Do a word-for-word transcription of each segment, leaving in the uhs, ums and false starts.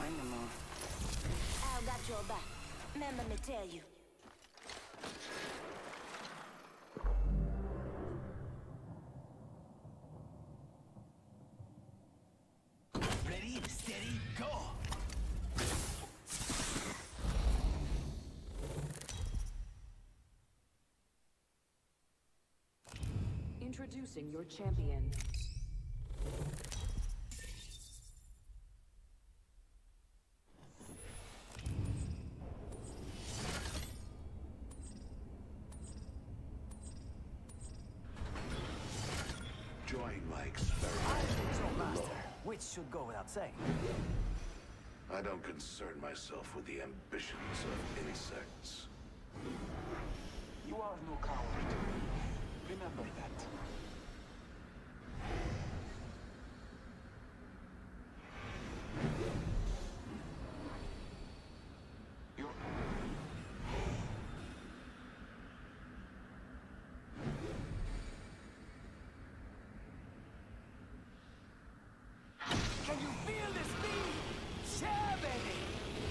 anymore. I got your back. Remember me tell you. Ready, steady, go! Introducing your champion. Join my experiment. Master, which should go without saying. I don't concern myself with the ambitions of insects. You are no coward. Remember that. You're... Can you feel this beat? Yeah, baby!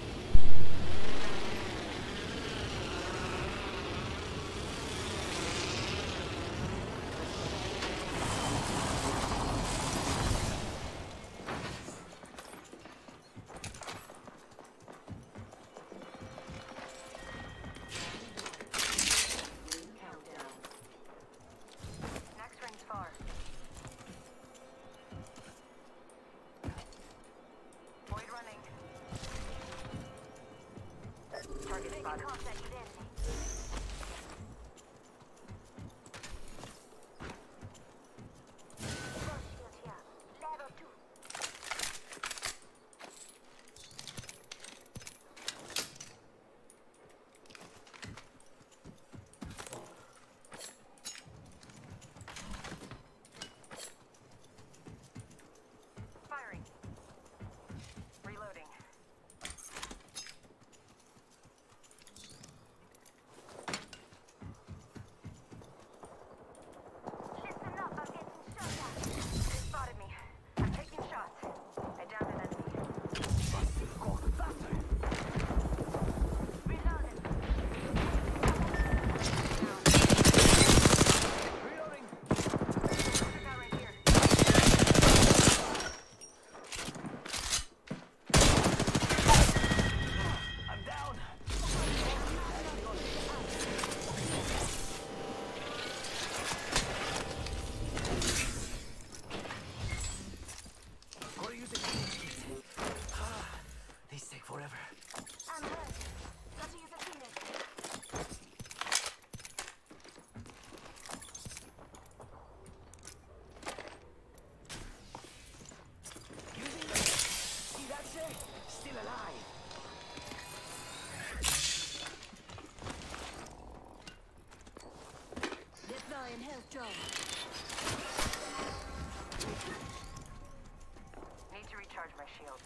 Need to recharge my shields.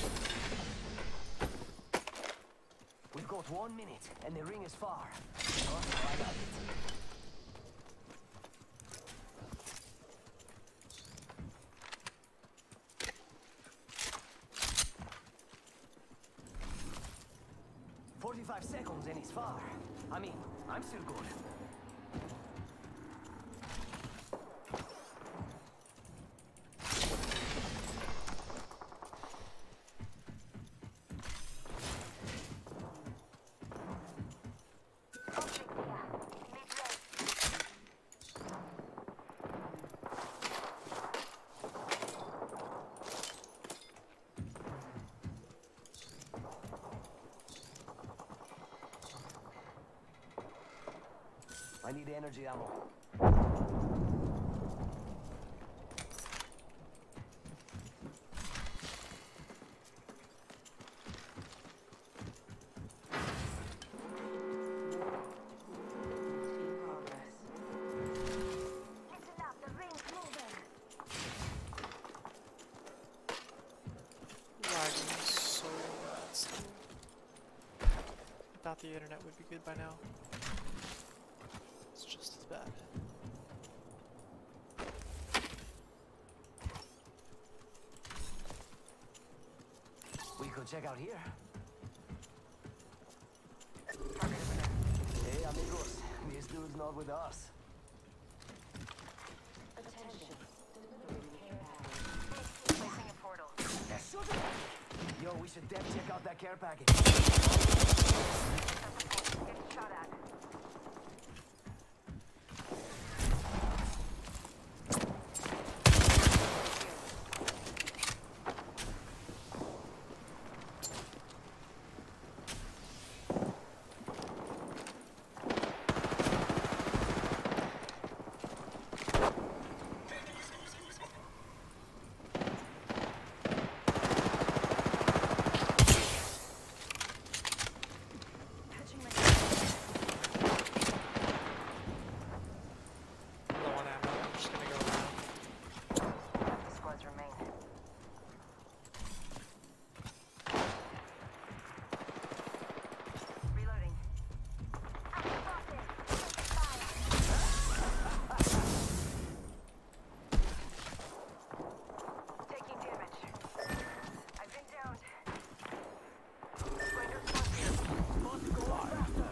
We've got one minute, and the ring is far. Just how I like it. Forty-five seconds, and it's far. I mean, I'm still good. I need energy ammo. So bad. I thought the internet would be good by now. It's just as bad. We could check out here. Target over there. Hey, amigos. This dude's not with us. Attention. Delivering care package. Placing a portal. Yo, we should def check out that care package. Getting shot at. Low on ammo. I'm just gonna go around. The squads remain. Reloading. Taking damage. I've been downed. Finder squad here. Must go faster.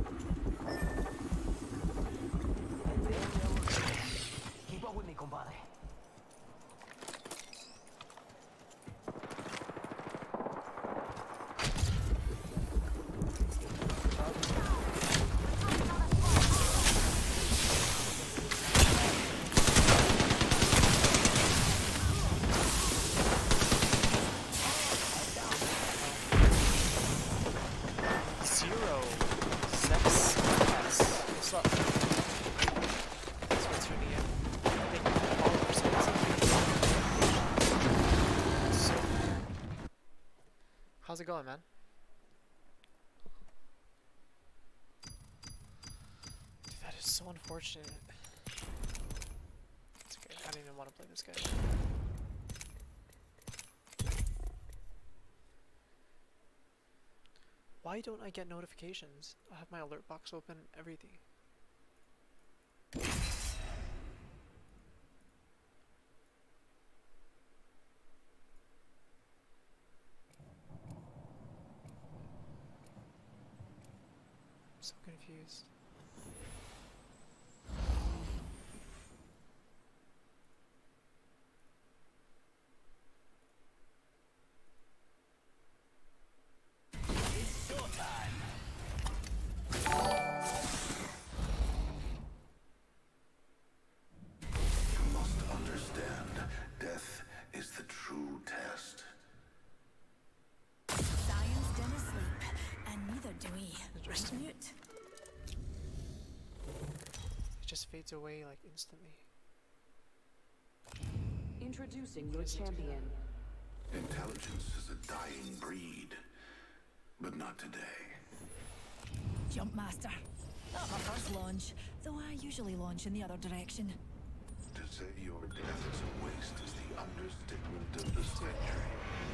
And then there was- Keep up with me, compadre. Zero. Sex. Yes. What's up? Thanks for tuning in. Thank you for all the percent. So, how's it going, man? Dude, that is so unfortunate. It's okay. I don't even want to play this guy. Why don't I get notifications? I have my alert box open, everything. I'm so confused. It's showtime. You must understand, death is the true test. Science didn't sleep, and neither do we. Right, Newt? It just fades away like instantly. Introducing your champion. Intelligence is a dying breed, but not today. Jump master. Not my first launch, though I usually launch in the other direction. To say your death is a waste is the understatement of the century.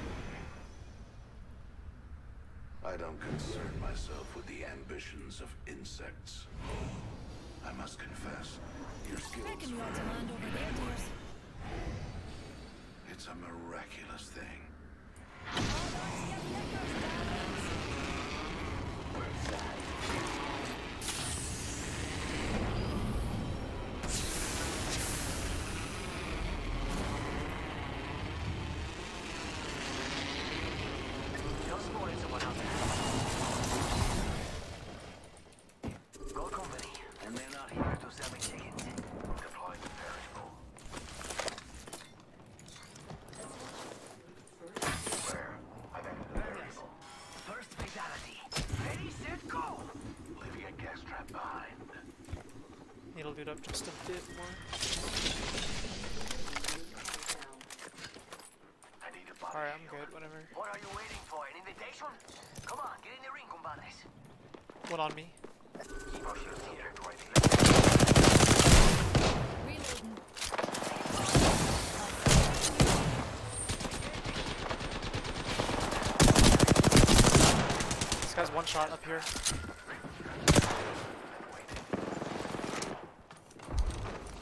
I don't concern myself with the ambitions of insects. I must confess, your skills Reckon you ought to land over there, dears. it's a miraculous thing. Just spotted someone out there. Gold company, and they're not here to sell me chickens. Deploying the perishable. Where? I've entered the perishable. First fatality. Ready, set, go! Leaving a gas trap behind. Need to loot up just a bit more. I need a body Alright, I'm shield. good, whatever. What are you waiting for? An invitation? Come on, get in the ring, compadres. What on me? Keep our shields here. Reloading. This guy's one shot up here.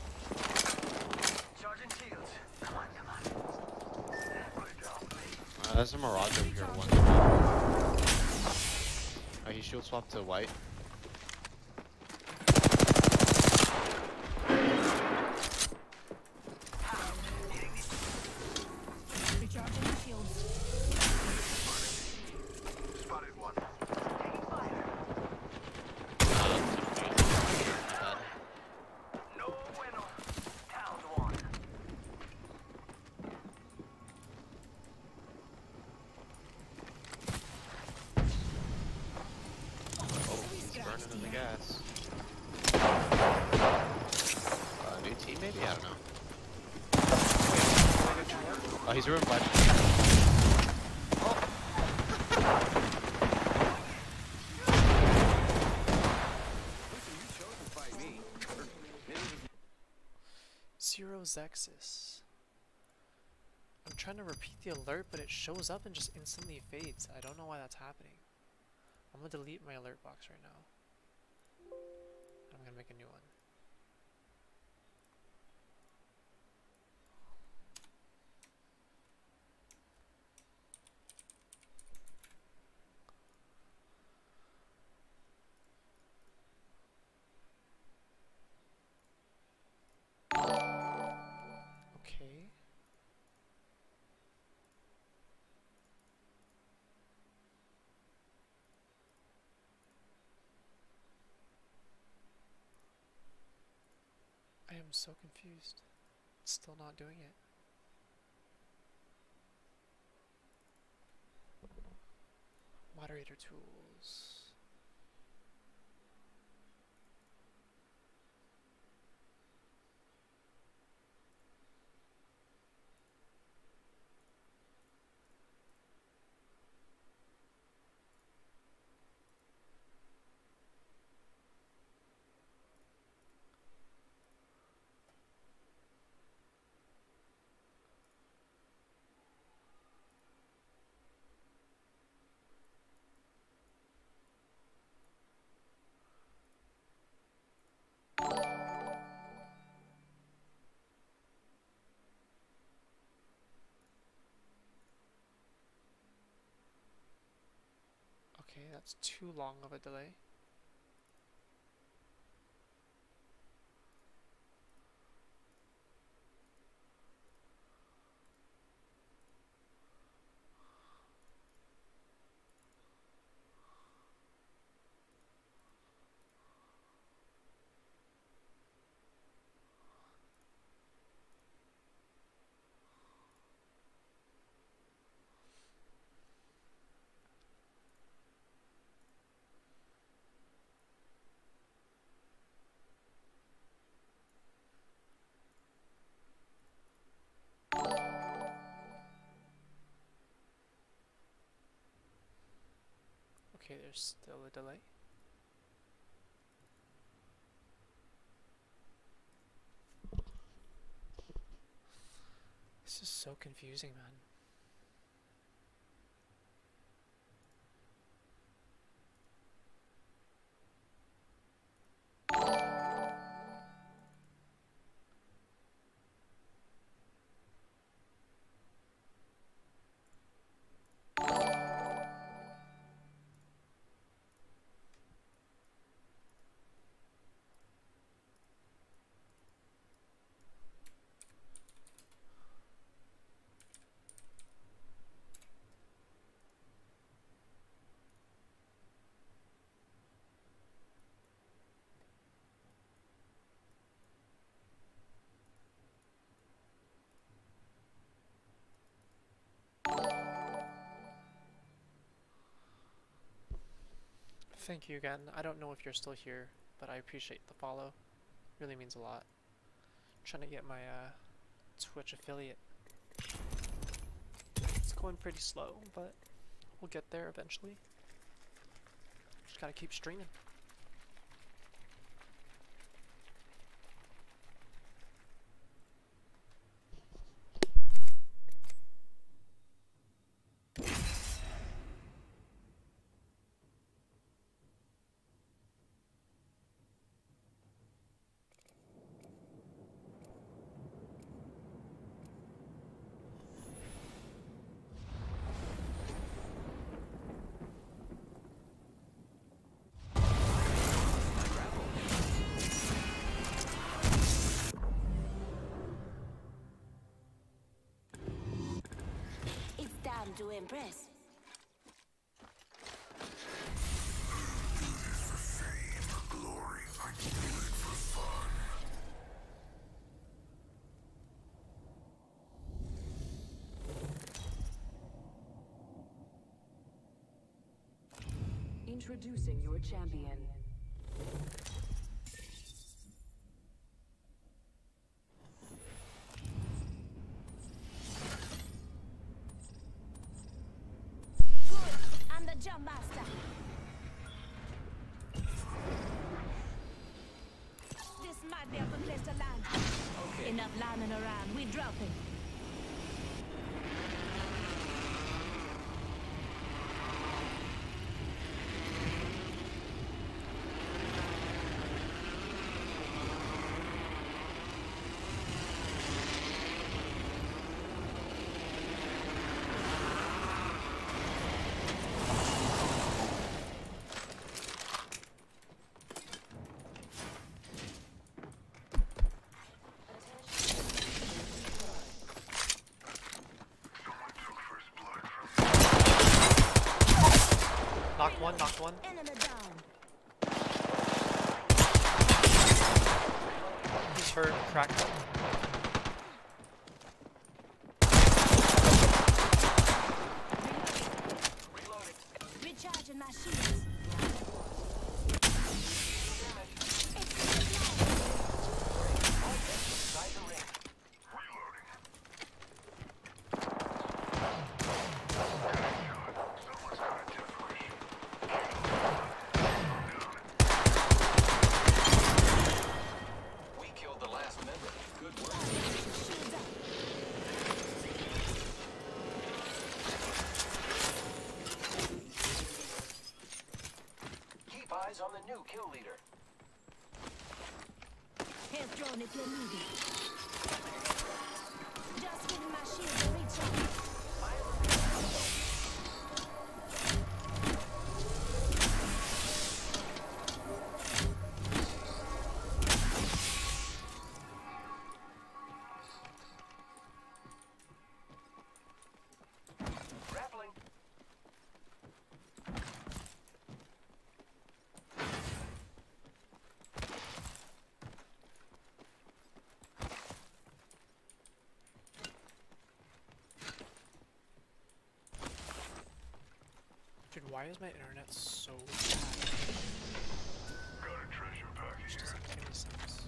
Sergeant Shields. Come on, come on. Good job, please. There's a Mirage over here. One. Oh, he shield swapped to white. Recharging the shields. Spotted one. No bueno. Downed one. Oh, he's burning in the gas. Uh, new team maybe? I don't know. Oh, he's ruined by. Zero Zexus. I'm trying to repeat the alert, but it shows up and just instantly fades. I don't know why that's happening. I'm gonna delete my alert box right now. I'm gonna make a new one. Okay. I am so confused. It's still not doing it. Moderator tools. Okay, that's too long of a delay. Okay, there's still a delay. This is so confusing, man. Thank you again. I don't know if you're still here, but I appreciate the follow. Really means a lot. Trying to get my uh, Twitch affiliate. It's going pretty slow, but we'll get there eventually. Just gotta keep streaming. to impress. Glory, I do it for fun. Introducing your champion. Good, I'm the jump master. This might be a good place to land. Okay. Enough landing around, we dropping. Knocked one, knocked one. Enemy down. He's hurt, cracked. Recharging my shields. Inside the ring. We killed the last member. Good work. Shields up. Keep eyes on the new kill leader. Health drone if you need it. Just giving my shield a recharge. Grappling. Dude, why is my internet so bad? Got a treasure pack Which doesn't make any sense.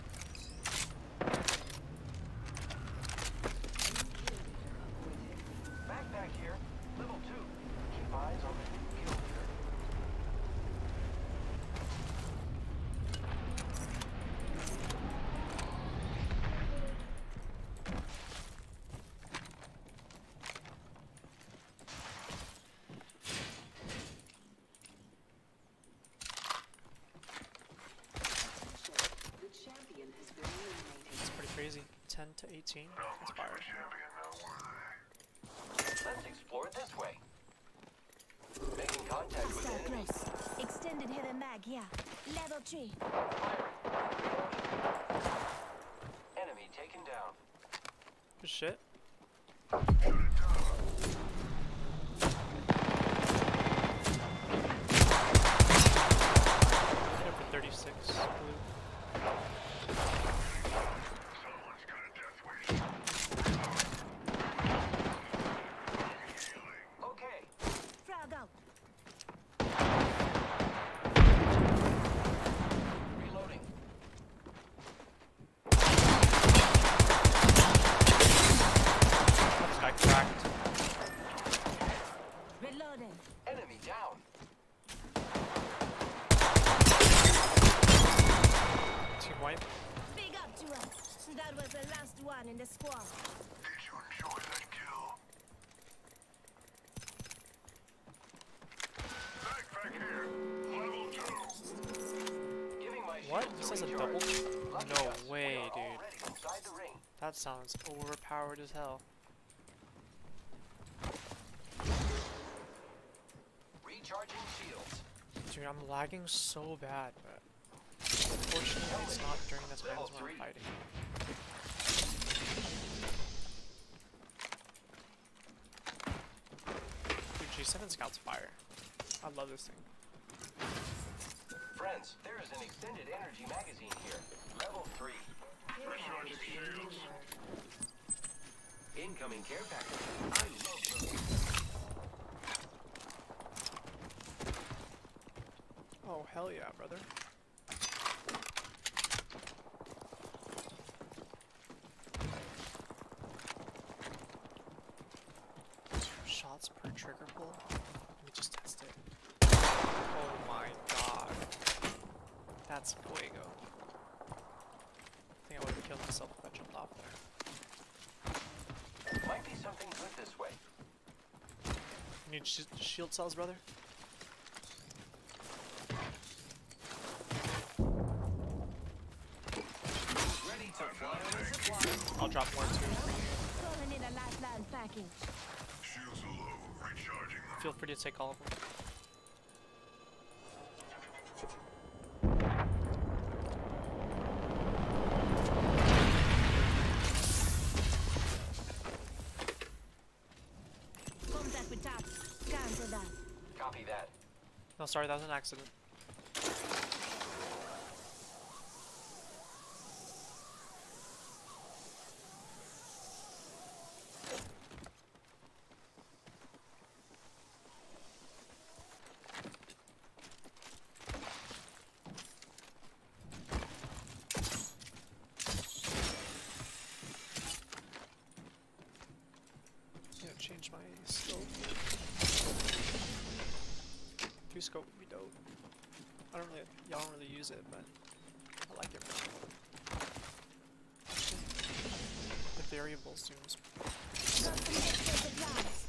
Backpack here. Level two. Keep eyes on the new kill leader. The champion has been eliminated. It's pretty crazy. ten to eighteen. That's fire. Let's explore it this way. Making contact with Hostile enemy. close. Extended heavy mag, yeah. Level three. Enemy taken down. Good shit. Hit him for thirty-six. Blue. Okay. Frog out. Reloading. This guy cracked. Reloading. Enemy down. Team wipe. Big up to us. That was the last one in the squad. Did you enjoy that kill? Backpack here. Level two. Giving my What? shields This has a recharge. double? Lucky No us, we way, are dude. already inside the ring. That sounds overpowered as hell. Recharging shields. Dude, I'm lagging so bad, but unfortunately it's not during the Level times when I'm three. fighting. G seven Scout's fire. I love this thing. Friends, there is an extended energy magazine here. Level three. Incoming care package. I love those. Oh, hell yeah, brother. Two shots per trigger pull? Let me just test it. Oh my god. That's fuego. I think I would have killed myself if I jumped off there. Might be something good this way. You need sh shield cells, brother? Ready to fly on a zip line. I'll drop one too. Calling in a lifeline package. Shields are low. Recharging them. Feel free to take all of them. Contact with top. Cancel that. Copy that. No, sorry, that was an accident. Yeah, change my scope. Two scope would be dope. I don't really, y'all don't really use it, but I like it. Actually, the variable seems. Got some extra supplies.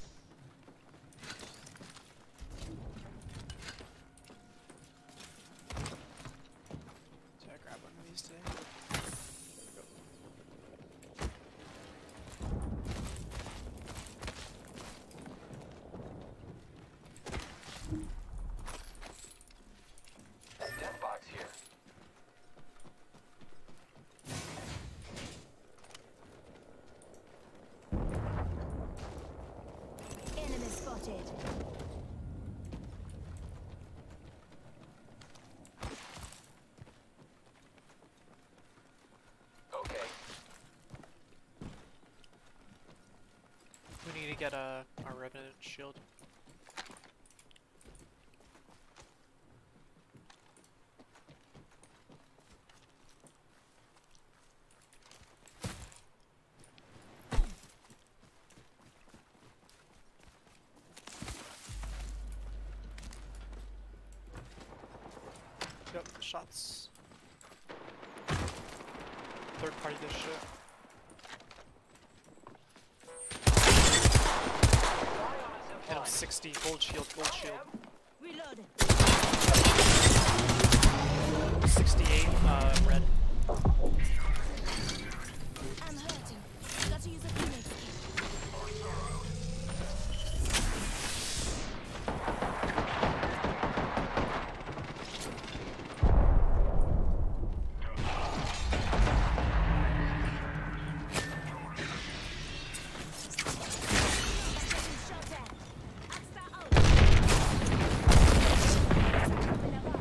Did I grab one of these today? There we go. Death box here. Enemy spotted. Okay. We need to get a, a revenant shield. Yep, shots. Third party this shit. Hit him sixty, gold shield, gold shield. Reloaded. sixty-eight, uh, red. I'm hurting. Got to use a phoenix. Shot at. Extra out. Open up.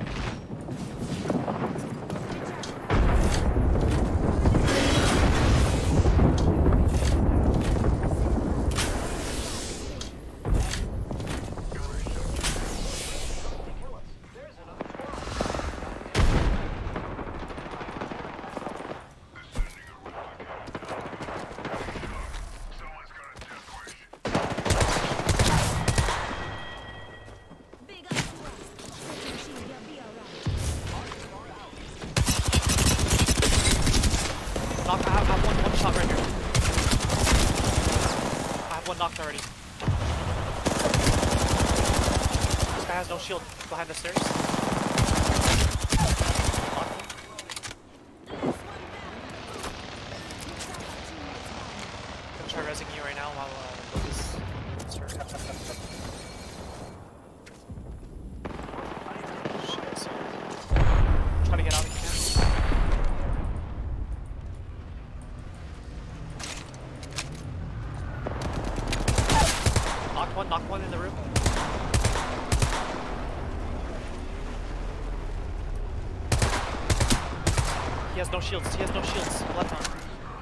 There's another squad. Someone's got a death wish. Big up to us. She will be alright. Knock, I have, I have one, one shot right here. I have one knocked already. This guy has no shield behind the stairs. Knocked him. Gonna try resing you right now while uh, this this hurt. Shit, so try to get out if you can. Knock one, knock one in the room. has no shields. He has no shields. Left arm.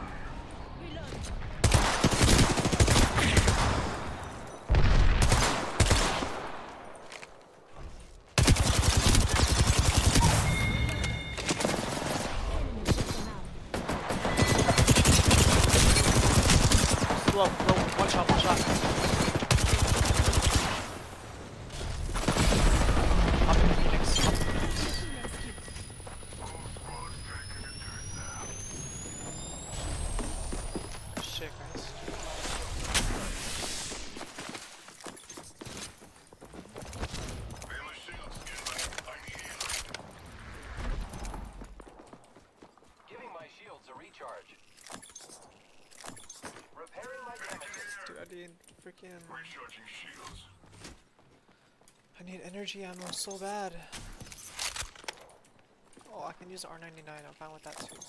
Low, low, one shot, one shot. Up in the Phoenix, up in the Phoenix. Shit, guys. Giving my shields a recharge. Repairing my damages. Dude, I need freaking. I need energy ammo so bad. Oh, I can use R ninety-nine. I'm fine with that too.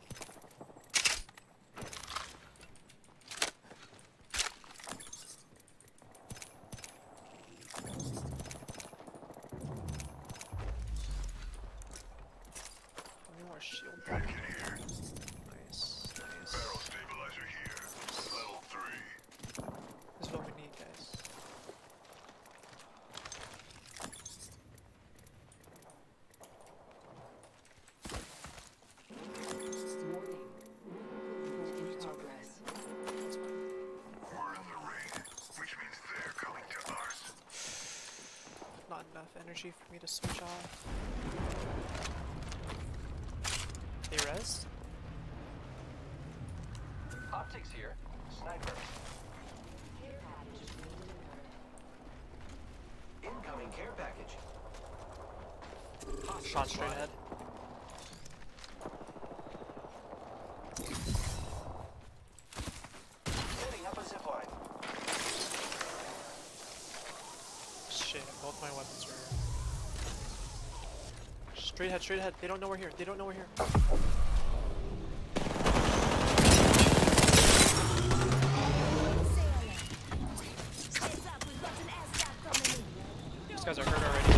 Any more shield? Nice, nice. Barrel stabilizer here. Level three. This is what we need, guys. Warning. In progress. That's fine. We're in the ring, which means they're coming to us. Not enough energy for me to switch off. They res? Optics here. Sniper. Incoming care package. Hostile Shot straight spotted. ahead. Setting up a zipline. Shit, both my weapons are. Straight ahead, straight ahead. They don't know we're here. They don't know we're here. These guys are hurt already.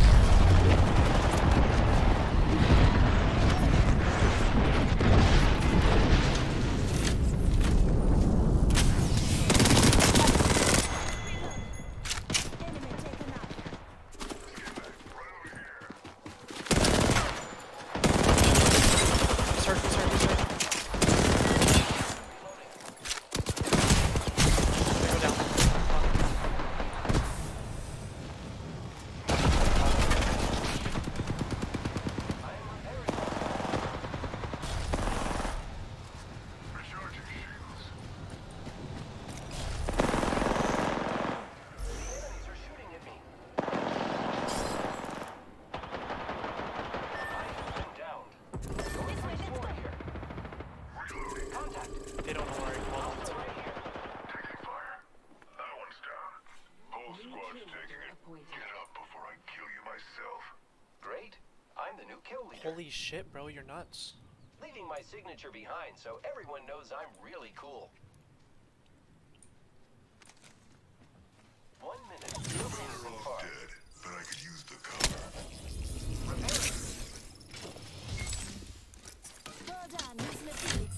He's hurt, he's hurt, he's hurt. They go down. Recharging shields. The enemies are shooting at me. I am downed. Going for explore here. Reloading. Contact. They don't know where I called them to. Right here. Taking fire. That one's down. Whole squad's taking it. Appointed. Get up before I kill you myself. Great. I'm the new kill leader. Holy shit, bro, you're nuts. Leaving my signature behind so everyone knows I'm really cool. One minute. Still They're all far. dead, but I could use the cover. Repairing. Well done, using a Phoenix.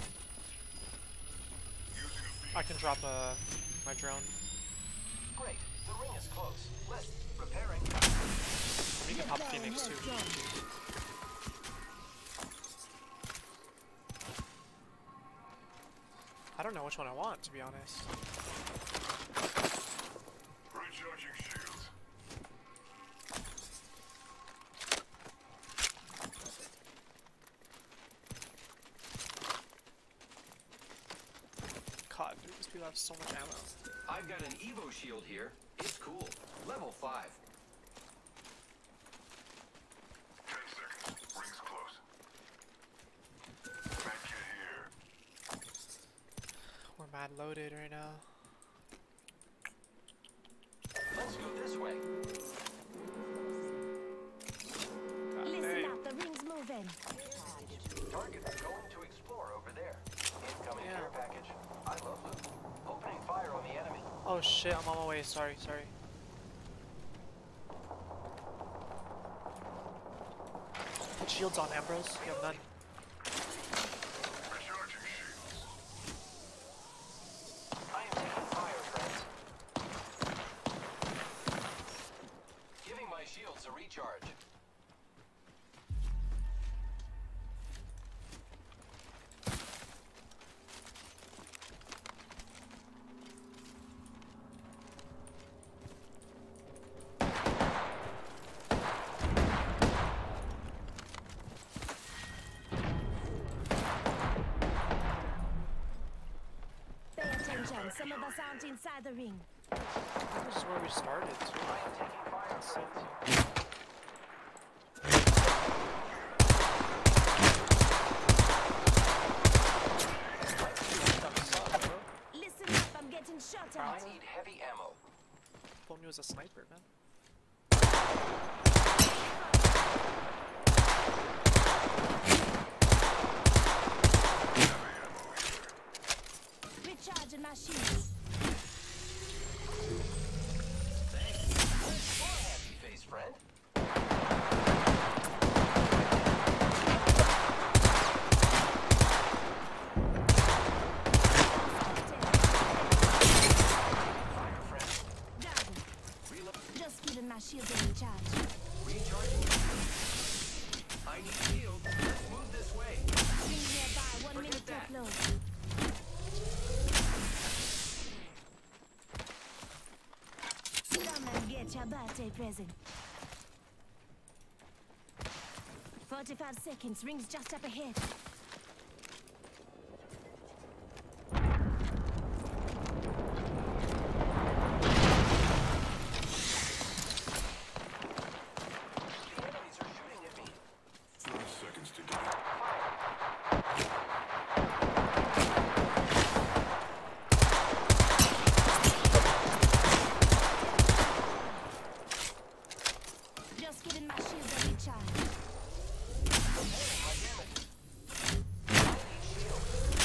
Using a feed. I can drop uh, my drone. Great. The ring is close. Let's repairing. We can pop Phoenix too. I don't know which one I want, to be honest. Recharging shields. God, dude, these people have so much ammo. I've got an Evo shield here. It's cool. Level five. Ten seconds. Rings close. Medkit here. We're mad loaded right now. Let's go this way. God, Listen hey. up, the ring's moving. Target going to explore over there. Incoming Yeah. care package. I love loot. Opening fire on the enemy. Oh shit, I'm on my way. Sorry, sorry. Put shields on, Ambrose. You have none. my shields to recharge. Pay attention, some of us aren't inside the ring. This is where we started. Too. I am taking fire, That's so friends. Listen up, I'm getting shot I at. need heavy ammo. Phone was a sniper, man. Recharging my shields. Thanks. More happy face, friend. Fire, friend. Got it. Reload. Just giving my shields a recharge. Recharging. I need shield. Let's move this way. Ring nearby, one Forget minute to that. upload. Come and get your birthday present. forty-five seconds, rings just up ahead. The enemies are shooting at me. Thirty seconds to go. Just giving my shields a recharge. Repairing my damage. I need shield.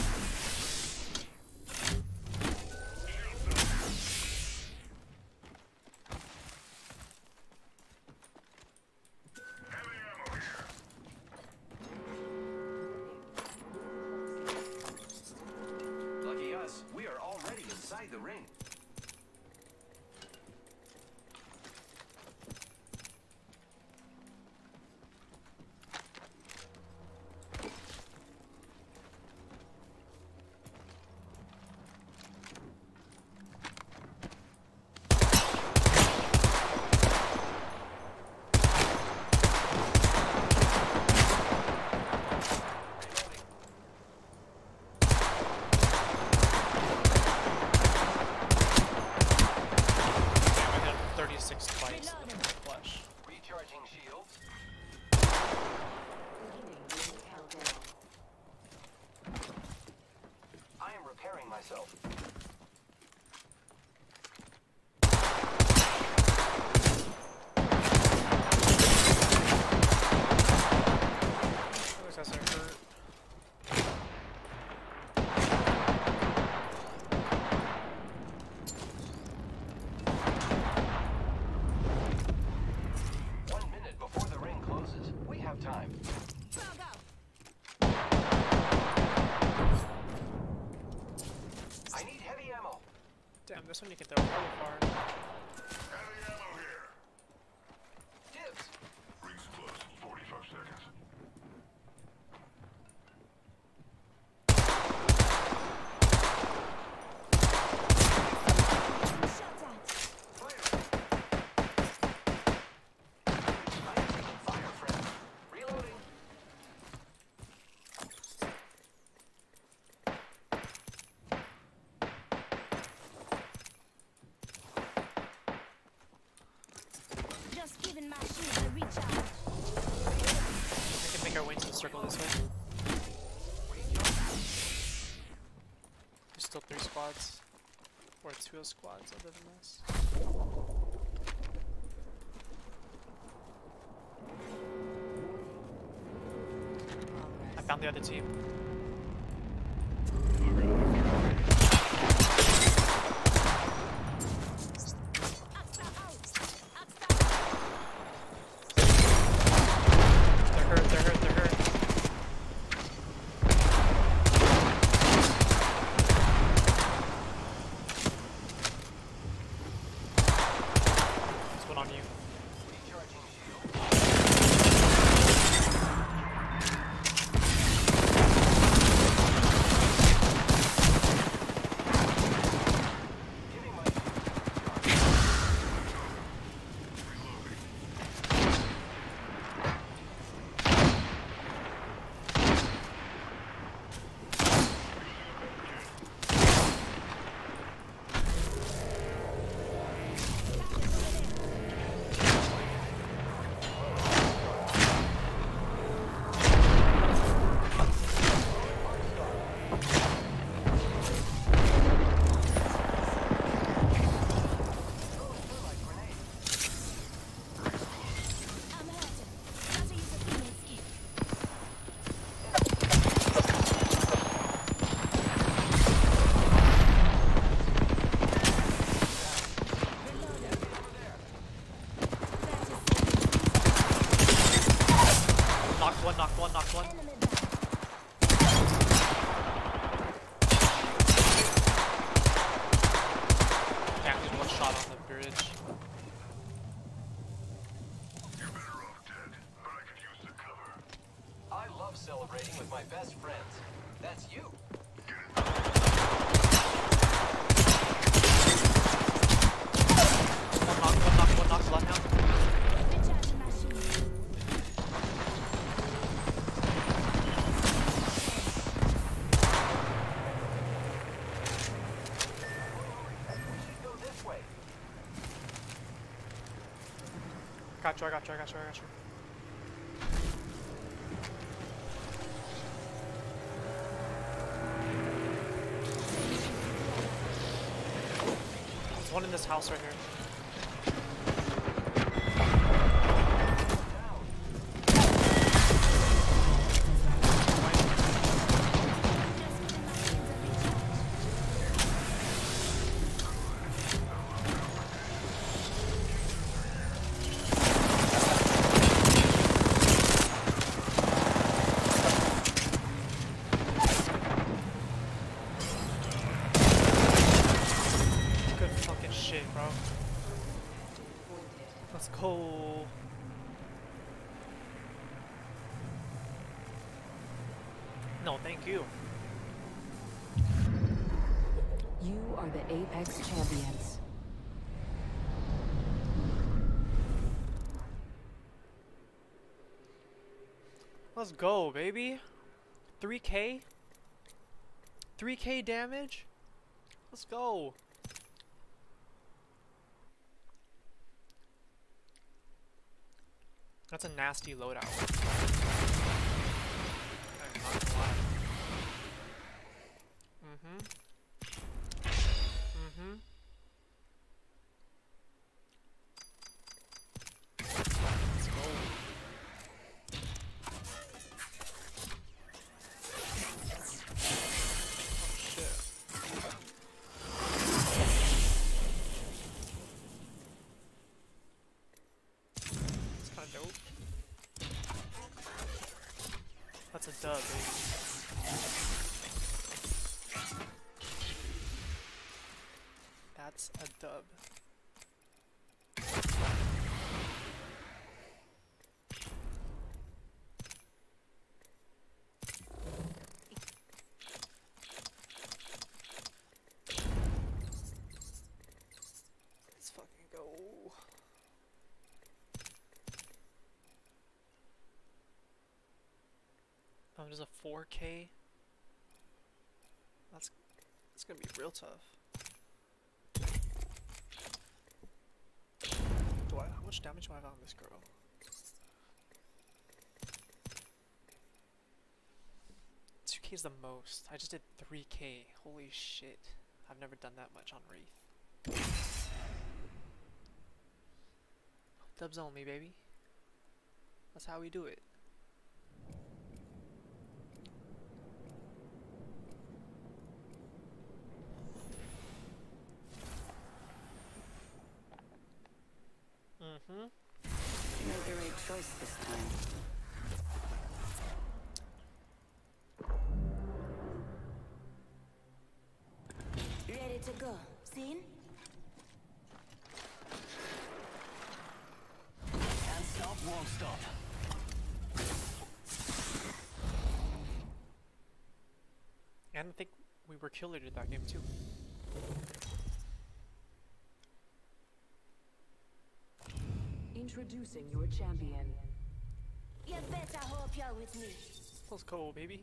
Lucky us, we are already inside the ring. I hit him thirty-six twice in the flesh. Recharging shields. Beginning ring countdown. I am repairing myself. Those guys are hurt. One minute before the ring closes. We have time. Frog out. I need heavy ammo. Damn, this one you can throw really far. Heavy ammo here. Dibs. Rings close. Forty-five seconds. Shot at. Fire. I am taking fire, friend. Reloading. Just giving my shields a recharge. We can make our way into the circle this way. There's still three squads. Or two squads other than this. I found the other team. Extra out. Extra. They're hurt, they're hurt, they're hurt. There's one on you. Recharging knocked one. Enemy down. Damn, there's one shot on the bridge. You're better off dead, but I could use the cover. I love celebrating with my best friends. That's you. One knock, one knock, one knock, left now. Recharging my shield. Go this way. Got you, I got you, I got you, I got you. There's one in this house right here. Good fucking shit, bro. Let's go. No, thank you. You are the Apex champions. Let's go, baby. three K? three K damage? Let's go. That's a nasty loadout. I'm not gonna lie. Mm-hmm. Mm-hmm. Let's go. Oh shit. It's kinda dope. That's a dub, baby. That's a dub. Let's fucking go. Um, there's a four K. That's that's gonna be real tough. Do I? How much damage do I have on this girl? two K is the most. I just did three K. Holy shit! I've never done that much on Wraith. Dubs on me, baby. That's how we do it. Mm-hmm. You made the right choice this time. Ready to go. Seen? Can't stop, won't stop. And I think we were kill leader that game too. Introducing your champion. You better hope you're with me. Let's go, baby.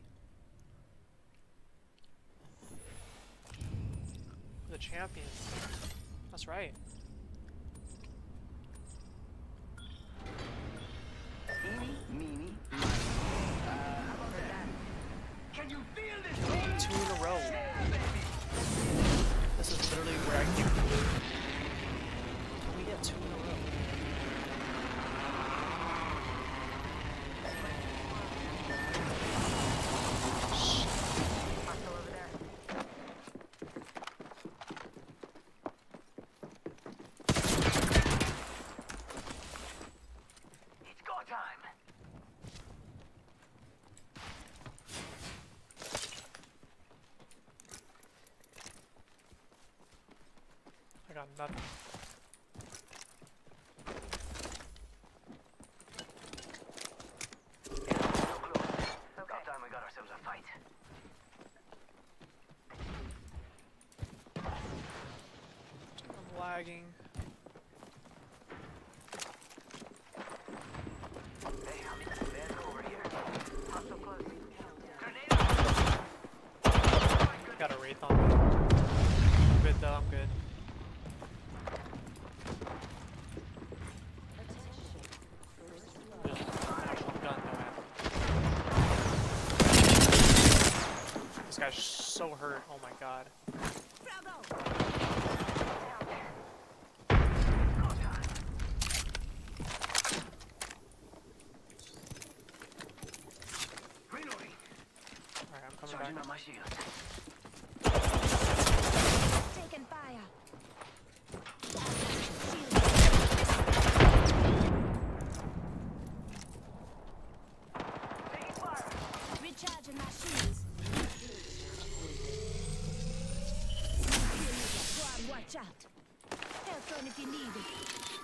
The champion. That's right. Eeny, meeny, miny. Uh, how about that? Can you feel this? Two in a row. Yeah, baby. This is literally where I can. Can we get two in a row? Hostile over there. It's go time. got nothing. About time we got ourselves a fight. I'm lagging. Hey, I'm there's over here. Not so close. Grenade! Got a wraith on me. I'm good though, I'm good. Just actual gun though, man. This guy's so hurt, oh my god. Reloading. Alright, I'm coming Charging back. on my shield. Taking fire. Taking fire. Recharging my shields. Go on, watch out. Help on if you need it.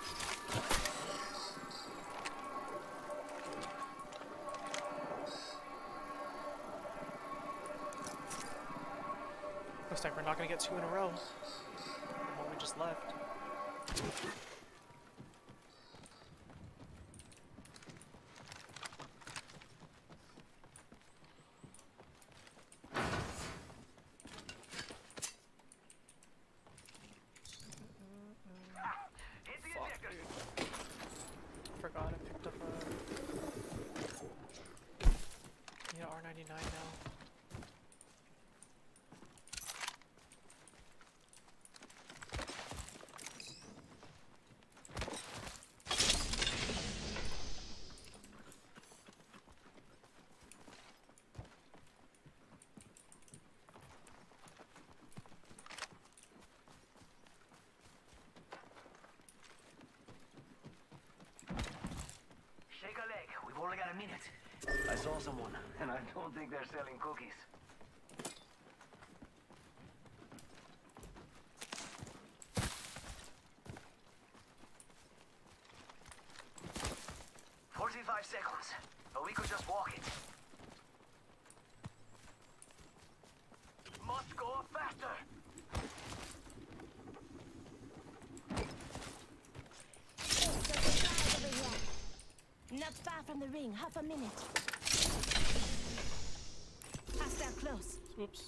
Looks like we're not gonna get two in a row. The one we just left. Hit the Fuck, ejector. dude. Forgot I picked up a... Need an R ninety-nine now. Shake a leg. We've only got a minute. I saw someone, and I don't think they're selling cookies. Forty-five seconds. But we could just walk it. Must go faster. There's a fire over here. Not far from the ring, half a minute. Hostile close. Oops.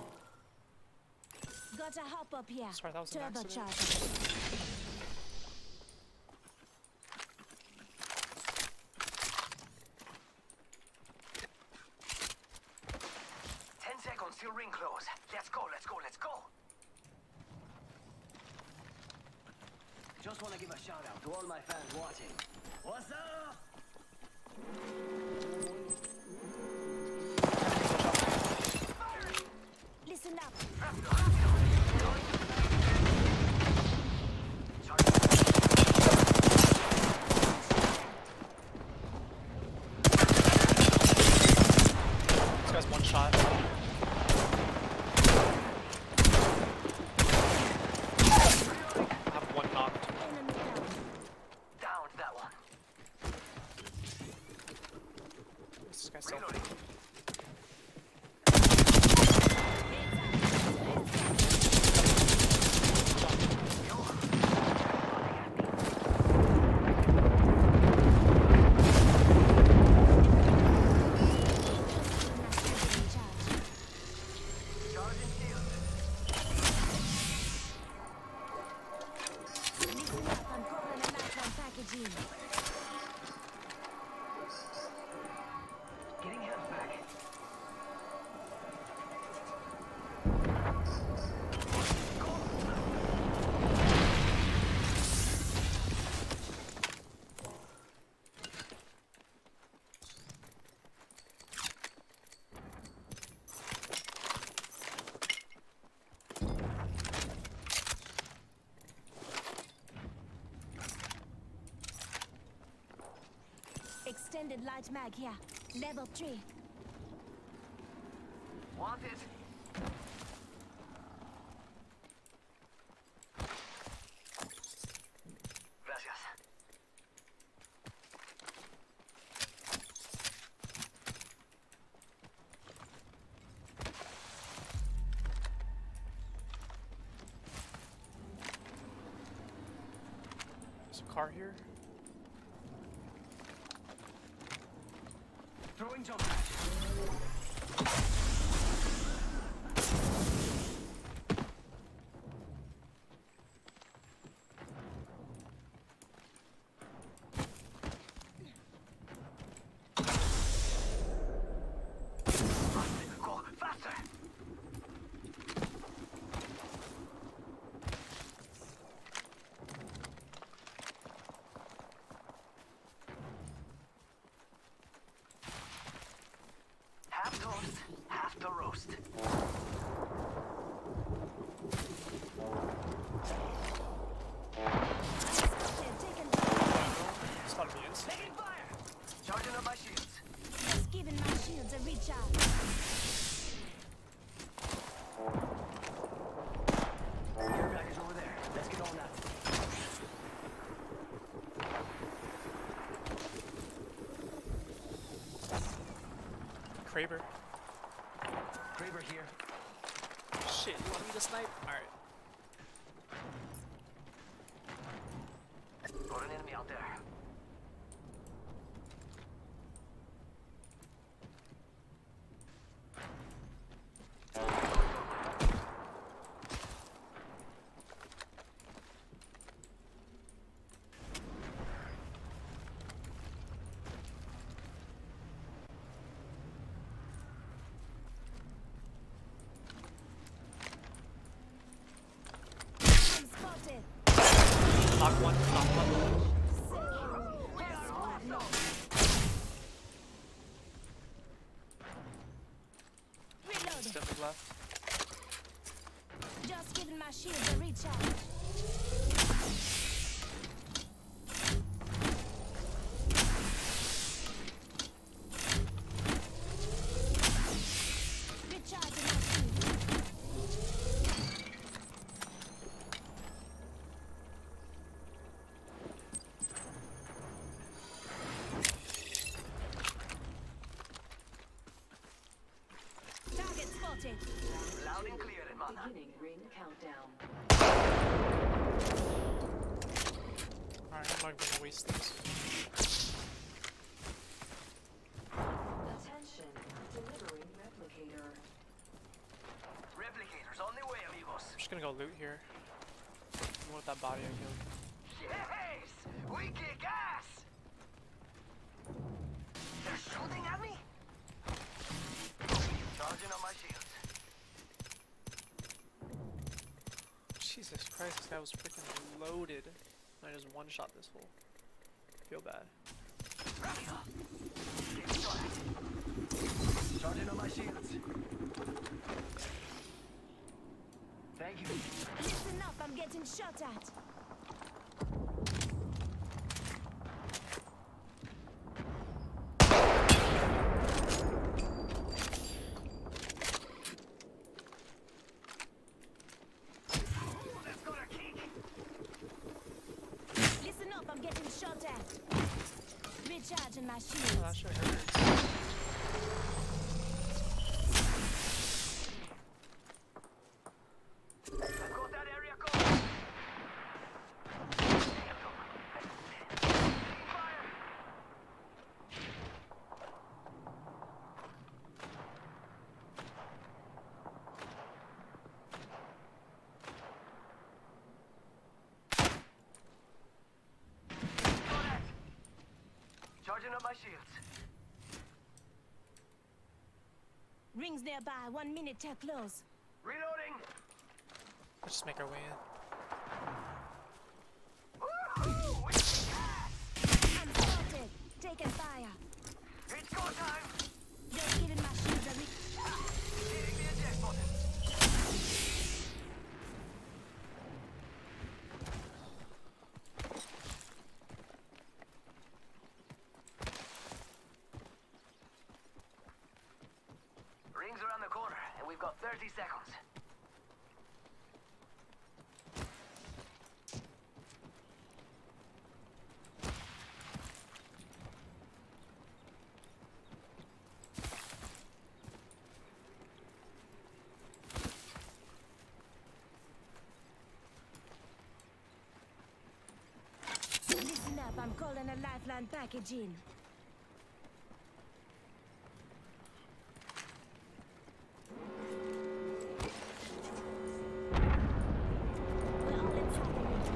Got a hop up here. Sorry, that was an accident. Turbocharger. Ten seconds till ring close. Let's go, let's go, let's go. Just want to give a shout out to all my fans watching. What's up? Listen up. This guy's one shot. I have one knocked. Enemy down. Down that one. This guy's still. Reloading. Charging shield. Listen up, I'm calling a nighttime packaging. Getting health back. Extended light mag here. Level three. Want it? car here? Throwing jump pad. Go faster. Half toast, half the roast. It's gotta be instant. Taking fire. Charging up my shields. Just giving my shields a recharge. Care package over there. Let's get on that. Kraber. Kraber here. Shit, you want me to snipe? Alright. Got an enemy out there. I'm spotted. Knock one, knock one. Reload. Step left. Just giving my shields a recharge. Recharging my shields. Target spotted. Loud and clear, hermana. Beginning ring countdown. Alright, I'm not gonna waste this. Attention, delivering replicator. Replicators on the way, amigos. I'm just gonna go loot here. Even with that body I killed. Yes! We kick ass! They're shooting at me? Charging on my shields. Jesus Christ, this guy was freaking loaded. I just one-shot this fool. Feel bad. Getting started. Charging on my shields. Thank you. Listen up, I'm getting shot at. Let's go to kick. Listen up, I'm getting shot at. Recharging my Oh, shields. that shit hurts. I've got that area covered. Fire. Got it. Charging up my shields. Rings nearby, one minute till close. Reloading. Let's just make our way in. Woohoo! We kick ass. I'm spotted. Taking fire. It's go time. Just giving my shields a re- Hitting the eject button. Rings around the corner, and we've got thirty seconds. Listen I'm calling a lifeline package in. We're all inside the ring.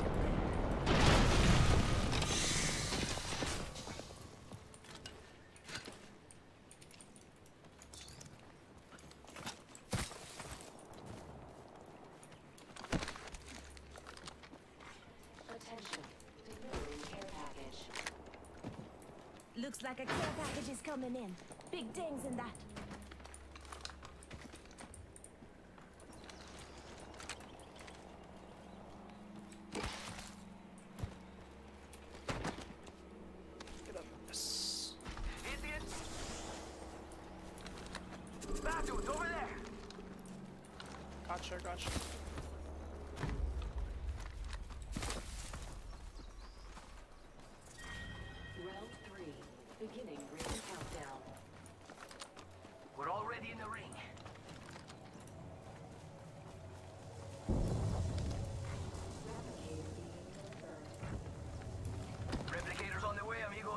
Attention. Delivering care package. Looks like a care package is coming in. Big dings in that. Get up. Yes. Idiots! Bad dudes over there! Gotcha, gotcha. Round three. Beginning ring countdown. We're already in the ring. Replicator being confirmed. Replicators on the way, amigos.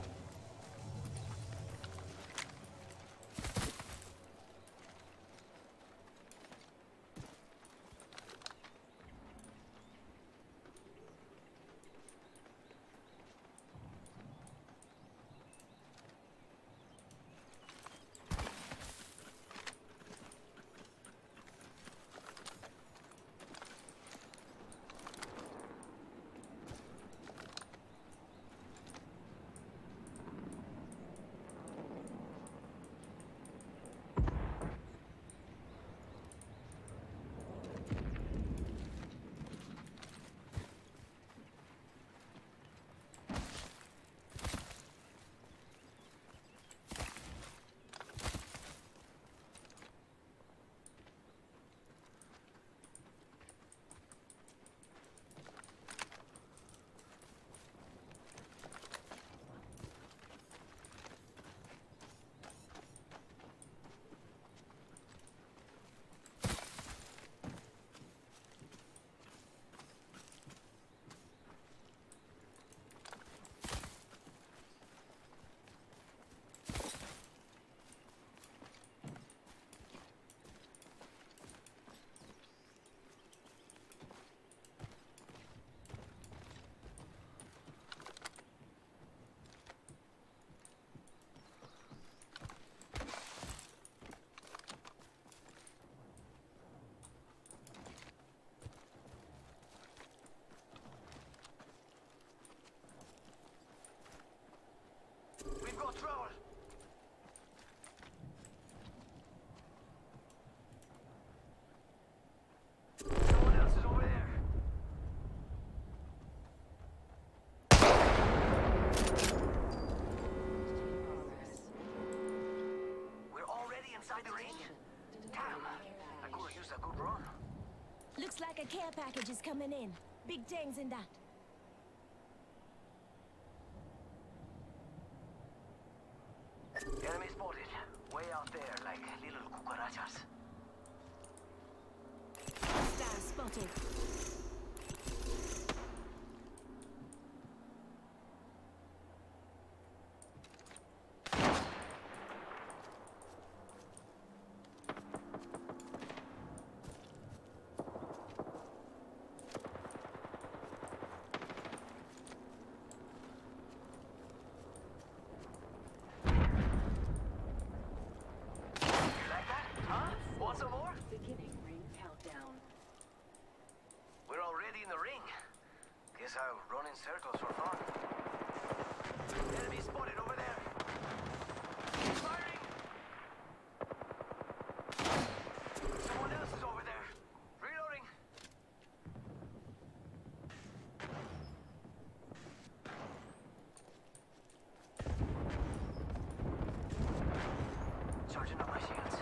We've got trouble. Someone else is over there. We're already inside the ring? Damn, I could have used a good run. Looks like a care package is coming in. Big dings in that. Enemy spotted. Way out there, like little cucarachas. Hostile spotted. You like that? Huh? Want some more? Beginning ring countdown. We're already in the ring. Guess I'll run in circles for fun. Enemy spotted over there. Firing! Someone else is over there. Reloading. Charging up my shields.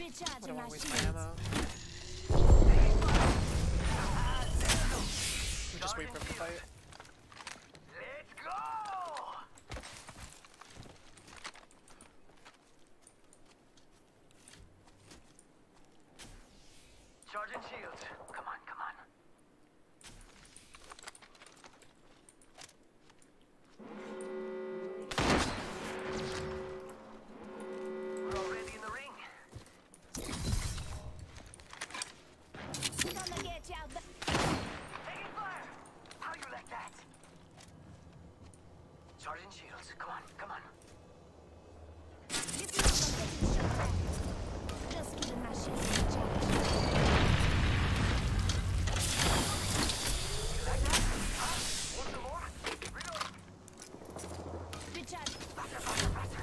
I Recharging don't my want to waste my shields. ammo. We just wait for him to fight. Let's go! Charging shields. Come on, come on. We're already in the ring. Gonna get you out there. Taking fire! How you like that? Charging shields. Come on, come on. This is I'm getting shot at. Just giving my shields a charge. You like that? Huh? Want some more? Reload. Recharge. Faster, faster, faster.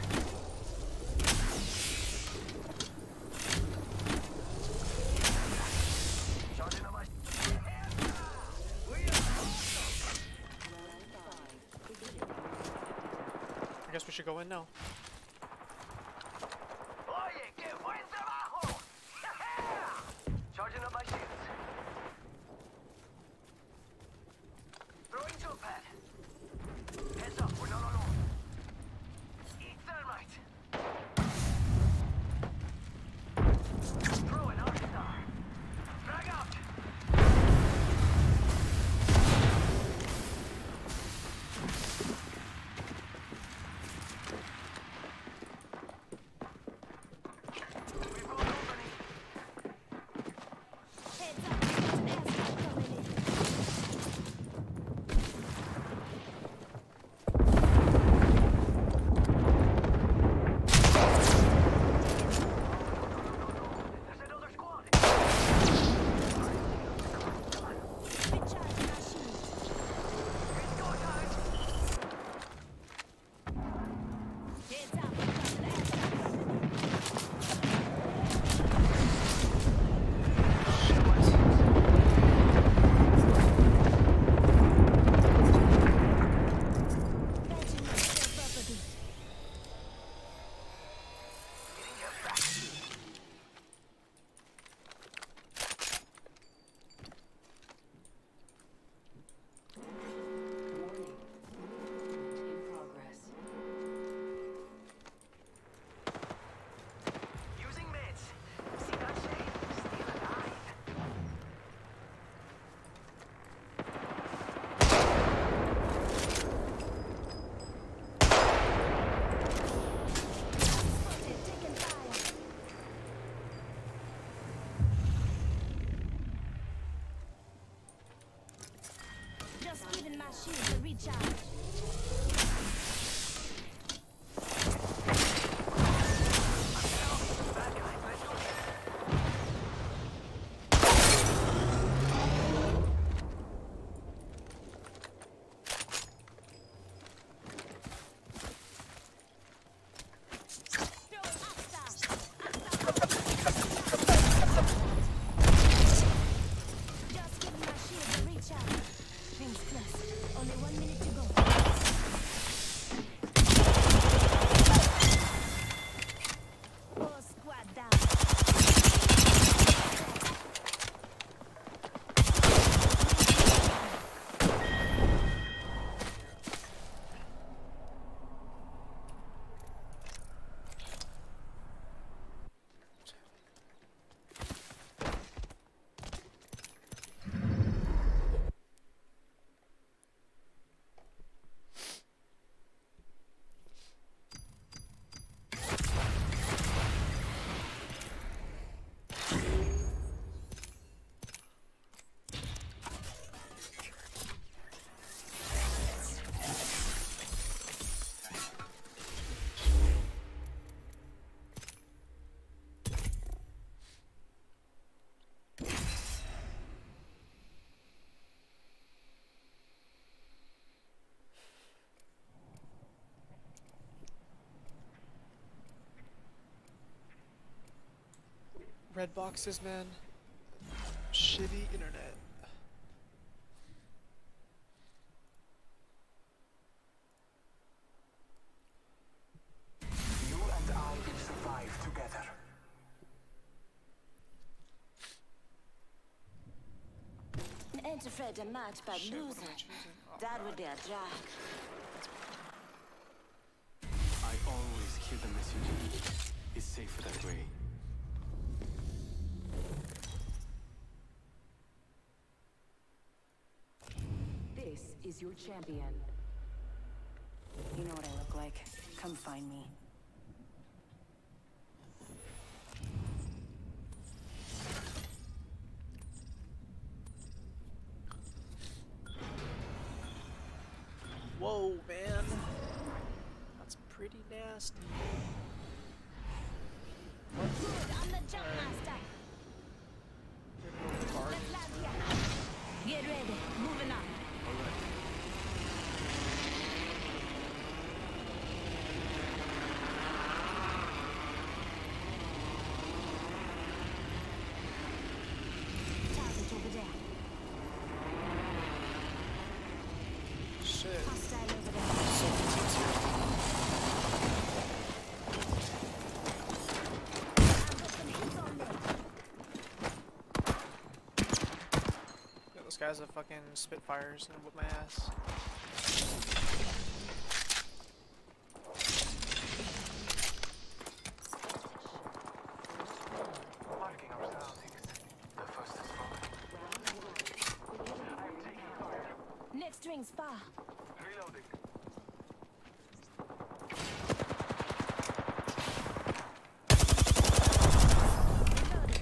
Charging on my... We are awesome! I guess we should go in now. Oye, qué buen trabajo! Charging up my shields. Throwing jump pad. Heads up, we're not alone. Eat thermite. Throw an arc star. Frag out. We've got opening. Heads up. There's an airstrike coming in. There's another squad. Recharging my shields. It's go time. Heads up. There's an airstrike coming in. Patching myself up a bit. Getting your back. Warning. Movement in progress. Using meds. See that shade? Still alive. Spotted. Taking fire. Just giving my shields a recharge. Bad guy. Let's go. Throwing Asta. Just giving my shields a recharge. Rings close. Only one minute to go. Whole squad down. Red boxes, man. Shitty internet. You and I will survive together. ain't afraid to match but Shit, what am losing. I choosing? Oh, That God. would be a drag. I always kill the messenger. It's safer that way. This is your champion. You know what I look like. Come find me. Whoa, man. That's pretty nasty. Good, I'm the jump master. Let's land here. Get ready. Moving on. Target over there. Shit. Hostile over there. So many teams here. I've got some hits on me. Yeah, those guys are fucking Spitfires and whip my ass. Marking our surroundings. The first is falling. I'm taking fire. Next ring's far. Reloading. Reloading.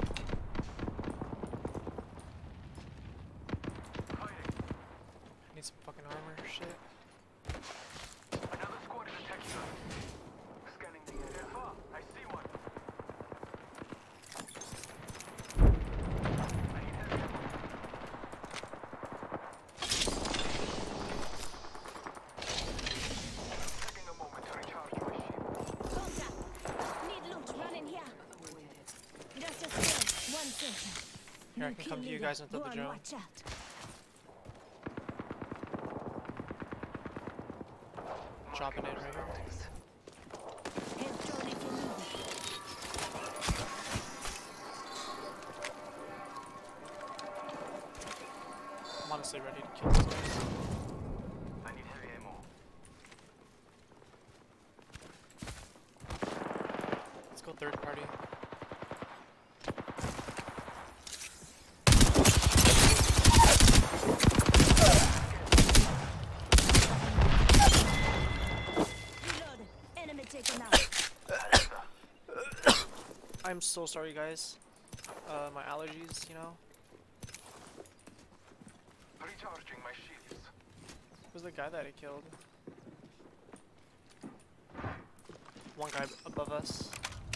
Fighting. Need some fucking armor, shit. Another squad is attacking us. Scanning the area. Far. I see one. I need heavy ammo. Taking a moment to recharge my shield. Contact. Need loot. Running here. Just a second. One second. Here, I New can kill come to you leader. guys into Go the on, drone. watch out. Dropping in right here. Head drone if you need it. I'm honestly ready to kill these guys. I need heavy ammo. Let's go third party. Reload. Enemy taken out. I'm so sorry, guys. Uh, my allergies, you know. Recharging my shields. Who's the guy that I killed? One guy above us.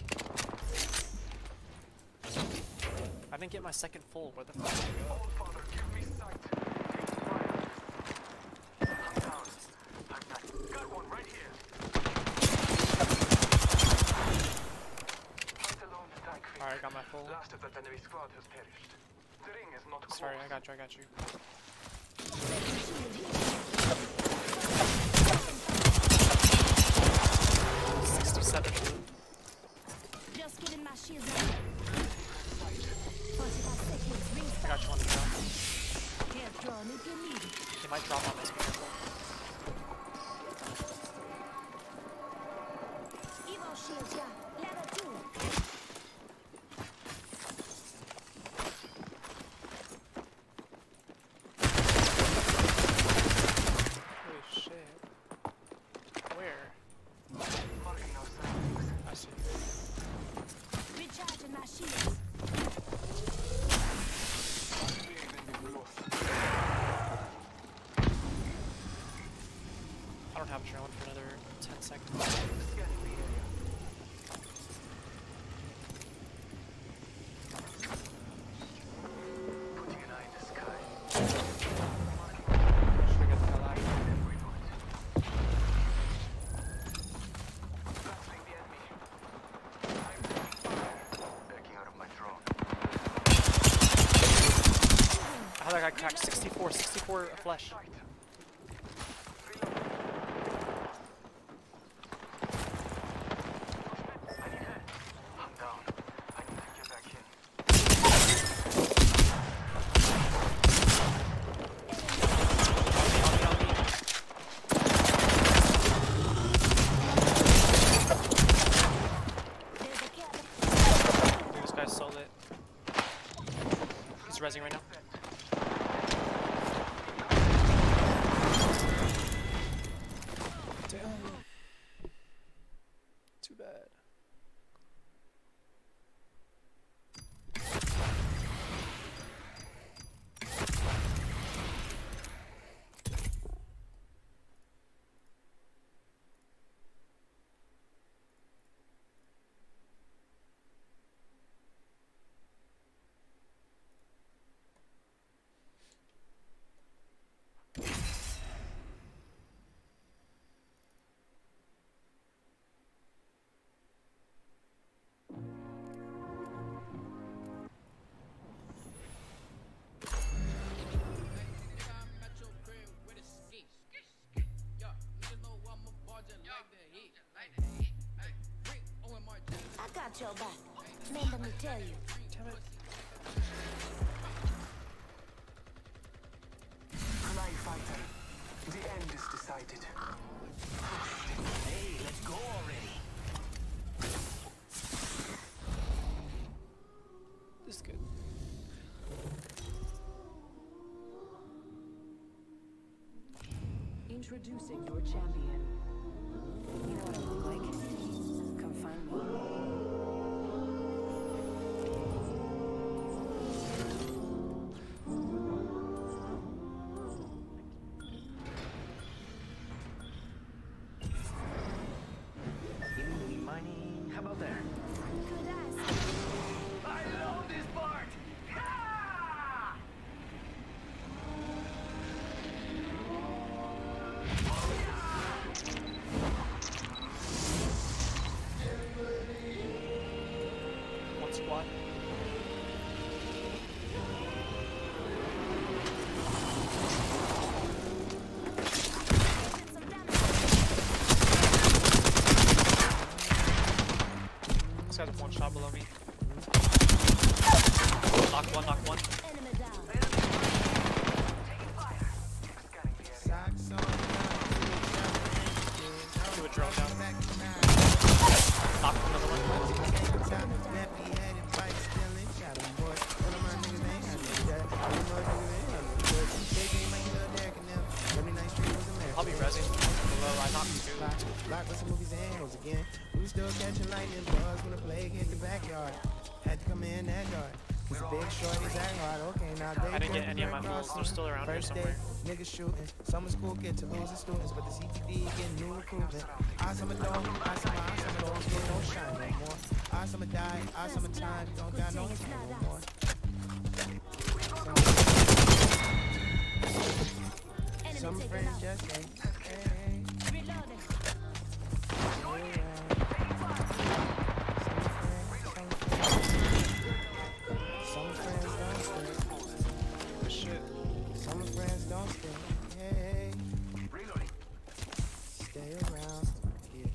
I didn't get my second full. Where the fuck did I go? Old father, give me sight. Taking fire. I'm down. I'm back. Got one right here. Fight alone, tank feet. Alright, got my full. Last of that enemy squad has perished. The ring is not close. Sorry, I got you, I got you. sixty-seven. Just getting my shields on. forty-five seconds. Ring I start. got you on the drone. Head drone if you need it. He might drop on this, be careful. Evo shield here. Level two. Holy shit. Where? Marking our surroundings. I see. Recharging my shields. I don't have a drone for another ten seconds. Scanning the area. Putting an eye in the sky. Should we get the hell out of here? Every point. Blasting the enemy. I'm taking fire. Backing out of my drone. How that guy cracked sixty-four, sixty-four a flesh. Sight. I need help. I'm down. I need to get back in. got your back. Remember me tell you. Damn it. Fly fighter. The end is decided. Hey, let's go already. This is good. Introducing your champion. You know what I look like? Come find me. Eeny, miny, how about there? Good eyes. I love this part! Ha! One squad. Some damage. This guy's one shot below me. Knock one, knock one. Enemy down. Taking fire. Scanning the area. Do a drone down. Knock another one. I'll be rezzing. Below, I knocked two. Block with some movies and angles again. We was still catching lightning bugs when the plague hit the backyard. Had to come in that yard. He's a big short, he's that hard. Okay, now they I didn't get any of my bullets. They're still around here First day, somewhere. niggas shooting. Summer school get to losing students, but the C T D getting new recruitment. I summer don't, I summer, I summer don't get no shine no more. I summer die, I summer time, don't got no time no more. Enemy Some taken friends out. just say, hey, Reloading. some friends don't stay. Good shit. Some friends don't stay. Hey, Reloading. stay around. Yeah.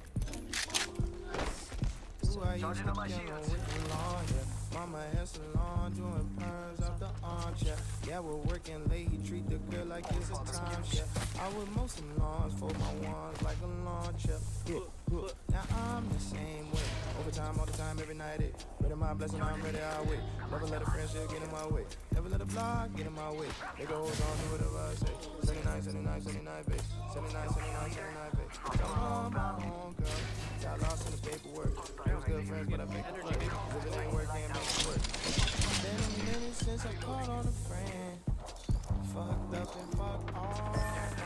Ooh, I used to Charging on my get shields. on with the lawn, yeah. Mama hair salon, doing perms off the armchair. Yeah, we're working late, you treat the girl like it's a timeshare. I would mow some lawns, fold my wands like a lawn chair. Look, look, now I'm the same way. Overtime, all the time, every night it. Ready my blessing, I'm ready, I wait. Never let a friendship get in my way. Never let a block get in my way. They go hold on to whatever I say. seventy-nine, seventy-nine, seventy-nine, babe. seventy-nine, seventy-nine, seventy-nine, babe. I'm on my own, girl. Got lost in the paperwork. It was good friends, but I make it work. If it ain't work, can't make it work. Been a minute since I caught on a friend. Fucked up and fucked all my friends.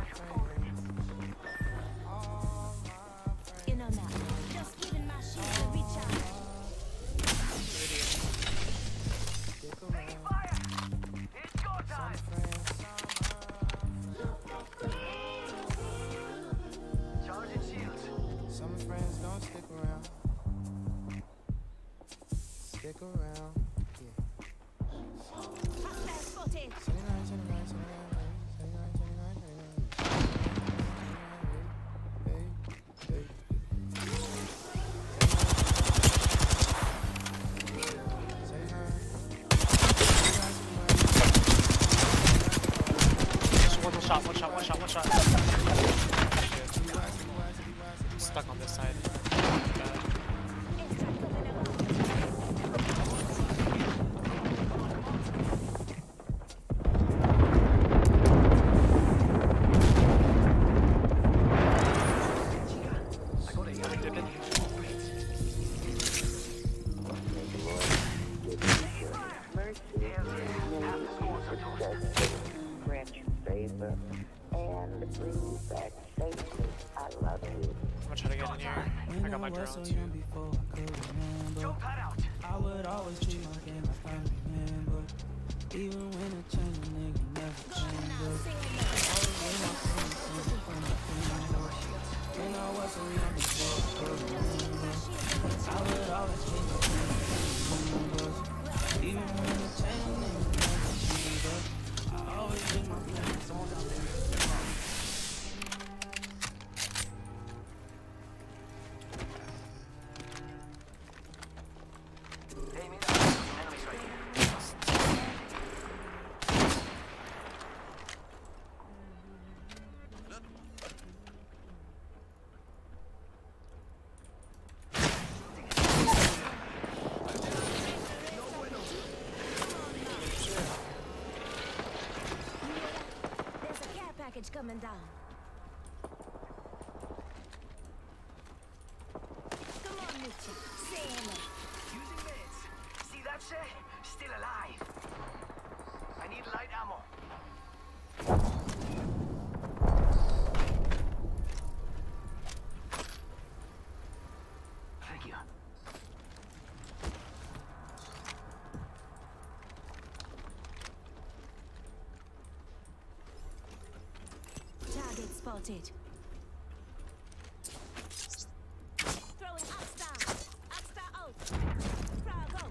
All my friends. You know now. Just giving my shield a recharge. Stick around. Fire! It's go Some time! friends, Charging shields. some friends don't stick around. Stick around. Yeah. Hostile spotted. seventy-nine, seventy-nine, seventy-nine, seventy-nine, seventy-nine, seventy-nine. Hey, hey. Just one shot, one shot, one shot, one shot. Stuck on this side. Bad. Extra coming up. I got it, yeah. Dip it. Half the squads are toast. Grant you favor and bring you back safely. I love you. I'm gonna try to get in here. I got my drone too. Before I could remember, Jump pad out. I would always treat my game like I remember. Even when it changed, a nigga never changed. Always with my friends, since from the family. When I was so young before I could remember, I would always treat my game like I remember. Even when it changed, a nigga never changed. I always with my friends, on the family. Package coming down. Come on, Mitchell. Say hello. Using meds. See that shit? Still alive. I need light ammo. Thank you. Target spotted. Throwing Upstar. Upstar out. Bravo.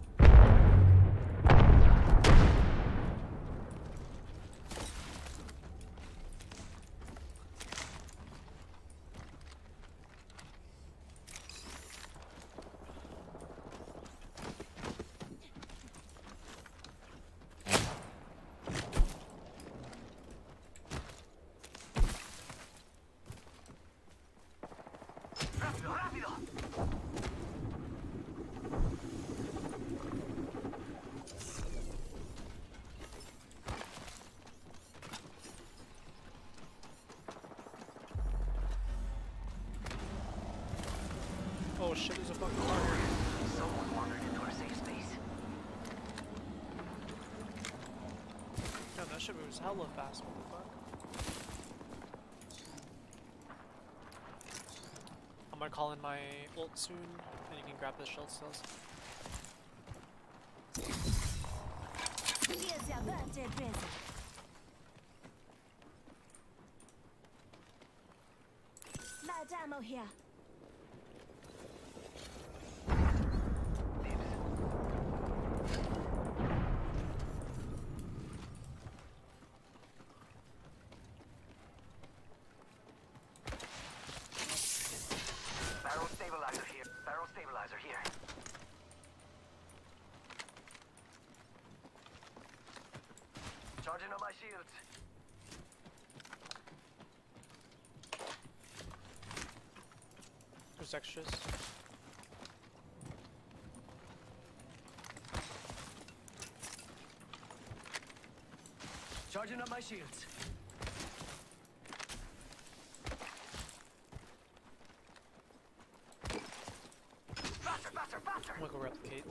Rápido, rápido. Oh shit, there's a fucking car here. Someone wandered into our safe space. Damn, that shit moves hella fast. What the fuck? I'm gonna call in my ult soon, and you can grab the shield cells. Here's your birthday present. Light ammo here. Barrel stabilizer here. Barrel stabilizer here. Charging on my shields. There's extras. Charging up my shields. Faster, faster, faster! I'm gonna go replicate.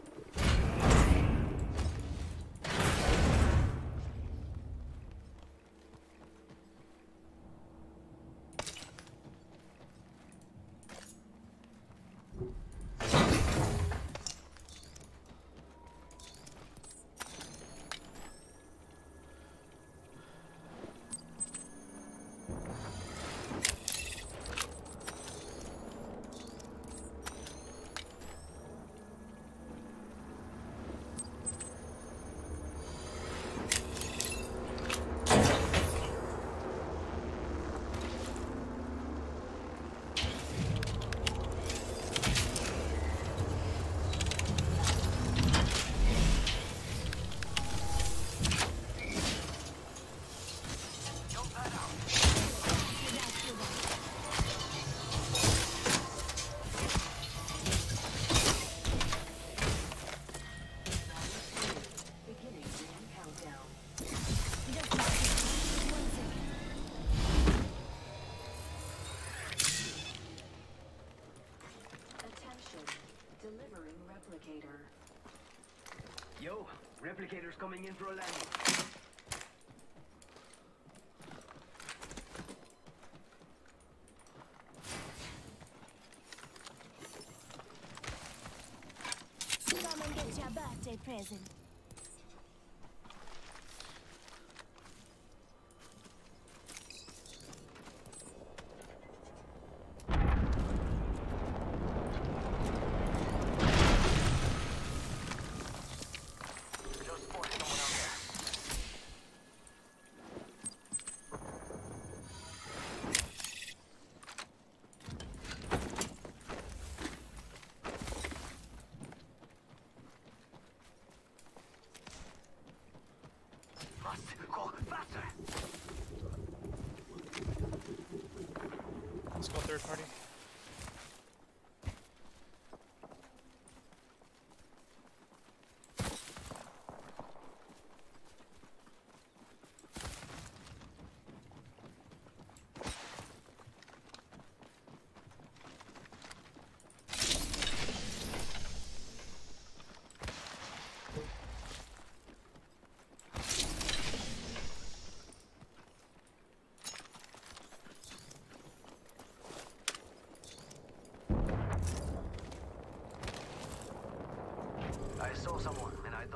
Yo, replicators coming in for a landing. Come and get your birthday present. Just spotted someone out there. Must go faster. Let's go third party.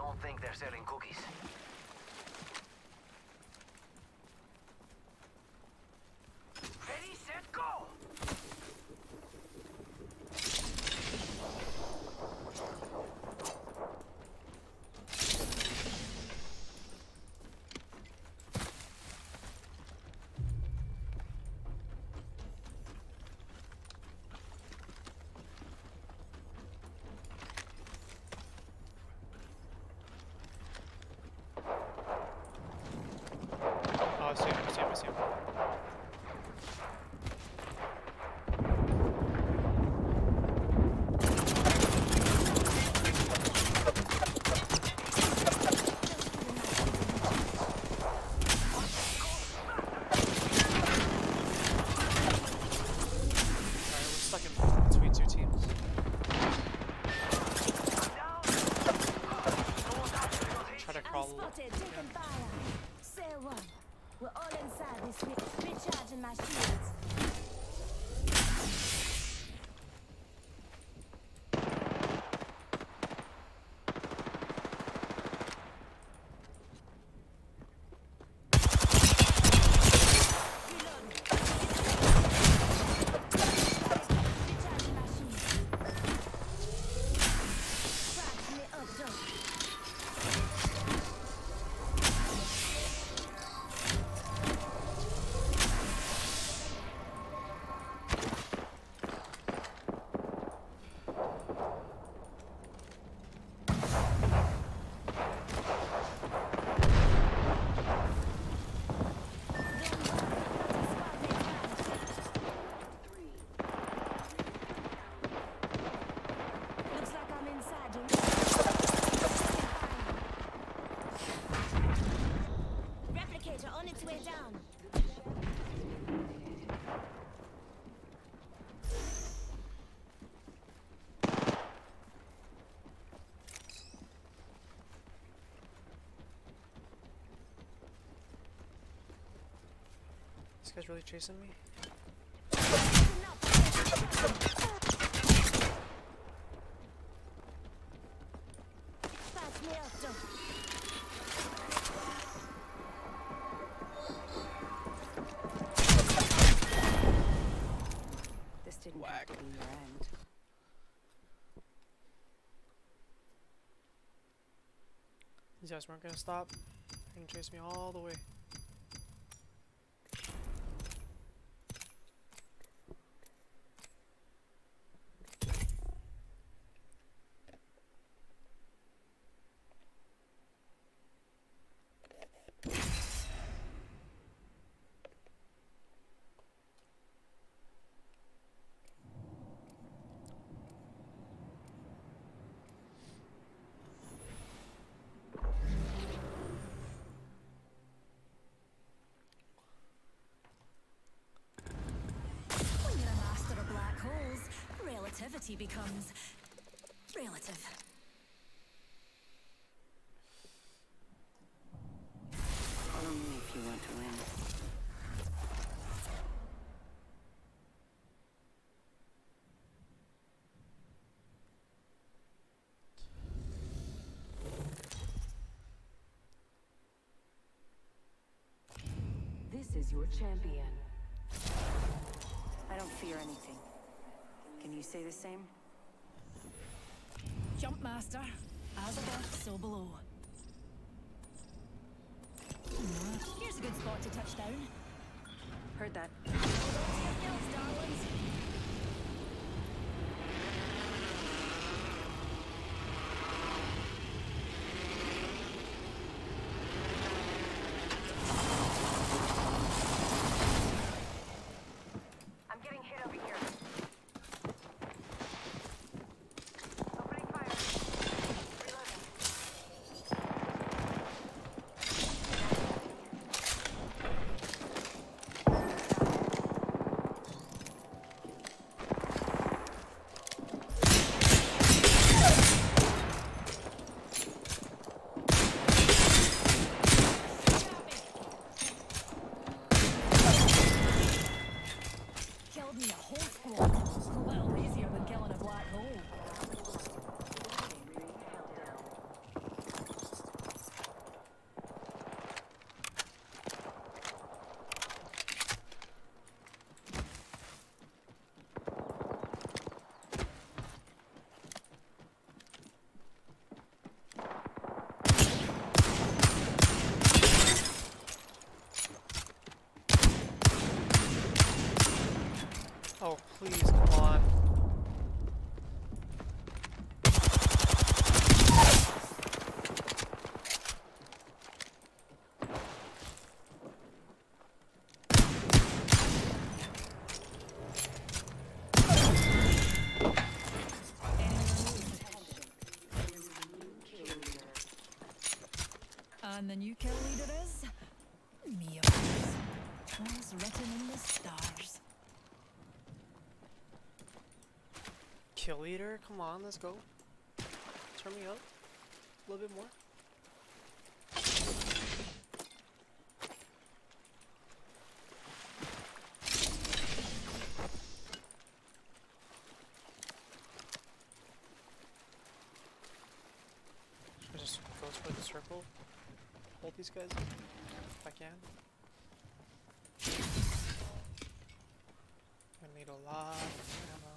don't think they're selling cookies. Ready, set, go! Oh, I see him, I see him, I see him. Alright, we're stuck in between two teams. Try to crawl a little. Spotted, taking fire. Say one. We're all inside this re- recharging my shields. Recharging my shields. Crack me up, though. Looks like I'm inside the replicator on its way down. This guy's really chasing me. Patch me up, though. This didn't have to be your end. These guys weren't gonna stop. They can chase me all the way. When you're a master of black holes, relativity becomes relative. Only if you want to win. This is your champion. I don't fear anything. Can you say the same? Jump master, as above, so below. Hmm, here's a good spot to touch down. Heard that. Hold on to your kills, darlings. I'm getting hit over here. Opening fire. Reloading. Killed me a whole squad. A little easier than killing a black hole. Oh, please, come on. And the new kill leader is me, of course. All's written in the stars. Kill leader, come on, let's go. Turn me up a little bit more. Should I just go for the circle? Hold these guys if I can. I need a lot of ammo.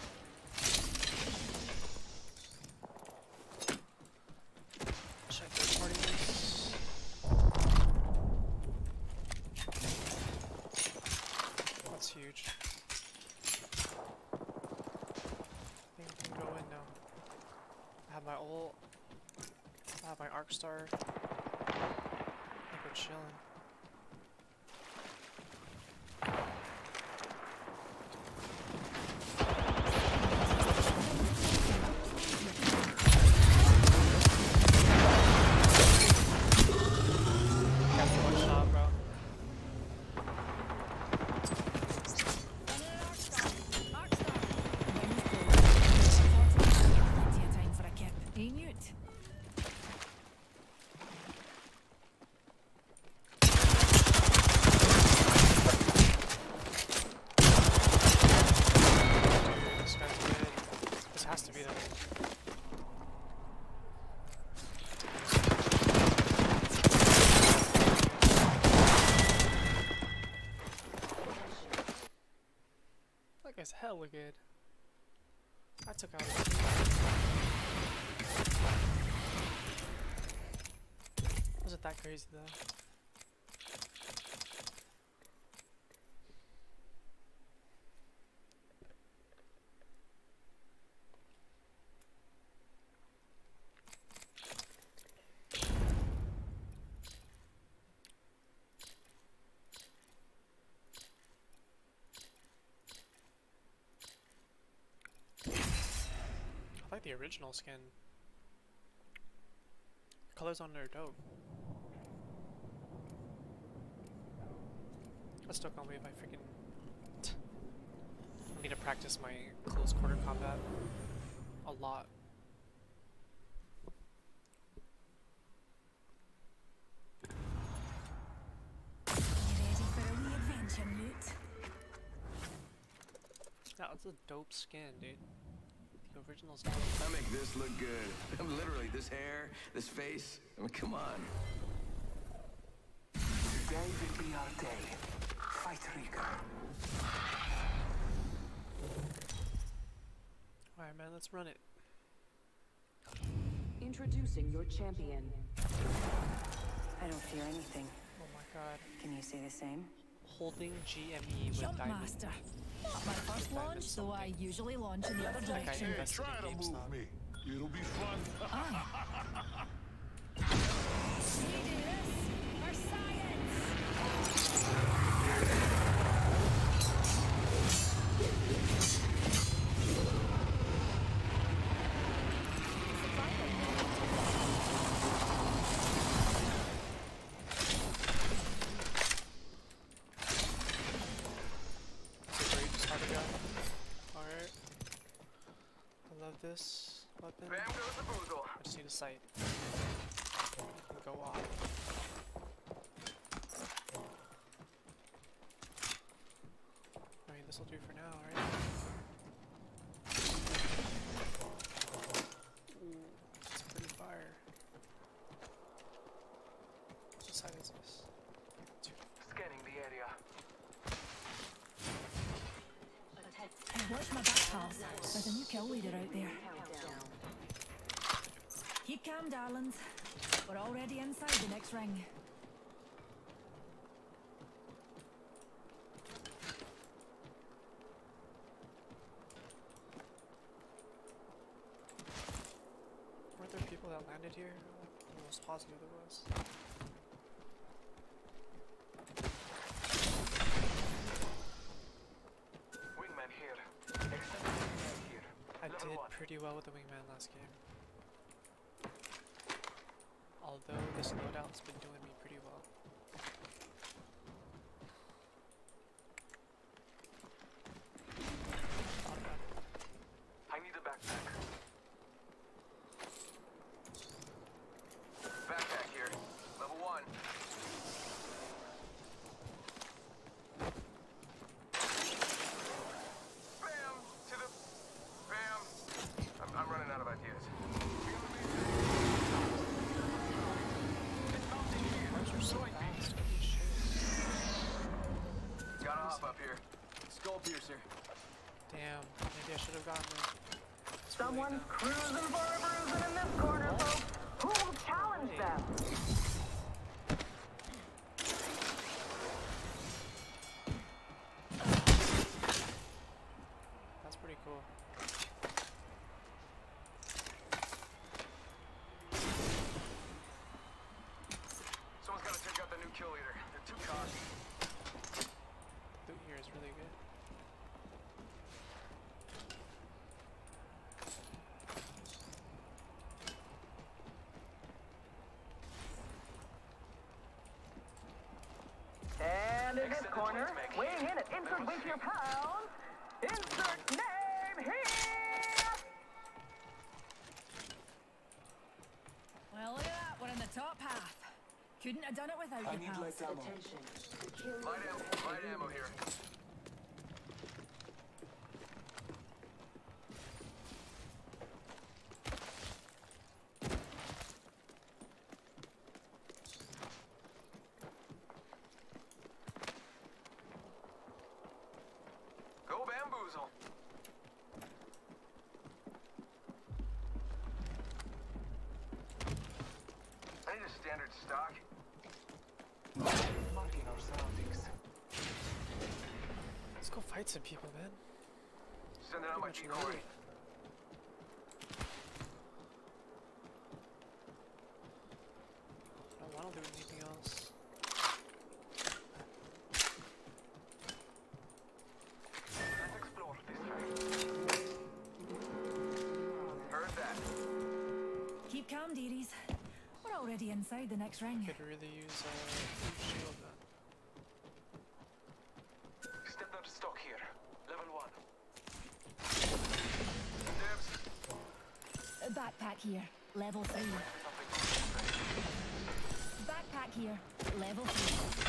Check third party use. That's huge. I think I can go in now. I have my ult. I have my arc star. I think we're chilling. It's hella good. I took out a wasn't that crazy though. I like the original skin. The colors on there are dope. I still can't believe I freaking I need to practice my close quarter combat a lot. You ready for a wee adventure, Newt? That's a dope skin, dude. The original skin. I make this look good. Literally, this hair, this face. I mean, come on. Today will be our day. Fight Rika. Alright, man, let's run it. Introducing your champion. I don't fear anything. Oh my god. Can you say the same? Holding G M E with Jump diamond. Master. Not my first launch, though I usually launch in the other Like I direction. invested in GameStop. It'll be fun. Aye. We do this for science. That's a great starter gun. Alright. I love this weapon. Bam goes the boozle. I just need a sight. It can go off. I mean, this will do for now, right? Ooh, that's pretty fire. What side is this? Scanning the area. Watch my back, pals. There's a new kill leader out there. Keep calm, darlings. We're already inside the next ring. landed here? I'm almost positive there was. Wingman here. Extended wingman here. I Level did one. pretty well with the wingman last game. Although this loadout's been doing me pretty well. I need a backpack. Backpack here. Level one. Bam! To the... Bam! I'm, I'm running out of ideas. Gotta hop up here. Skull piercer. Damn, maybe I should have gotten it. Someone's cruising for a bruising in this corner, folks. Who will challenge them? That's pretty cool. Someone's gotta take out the new kill leader. They're too cocky. Loot here is really good. And in this Extended corner, wing mag weighing here. in at insert Level weight your six. pounds, insert name here! Well, look at that. We're in the top half. Couldn't have done it without you, pals. Attention. The kill Light ammo. Light ammo here. Go bamboozle. I need a standard stock. Marking our surroundings. Let's go fight some people, man. Sending out my Pretty much decoy. loaded. I don't want to do anything else. Let's explore this way. Heard that. Keep calm, dearies. We're already inside the next ring. Could really use a huge shield gun. Standard stock here. Level one. Dibs. A backpack here. Level three. Backpack here. Level three.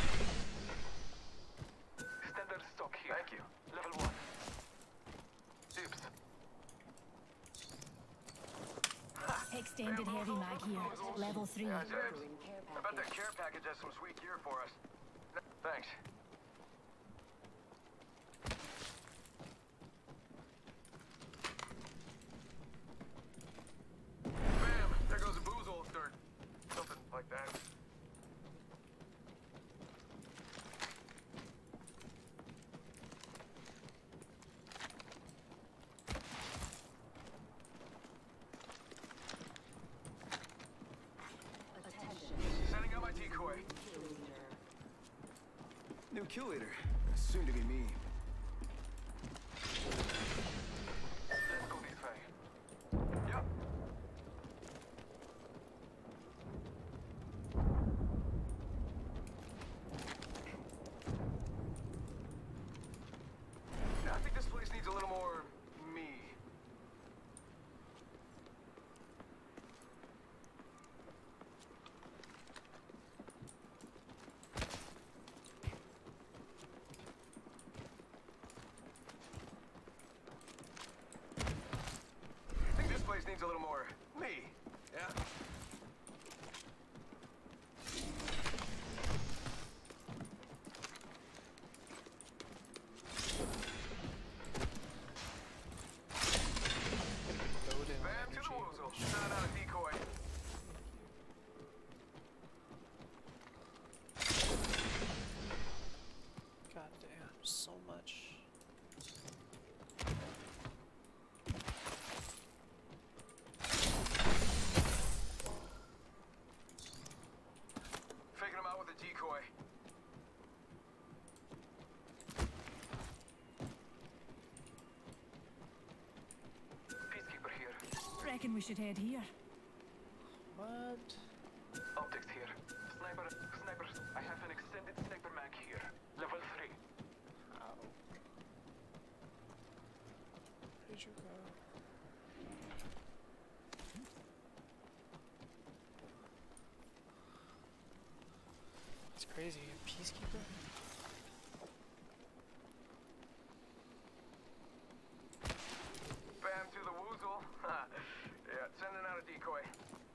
Standard stock here. Thank you. Level one. Dibs. Extended heavy mag here. Level three. Yeah, dibs. Offering care I bet that package. care package has some sweet gear for us. No, thanks. Bam! There goes a boozle, or something like that. Attention. Sending out my decoy. Kill leader. New kill leader. Soon to be me. Let's go this way. Yep. I think this place needs a little more me. I think this place needs a little more me. Yeah. Loaded Bam to the energy. woozle. Sending out a decoy. God damn, so much. reckon we should head here. What? Optics here. Sniper, sniper. I have an extended sniper mag here. Level three. How? Where did you go? It's crazy. Peacekeeper? Bam to the woozle. Yeah, sending out a decoy.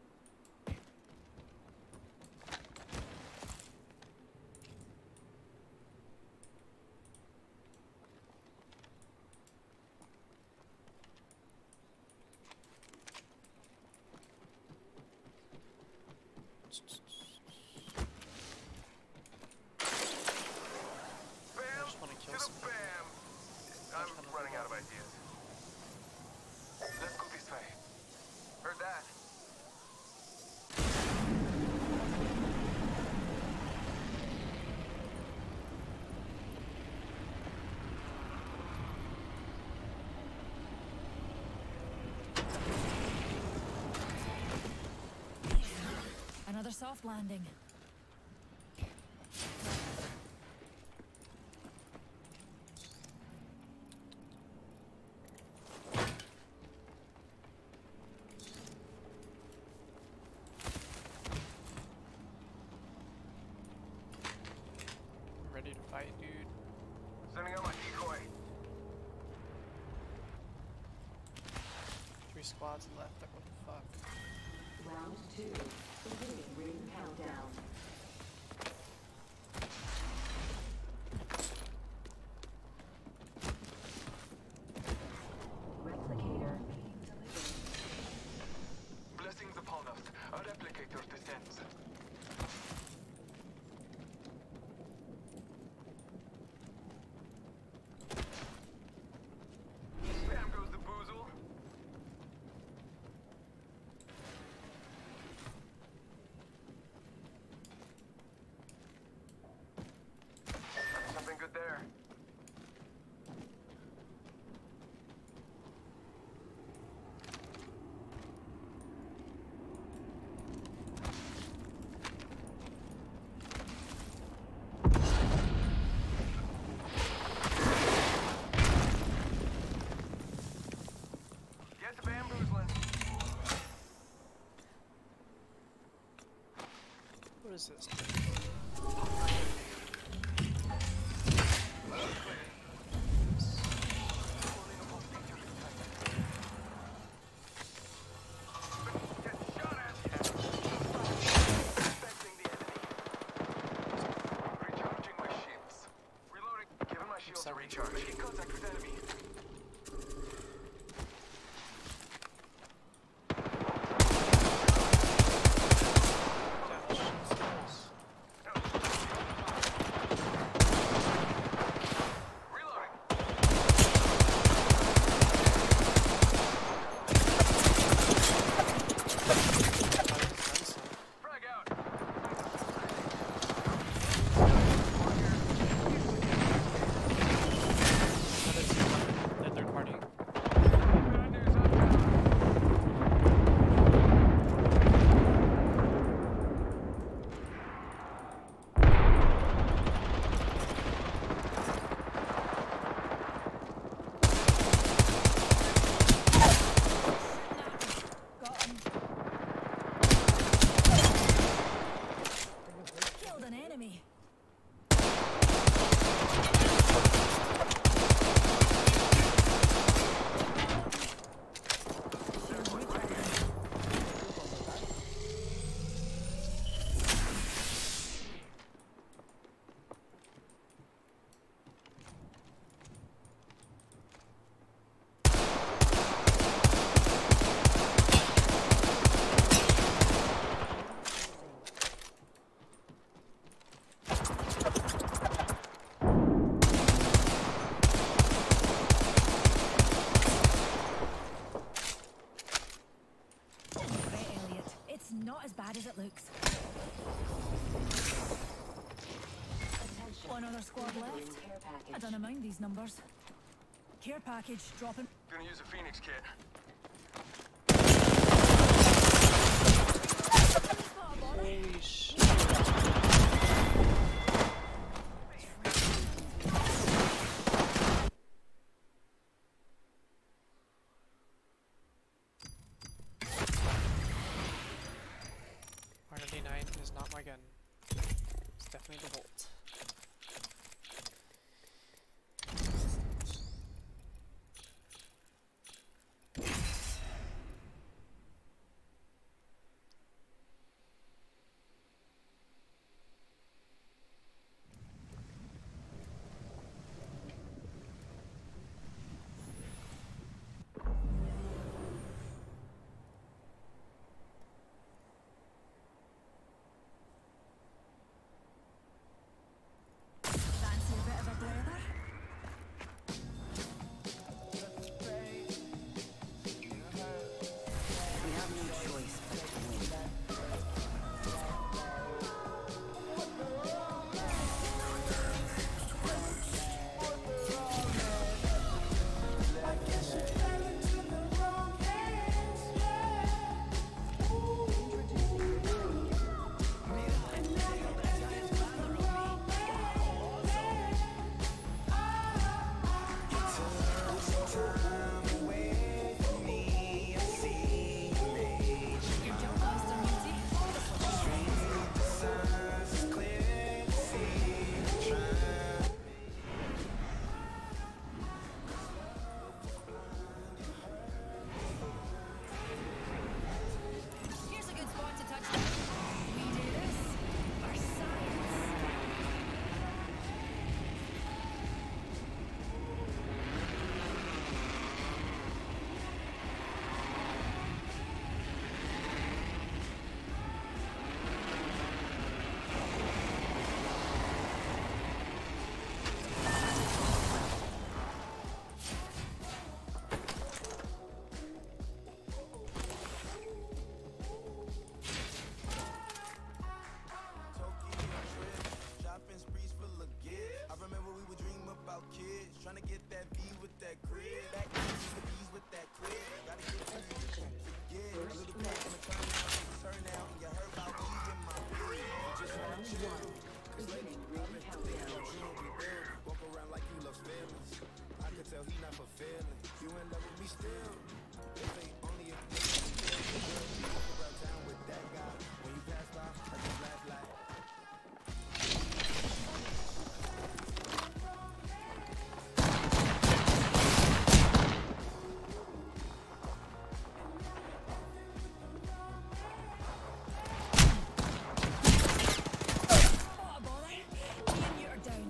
I just want to kill some. Bam! I'm running out of ideas. Let's go this way. Heard that. Another soft landing. I'm ready to fight, dude. Sending out my decoy. Three squads left. Like, what the fuck? Round two. Beginning ring countdown. Replicator being delivered. Blessings upon us. A replicator descends. Bam goes the boozle. Something good there. Get the bamboozling. What is this? Get shot at. Expecting the enemy. Recharging my shields. Reloading. Giving my shields a Sorry. recharge. Making contact with enemy. Yeah, Jesus. Reloading. Frag out. Another third party. Got him. Killed an enemy. Not as bad as it looks. Attention. One other squad Delivering left. care package. I don't mind these numbers. Care package dropping. Gonna use a Phoenix kit. Holy shit. R ninety-nine is not my gun. It's definitely the Volt. Fancy a bit of a blather? We have no choice but to win. Your jump master beauty? Here's a good spot to touch down. We do this for science. Shopping sprees full of gifts. I remember we would dream about kids, trying to get that V with that grid. Back then, the B's with that quid. Gotta get to the forget. A little bit on the turn now, turn now, and you heard about me in my bed. Just wanna chill. Cause lately, I've been thinking about you and me there. Walk around like you love feelings. I could tell he not fulfilling. You in love with me still. If they only if you walk around town with that guy. When you pass by, I just laugh like. What a bother. Ian, you're down.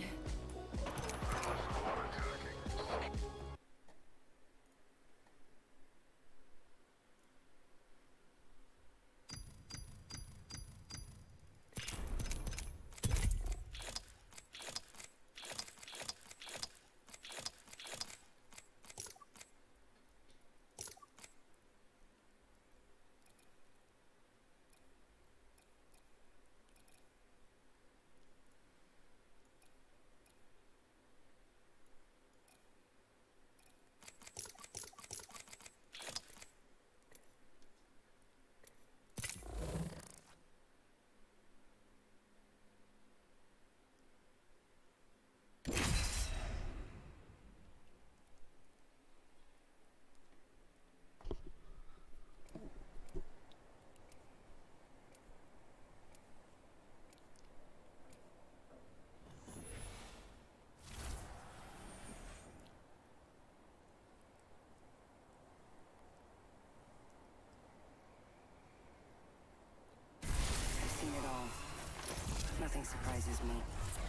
I've seen it all. Nothing surprises me.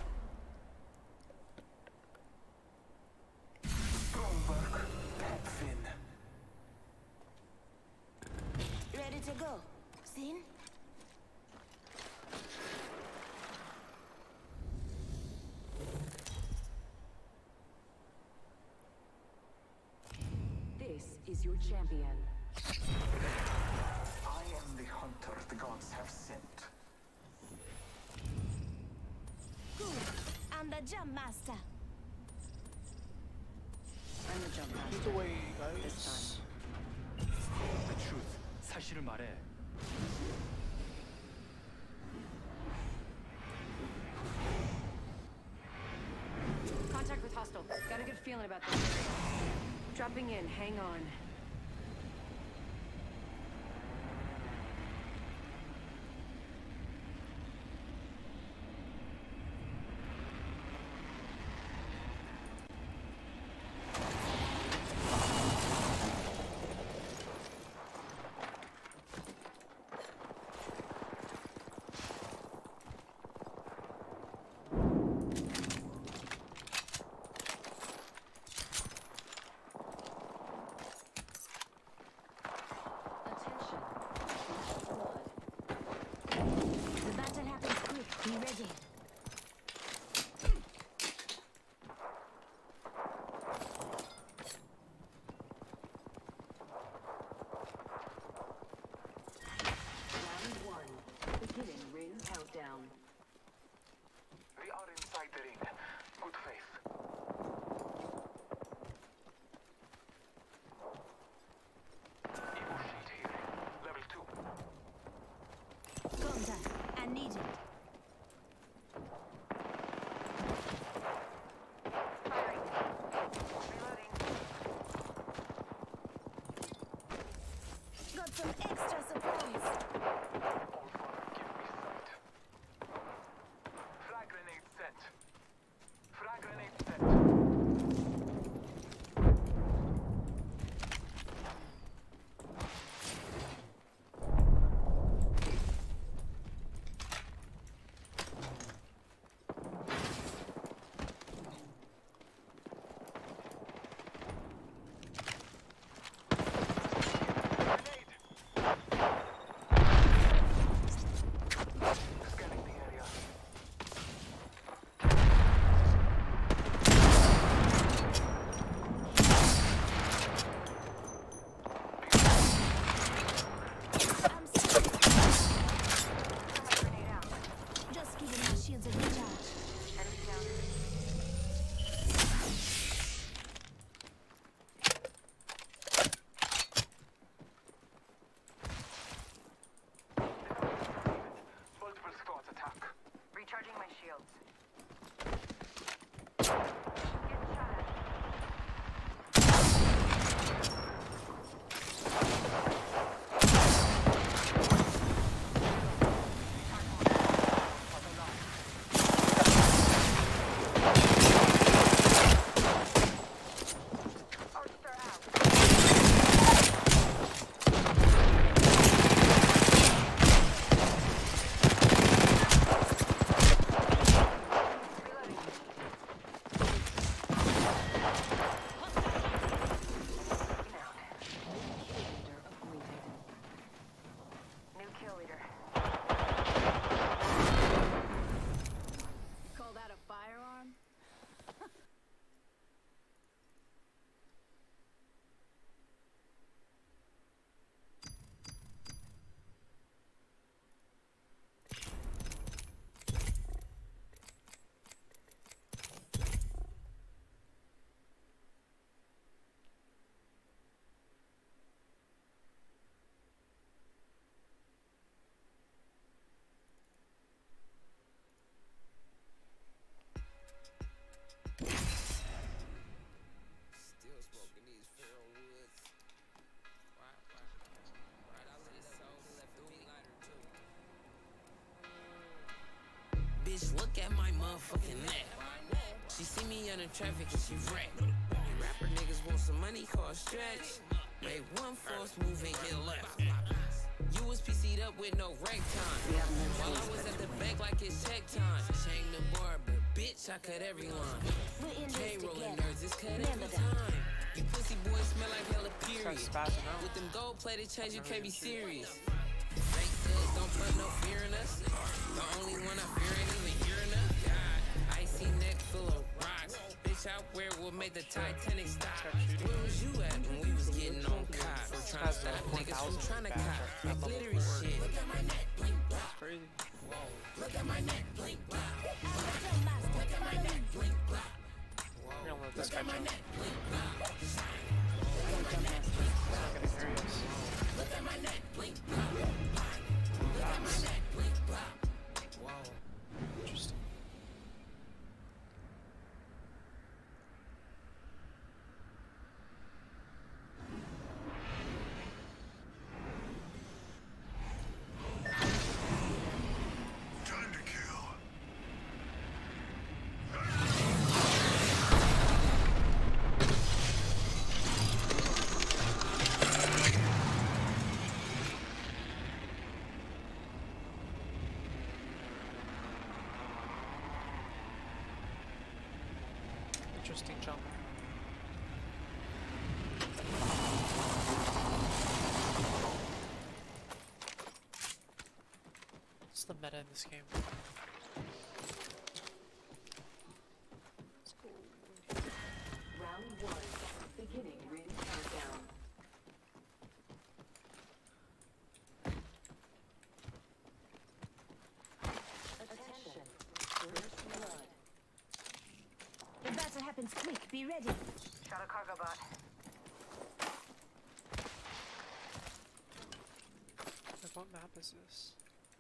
Ready to go? Seen? This is your champion. I am the hunter the gods have sent. Good. I'm the jump master. I'm the jump master. Either way, This guys. time. The truth. 사실을 말해. Contact with hostile. Got a good feeling about this area. Dropping in. Hang on. The battle happens quick. Be ready. Round one. Beginning ring countdown. We are inside the ring. Good faith. Evo shield here. Level two. Contact. I need it. Got some extra supplies. All for give me sight. Frag grenade sent. Frag grenade sent. Scanning the area. I'm sorry. Just giving my shields a recharge. Enemy down. Multiple squads attack. Recharging my shields. New kill leader. Call that a firearm? Still smoking these feral woods. Right, right, right. I lit it up. Left a big lighter too. Bitch, look at my motherfucking neck. She see me under traffic and she wreck. Rapper niggas want some money, call stretch. Make one false move and get left. You was P C'd up with no rank time. While I was at the bank like it's check time. Shame the bar, but bitch, I cut every line. We're in this K-rolling together. nerds, it's cut Remember every that. time. You pussy boys smell like hella period. Starts spazzing out. With them gold plated chains, you can't be serious. Fake thugs don't put no fear in us. The only one I fear ain't even hearing us. God, icy neck full of rocks. Bitch, I wear will make the Titanic stop. Where was you at when we was getting on cops? We're trying to stop niggas from trying to cop. That glittery shit. Look at my neck, blink, block. Crazy. Look at my neck, blink, block. Look at my neck, blink, block. We're gonna let this guy Look at my jump. neck, blink, block. Not gonna hear us. Look at my neck, blink, block. Look at my neck, blink, block. Whoa. Interesting. interesting jump. What's the meta in this game? Let's go. Round one, beginning ring countdown. Attention, first blood. The battle happens quick. Be ready. Shot a cargo bot. Like, what map is this?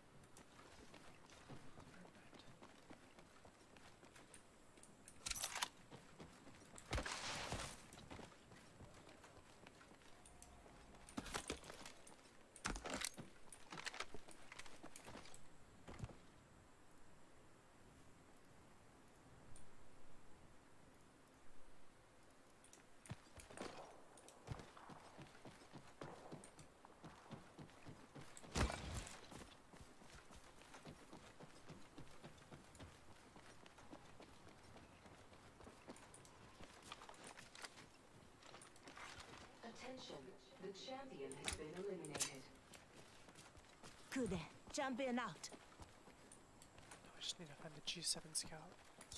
Attention, the champion has been eliminated. Good. Jump in out. No, I just need to find the G seven scout.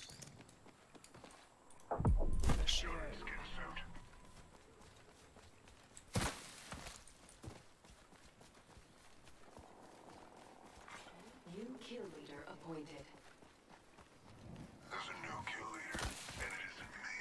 There she is. New kill leader appointed. There's a new kill leader, and it isn't me.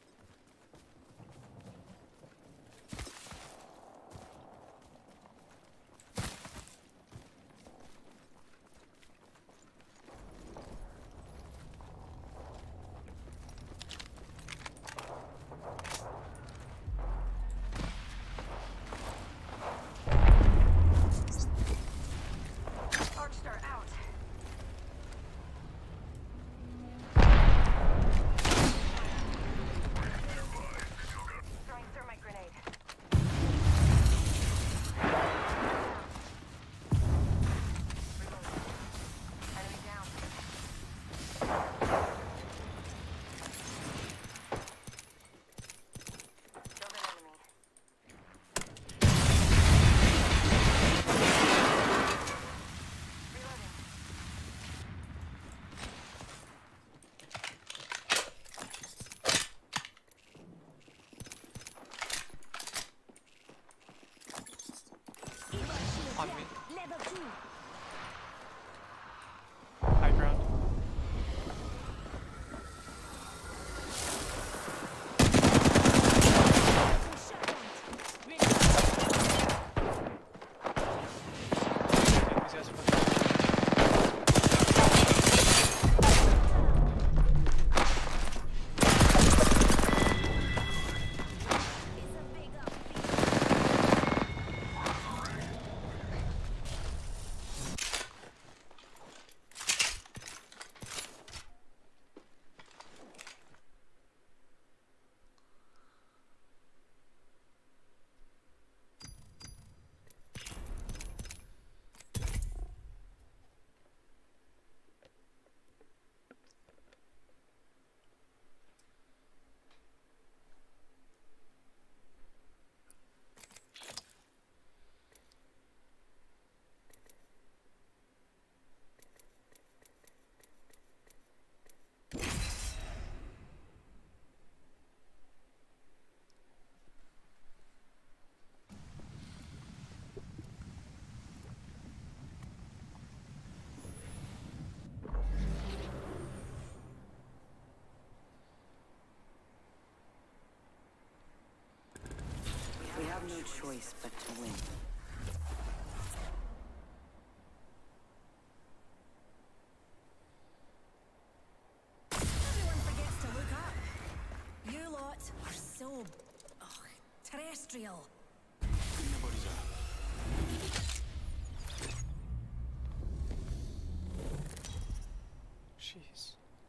Archstar out. Throwing thermite grenade. Enemy down. Killed an enemy. Reloading. On me. Level two. High ground. These guys are fucking- It's a big up. We have no choice but to win. Everyone forgets to look up. You lot are so ugh, terrestrial. Jeez.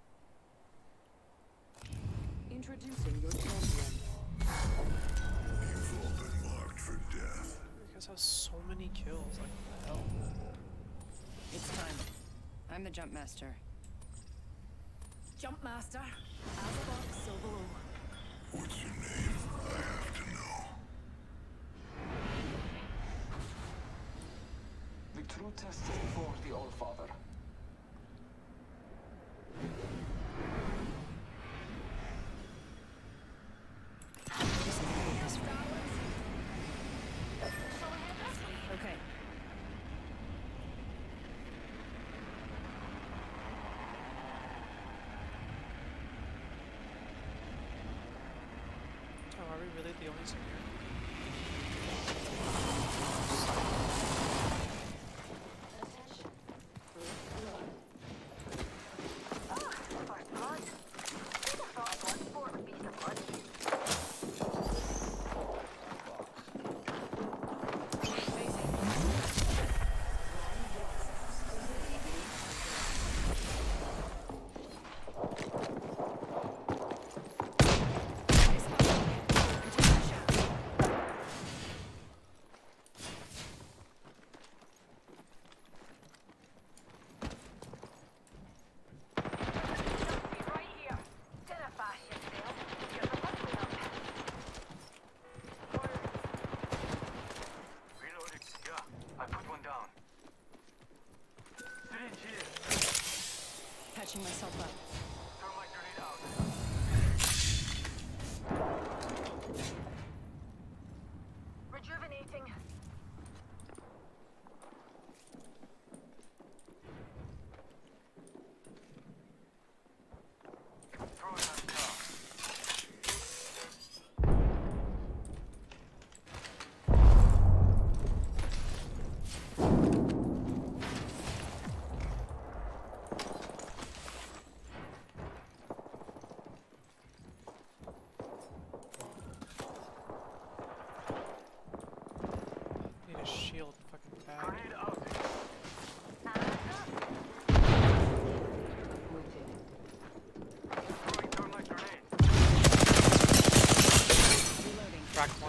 Introducing your champion. You've all been marked for death. You guys have so many kills. Like, what the hell? It's time. I'm the jump master. Jump master, as above, so below. healings in here? Patching myself up. Thermite grenade out. Rejuvenating. Throwing out the car. Need a shield fucking bad. Grenade out. Throwing thermite grenade. Reloading. Crack one.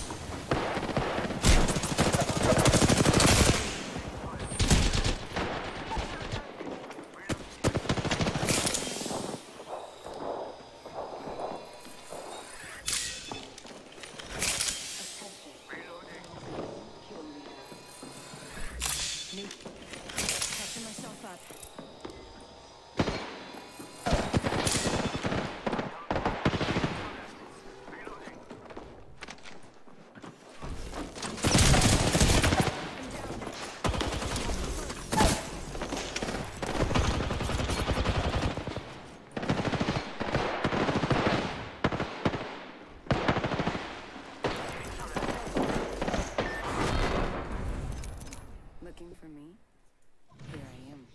Me. Patching myself up. Looking for me? Here I am.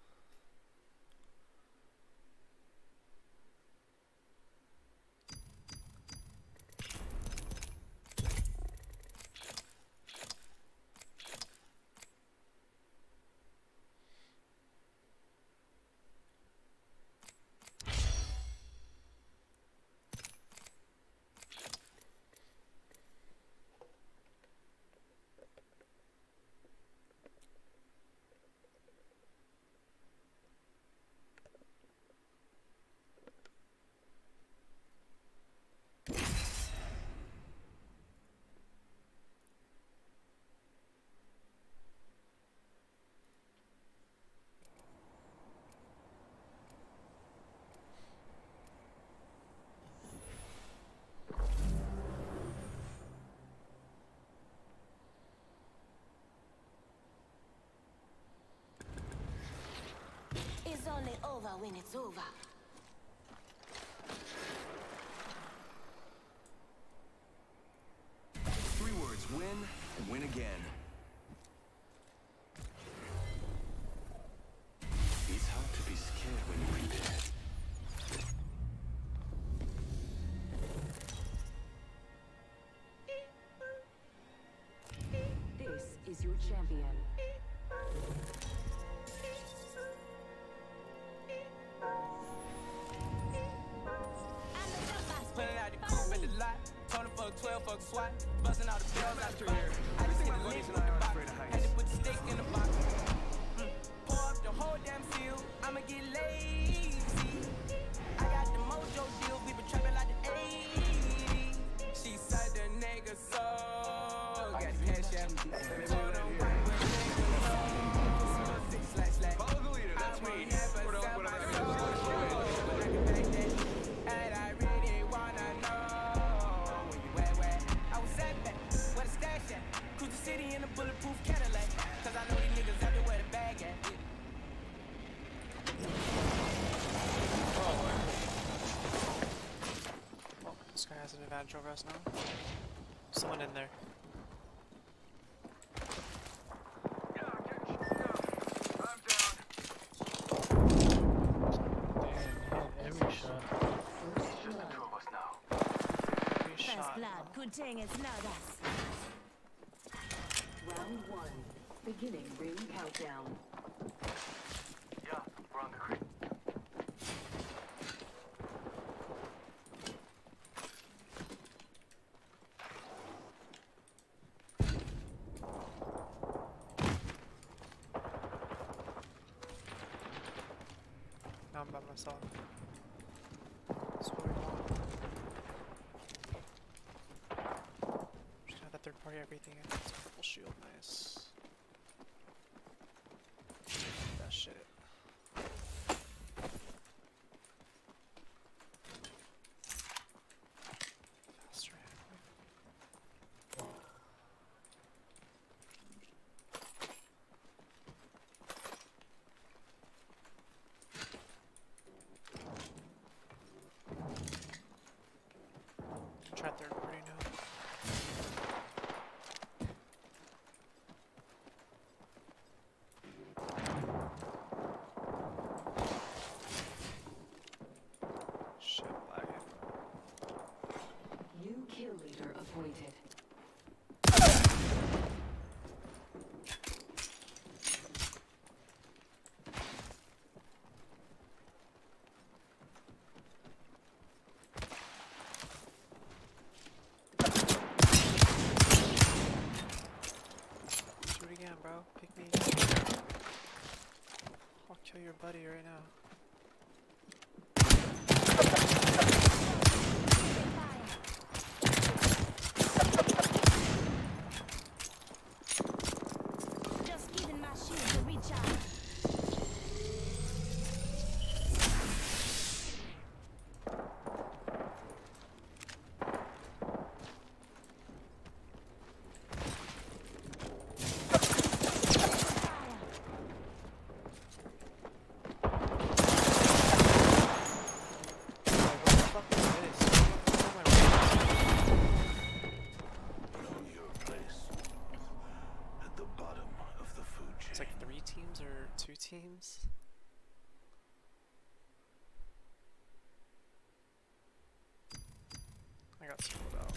It's only over when it's over. Three words: win and win again. It's hard to be scared when you're in bed. This is your champion. Pulling out the coupe at the lot. Told him fuck twelve, fuck SWAT. Buzzing all the bells out the box. I just hit the lick with the box. Had to put the stick in the box. Mm. Pour up the whole damn field. I'ma get lazy. I got the mojo deal. We been trapping like the eighties. She said the nigga so. Got the cash out. Told him what the nigga know. Six slash slash. Follow the leader, that's I me. won't never What up, sell what up, my what up, soul. what up, what up, But I can back that. And I really wanna know where you at, where I was at back, where the stash at. Cruise the city in a bulletproof Cadillac. Cause I know these niggas out there where the bag at. This guy has an advantage over us now. Someone in there. Every shot. It's just the two of us now. Every First shot. blood, good thing it's not us. Round one. Beginning ring countdown. Yeah, we're on the creek. Now I'm by myself. That's what we want. Just have that third party everything and it's a full shield, nice. That shit. Faster. Try third party now. Shit, lagging. New kill leader appointed. Do it again, bro. Pick me. I'll kill your buddy right now. Just giving my shield a recharge. Know your place. At the bottom of the food chain. It's like three teams or two teams. I got scrolled out.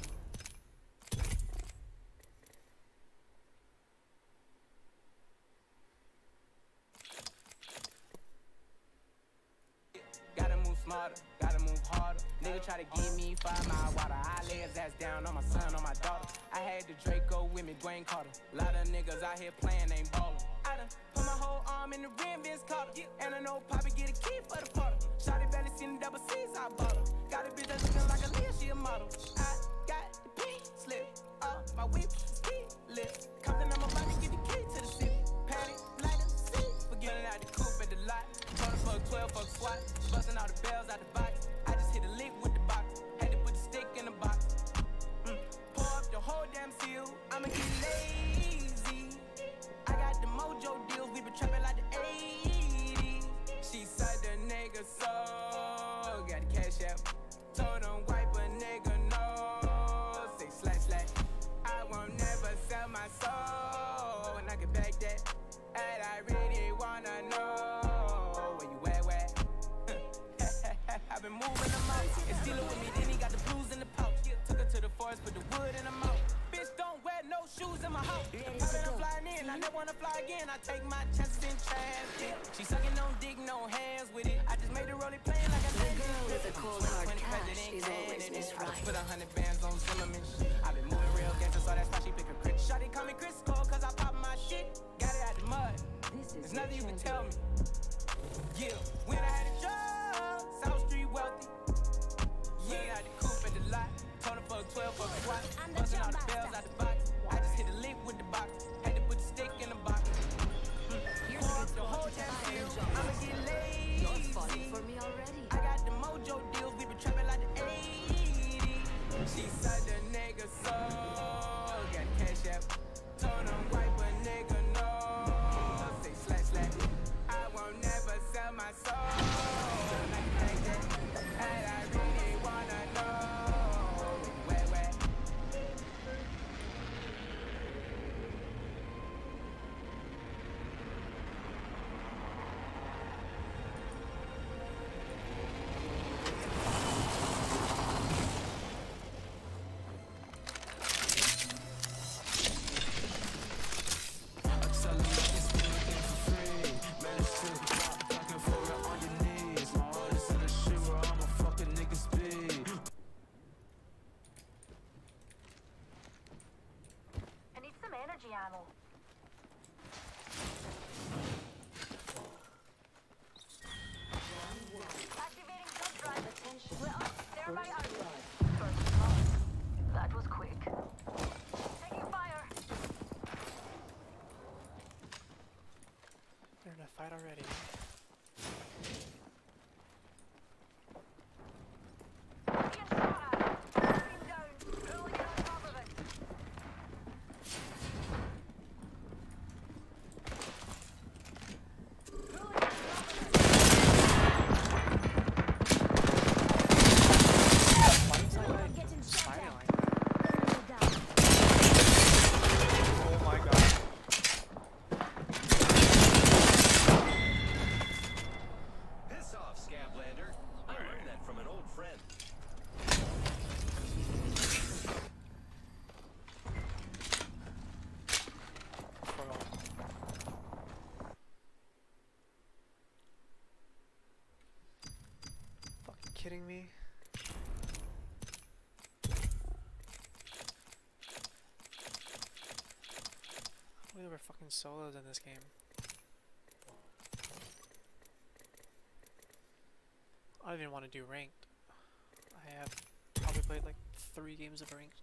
Gotta move smarter, gotta move harder. Nigga try to give me five mile water. I lay his ass down on my son, on my daughter. I had the Draco with me, Dwayne Carter. Lot of niggas out here playing, ain't ballin'. I done put my whole arm in the rim, Vince Carter. And I know Poppy get a key for the quarter. Shawty barely seen the double C's, I bought her. Got a bitch that's looking like a Leah, she a model. I got the pink slip, uh, my whip ski lift. Compton, I'm about to get the key to the city. Patty, light up the seat. Forgetting out the coupe at the lot. Told fuck twelve, fuck SWAT. Busting all the bells out the box. I just hit a lick with the box. Had to put the stick in the box. Mm. Pour up the whole damn seal. I'ma get lazy. I got the mojo deals. We been trapping like the eighties. She said the nigga so got the cash out. Told him wipe a nigga no. Say slash slash. I won't never sell my soul. And I can back that. And I really wanna know where you at, where? I've been moving them out. And stealing with me, then he got the blues in the pouch. Took her to the forest, put the wood in her mouth. Bitch, don't wear no shoes in my house. Poppin', I'm flying in, I never wanna fly again. I take my chances in traffic. She sucking on dick, no hands with it. I just made her roll it plain like I said. The girl with the cold hard cash is always Miss Right. Put a hundred bands on Zimmerman. I've been moving real gangster, so that's why she pick a crit. Shawty call me Chris Cole, cause I pop my shit. Got it out the mud. There's nothing you can tell me. Yeah, when I had a job, South Street wealthy. Yeah, out the coupe at the lot. Told him fuck twelve, fuck SWAT. Busting all the bells out the box. I just hit a lick with the box. Had to put the stick in the box. Mm. Pour up the whole damn field. I'ma get lazy. You're falling for me already. I got the mojo deals. We been trapping like the eighties. She said the nigga so got cash out. Told him wipe a nigga no. Say slash slash. I won't never sell my soul. Like that. And I really wanna know kidding me? We were fucking solos in this game. I don't even want to do ranked. I have probably played like three games of ranked.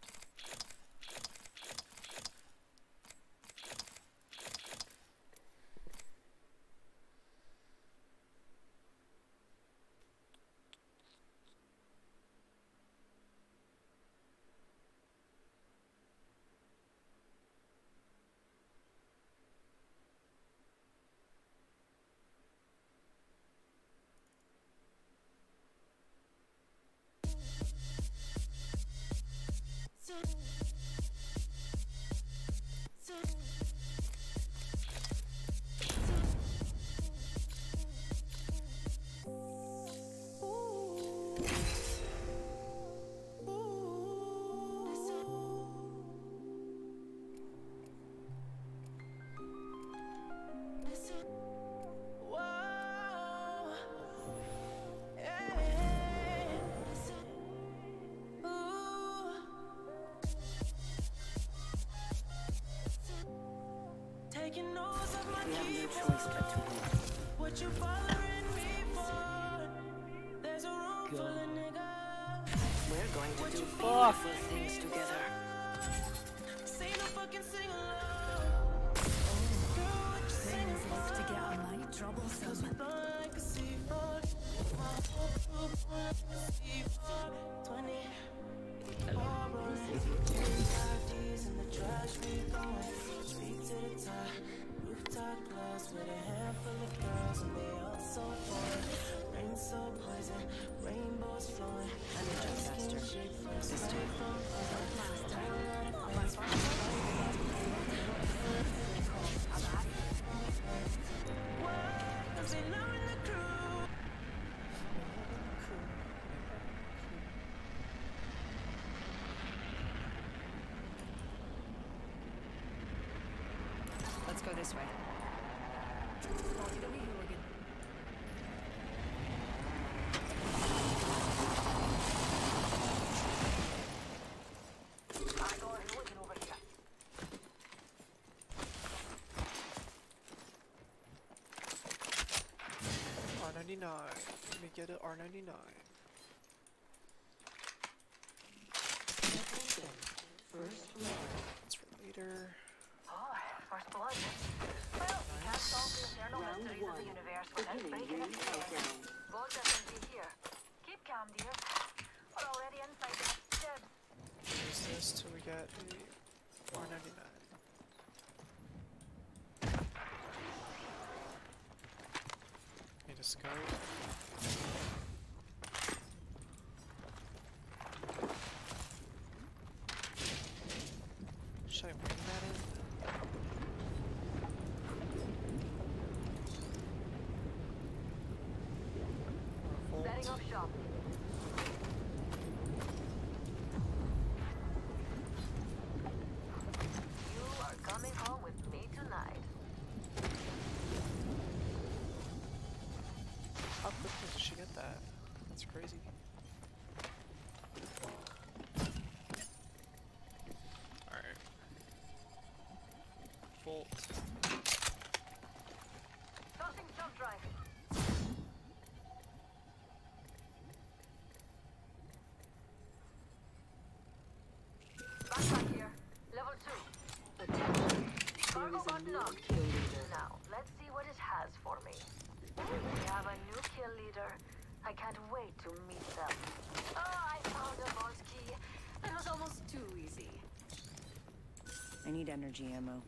Taking notes of my keyboard. What you bothering me for? There's a room full of niggas. We're going to What do you beautiful things together. Say no fucking sing along. Girl, what you singing Things left to get on my troublesome. Cause we burn like a C four. twenty. In the trash we going. Speak to the top. Rooftop clubs with a handful of girls and they all so fun. Rain so poison, rainbows flowing. And the skin shake first straight from Cause they know in the crew. Let's go this way. R ninety-nine. Let me get it R ninety-nine. That's for later. Oh, first blood. Well, we can't solve the eternal mysteries of the universe without breaking it down. Both of them be here. Keep calm, dear. We're already inside the shed. Use this till we get a R ninety-nine. Need a scope. Should I bring that in? Setting up shop. You are coming home with me tonight. How quickly did she get that? That's crazy. Alright. Bolt. Tossing jump drive. Backpack here. Level two. Cargo button up. Now, let's see what it has for me. We have a new kill leader. I can't wait to meet them. Oh, I found a vault key. That was almost too easy. I need energy ammo.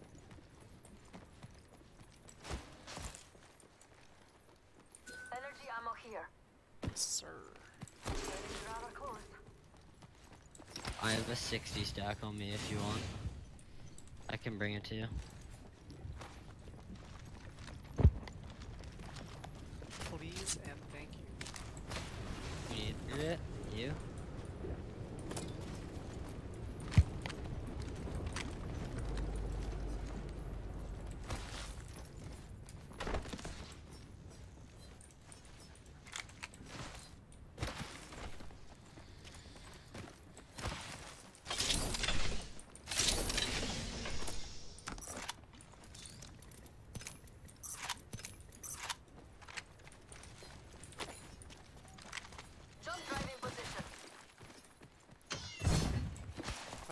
Energy ammo here. Sir. Ready to grab our clothes. I have a sixty stack on me if you want. I can bring it to you. Please and thank you. You need it? You?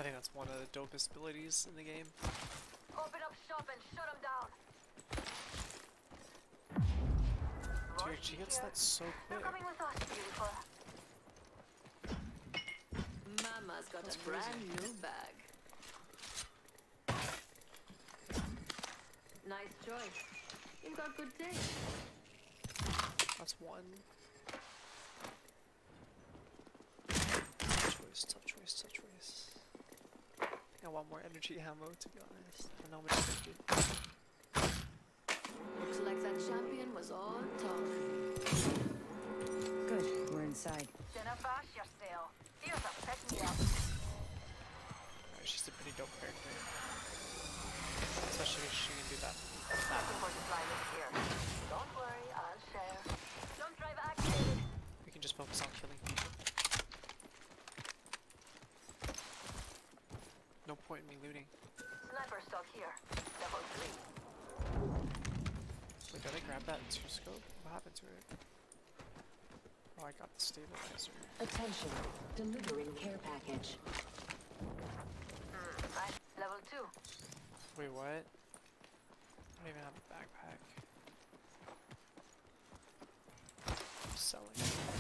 I think that's one of the dopest abilities in the game. Open up shop and shut them down. Dude, she gets that so You're quick. coming with us, beautiful. Mama's got That's a brand crazy. new bag. Nice choice. You've got good taste. That's one. Tough choice, tough choice, tough choice. I think I want more energy ammo, to be honest. I don't know how much energy. Looks like that champion was all talk. Good, we're inside. Jennifer, your sale. Here's a pick me up. Alright, she's a pretty dope character. Especially if she can do that. that. Looking for supply in here. Don't worry, I'll share. Jump drive activated. We can just focus on killing people. No point in me looting. Sniper stock here. Level three. Wait, did I grab that two scope? What happened to it? Oh, I got the stabilizer. Attention, delivering care package. Mm, nice. Level two. Wait, what? I don't even have a backpack. I'm selling.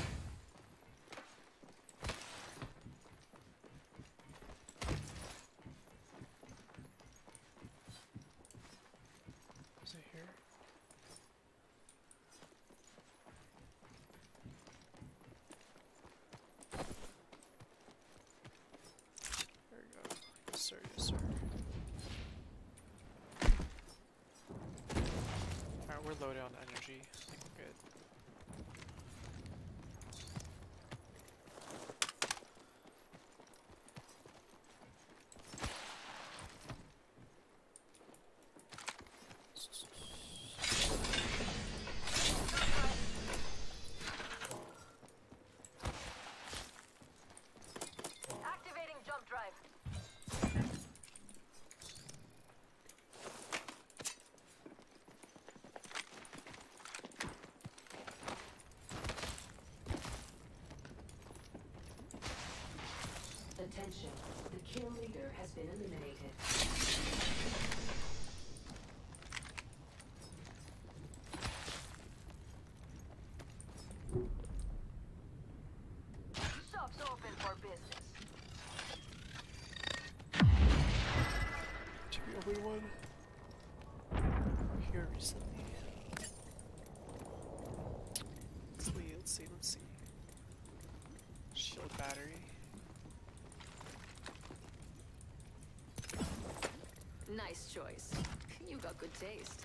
Is it here? There we go. Yes, sir, yes, sir. Alright, we're loaded on energy. I think we're good. Activating jump drive. Attention, the kill leader has been eliminated. Shop's open for business. To be everyone here recently. Let's see, let's see, let's see. Shield battery. Nice choice. You got good taste.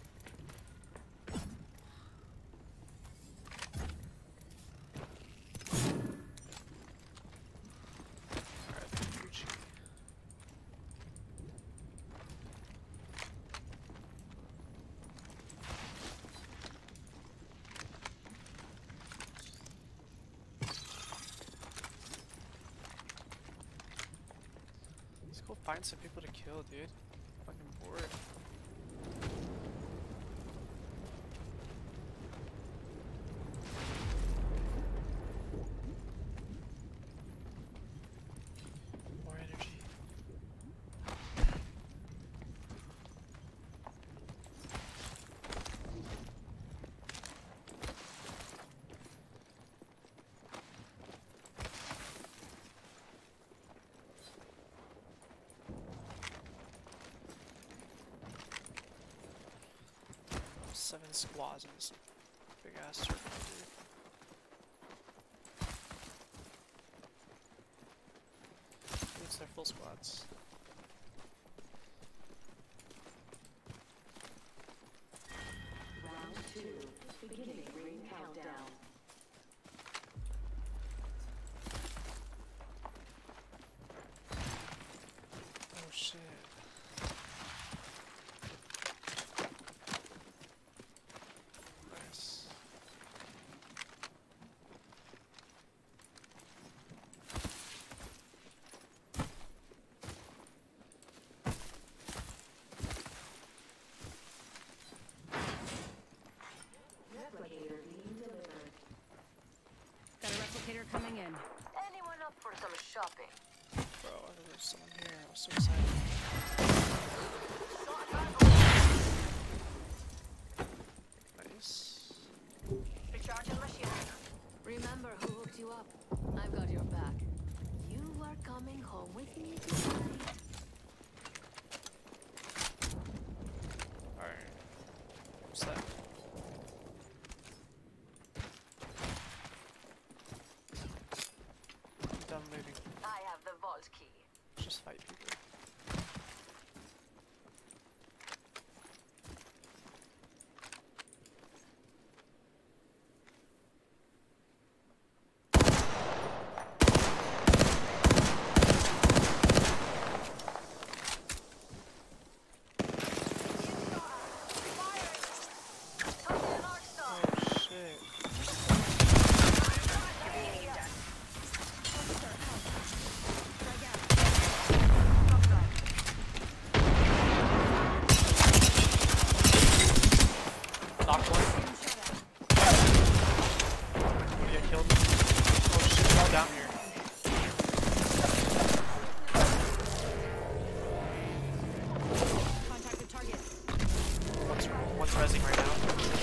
Alright, Gucci. Let's go find some people to kill, dude. Fucking bored. More energy. Seven squads in this big ass circle, dude. It's their full squads. Round two, beginning ring countdown. Oh shit. Nice. Replicator shopping. Bro, there was someone here. I was so excited. Nice. Recharging machine. Remember who hooked you up. I've got your back. You are coming home with me tonight. Alright. What's that? I'm done looting. I have the vault key. Just fight people. Knocked one. You get killed. Oh shit, they're all down here. Contacted target. One's, one's rezzing right now.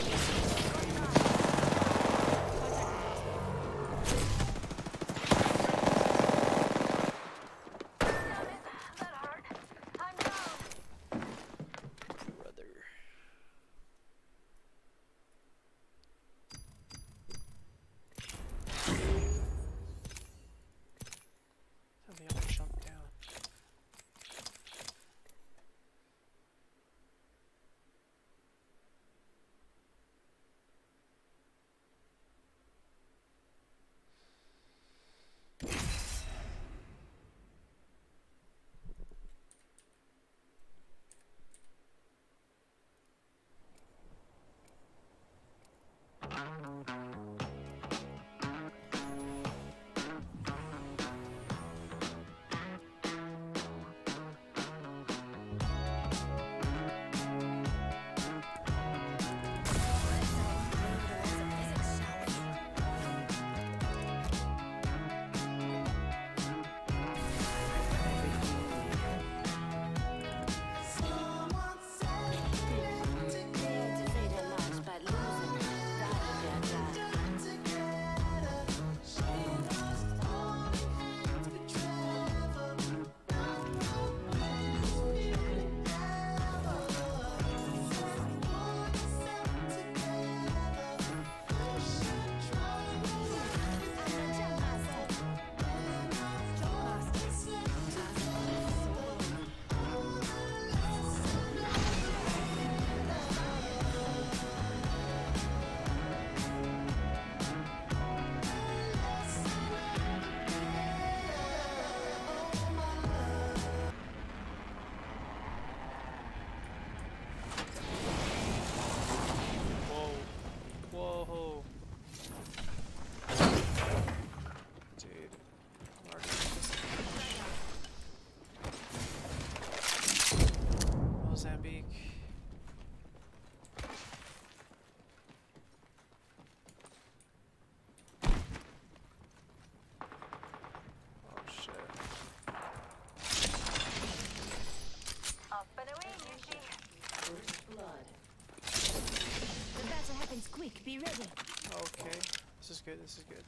Quick, be ready. Okay, this is good, this is good.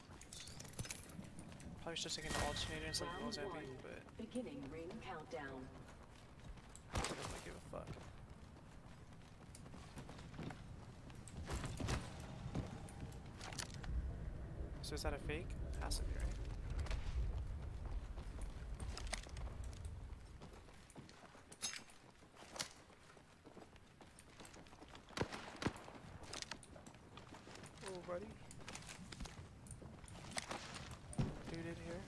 Probably should have taken an alternator instead of Mozambique, but beginning ring countdown. I don't really give a fuck. So is that a fake? Has to be, right? Buddy. Dude in here.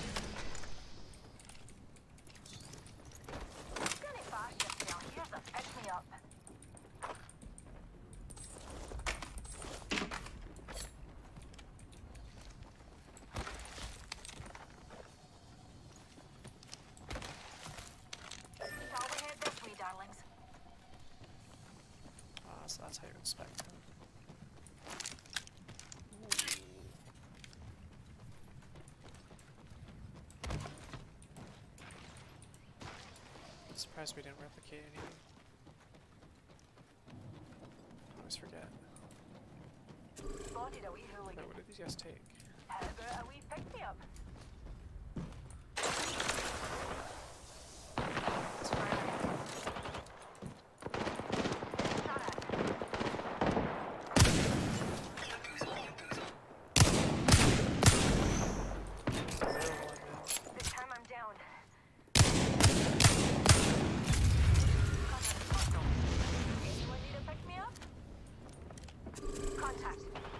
Getting fast just now. Here's an extra That's how you inspect them. Surprised we didn't replicate anything. I always forget. Spotted a wee hooligan. Wait, what did these guys take? How about a wee pick-me-up? This time I'm down. Anyone need a pick-me-up? Contact.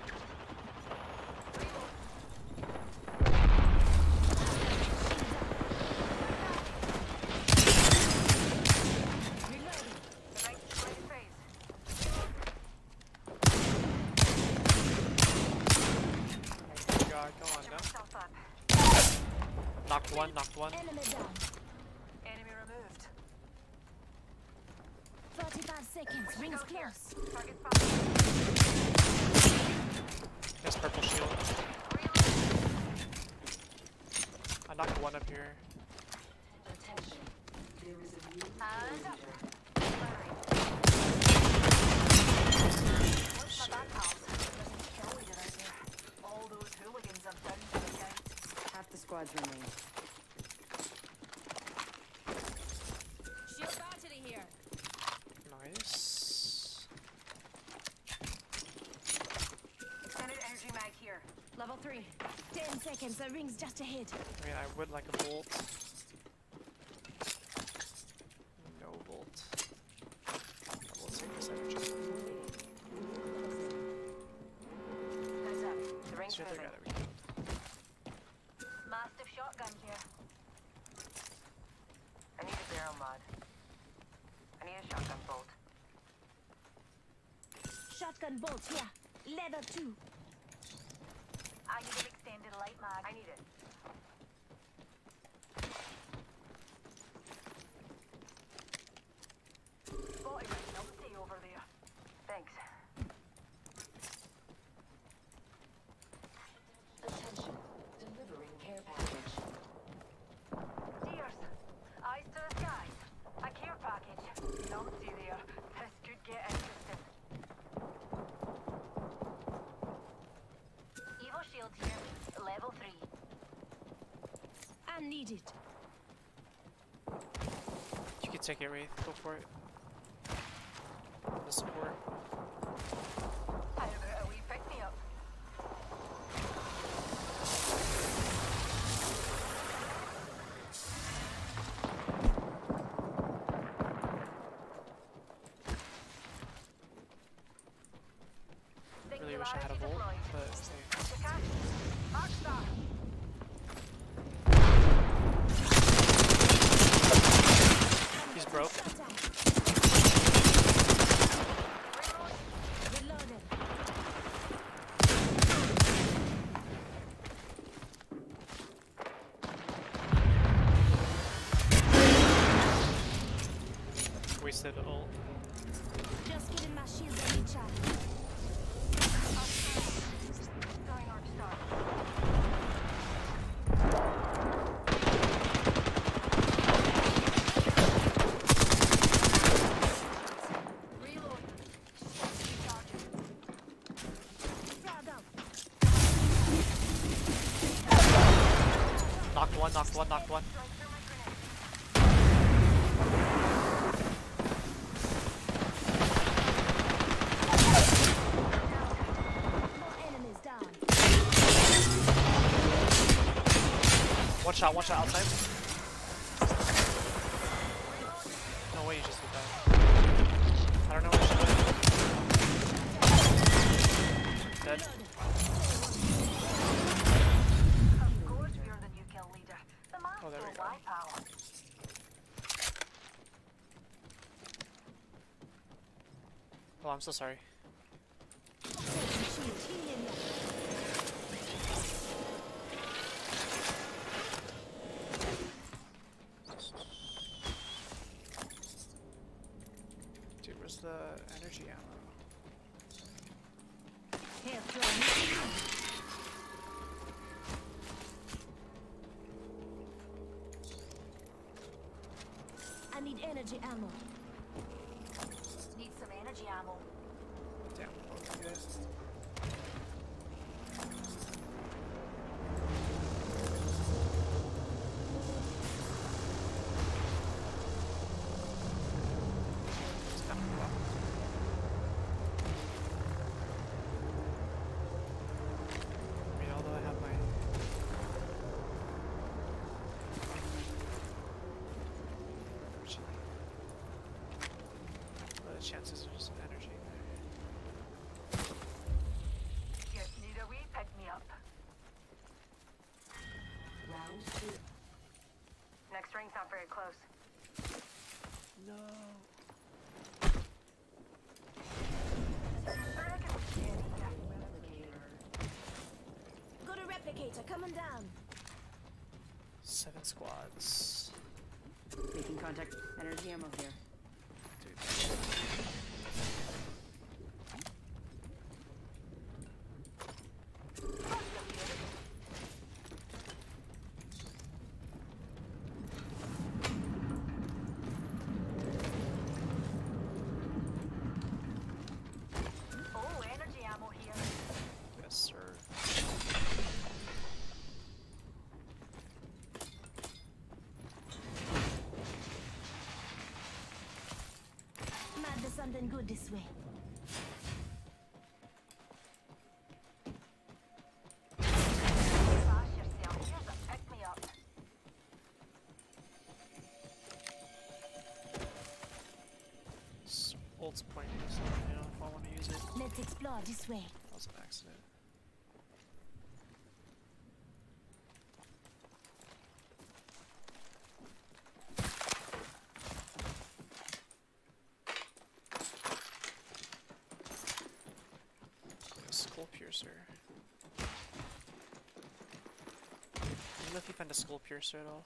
Knocked one, knocked one. Enemy down. Enemy removed. forty-five seconds. Rings close. Target Yes, purple shield. I knocked one up here. Attention. There is a new And up. What's my back house? There's a kill leader out there. All those hooligans have done for the count. half the squads remain. Shield battery here. Nice. Extended energy mag here. Level three. Ten seconds. The ring's just ahead. I mean, I would like a bolt. No bolt. We'll take this energy. Heads up. The ring's It's the other moving. guy that we killed. Mastiff shotgun here. I need a barrel mod. I need a shotgun bolt. Shotgun bolt here. Level two. I need an extended light mag. I need it. Spotted a numpty over there. Thanks. Attention. Delivering care package. Dears, eyes to the skies. A care package. Numpty there. This could get interesting. Evo shield here. Level three. I need it. You can take it, Wraith. Go for it. The support. How about a wee pick-me-up? Really wish I had a bolt, but hey. Rockstar. He's broke. Reloaded. Wasted ult. Just getting my shields on each other. Throwing Rockstar. Reload. Recharging. Frag out. Knocked one, knocked one, knocked one. Strike through my grenade. More enemies down. One shot, one shot outside. No way you just did that. I don't know what she did. Dead. Of course we're the new kill leader. The master Oh, there we will go. lie power. Oh, I'm so sorry. Shield healing ya. Dude, where's the energy ammo? I need energy ammo. Need some energy ammo. Damn, okay, guys. I mean, although I have my the chances are just energy. Yes, need a wee pick me up. Round two. Next ring's not very close. No. Got a replicator coming down. Seven squads. Making contact. Energy ammo here. Oh, energy ammo here. Yes, sir. Might be something good this way. Bash yourself. Here's a pick me up. This ult's pointless. I don't know if I want to use it. Let's explore this way. That was an accident. Skull piercer. I don't know if you find a skull piercer at all.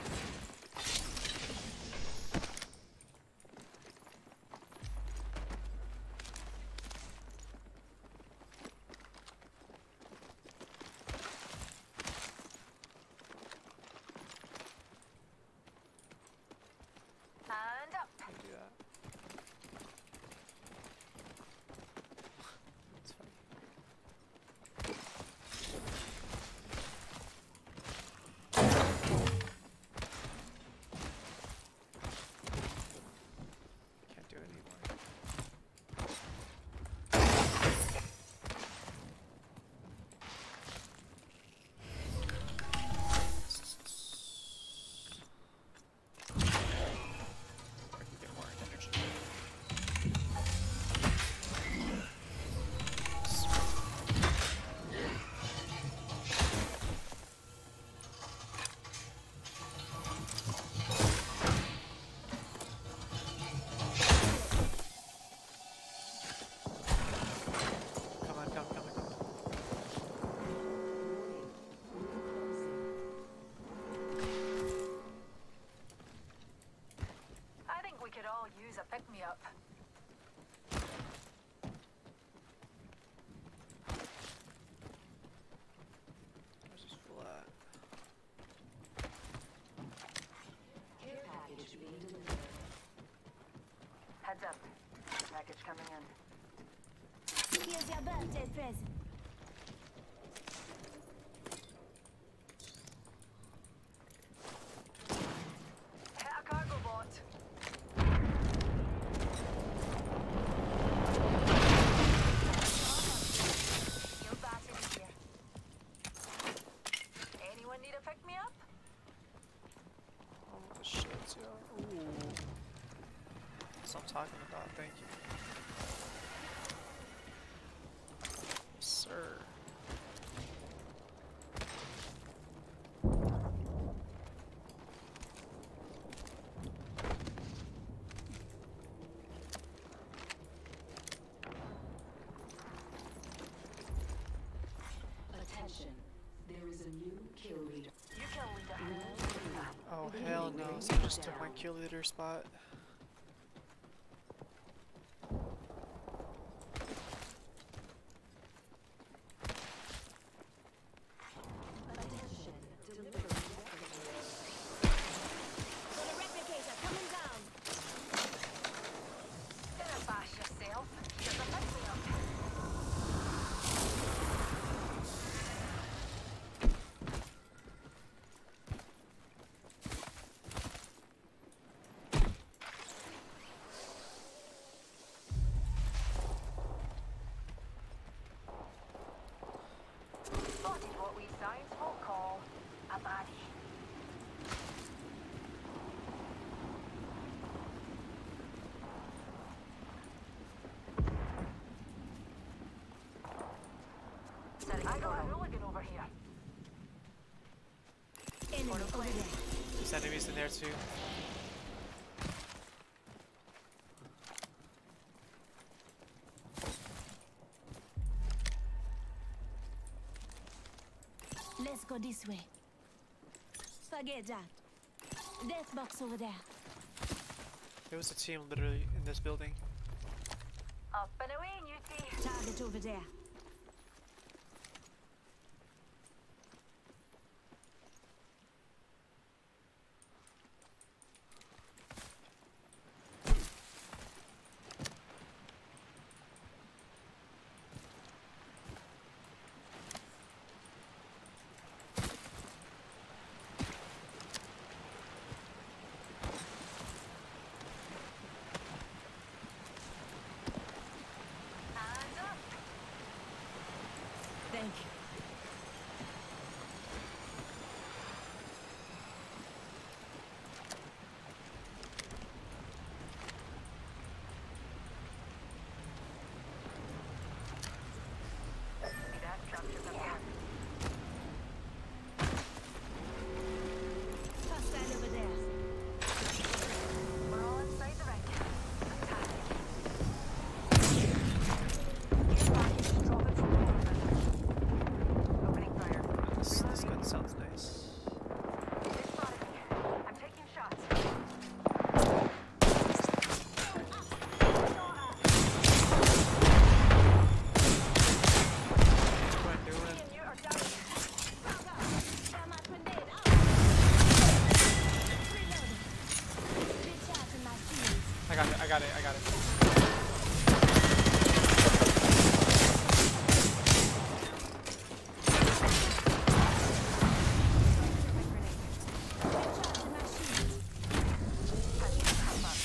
And up. I'll do that. It's funny. Can't do it anymore. I can get more energy. Come on, come, come, come. I think we could all use a pick me up. Where's this flat? Care package being delivered. Heads up. Package coming in. Here's your birthday present. Hit a cargo bot. Your battery here. Anyone need a pick me up? Oh, the shit, yo. Ooh. That's what I'm talking about, thank you. Yes, sir. Attention. There is a new kill leader. You kill leader. Oh, hell no. Someone just took my kill leader spot. I got a hooligan over here. Enemy over there. There's enemies in there too. Let's go this way. Forget that. Death box over there. There was a team literally in this building. Up and away, Newty. Target over there. Thank you. That captures a man. Hostile over there. We're all inside the ring. Fantastic. Drop it from there. Opening fire. This, this gun sounds nice. They spotted me. I'm taking shots. What am I doing? And you are down. Thermite grenade out. Reloading. Recharging my shields. I got it, I got it, I got it. Recharging my shields. Patching myself up.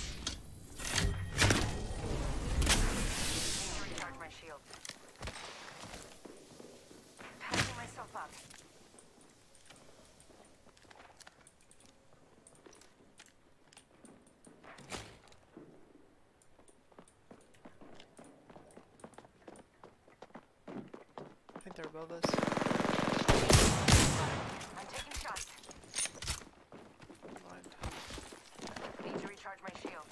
Need to recharge my shield. Patching myself up. I think they're above us. I'm taking shots. Never mind. Need to recharge my shield.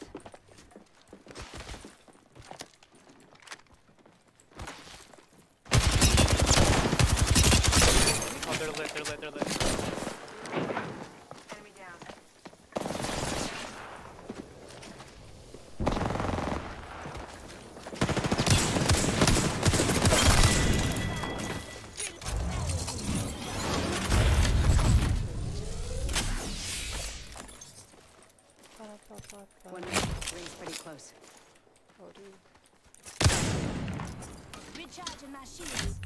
Oh, they're lit, they're lit, they're lit. Enemy down. One minute. Ring's pretty close. Oh, dude. Recharging my shields.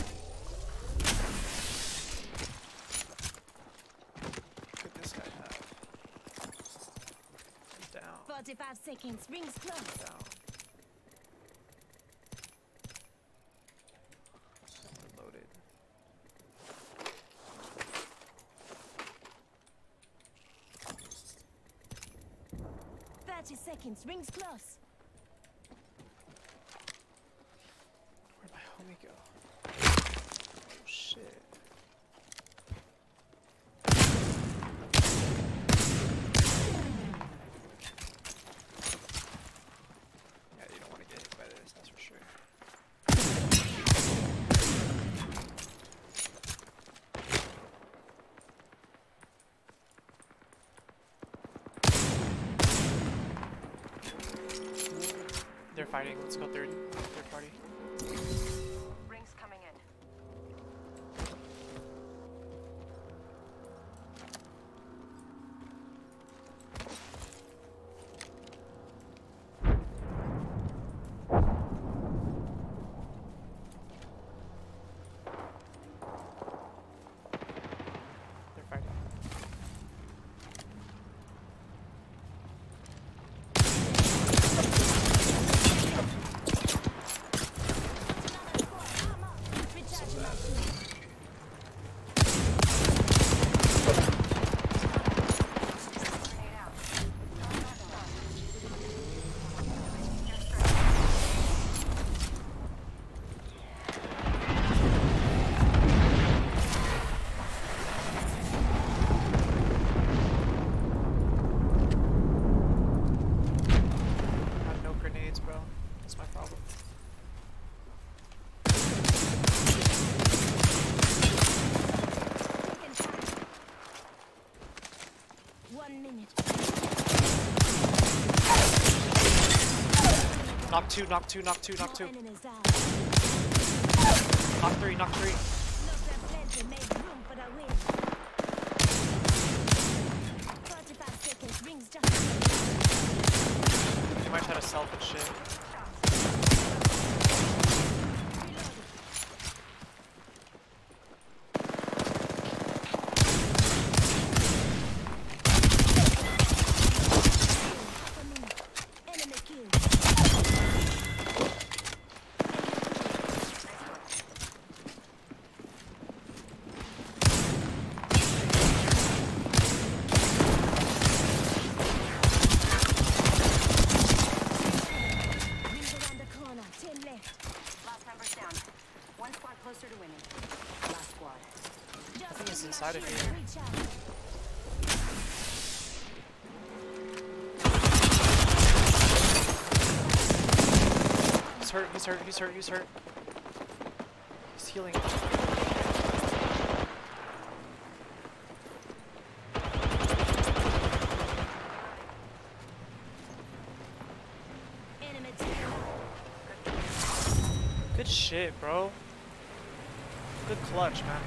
What could this guy have? He's down. forty-five seconds. Rings close. Down. Loaded. thirty seconds. Rings close. Where'd my homie go? Oh shit. Yeah, you don't want to get hit by this, that's for sure. They're fighting. Let's go third. Third party. Rings coming in. They're fighting. two, knock two, knock two, knock two. More enemies down. Knock three, knock three. Look at plenty, make room for the win. forty-five seconds, rings just. You might try to self and shit. Enemy kill. Rings around the corner, ten left. Last numbers down. One squad closer to winning. Last squad. I think he's inside of here. Reach out. He's hurt, he's hurt, he's hurt, he's hurt. He's healing. Enemy taken. Good shit, bro. Good clutch, man.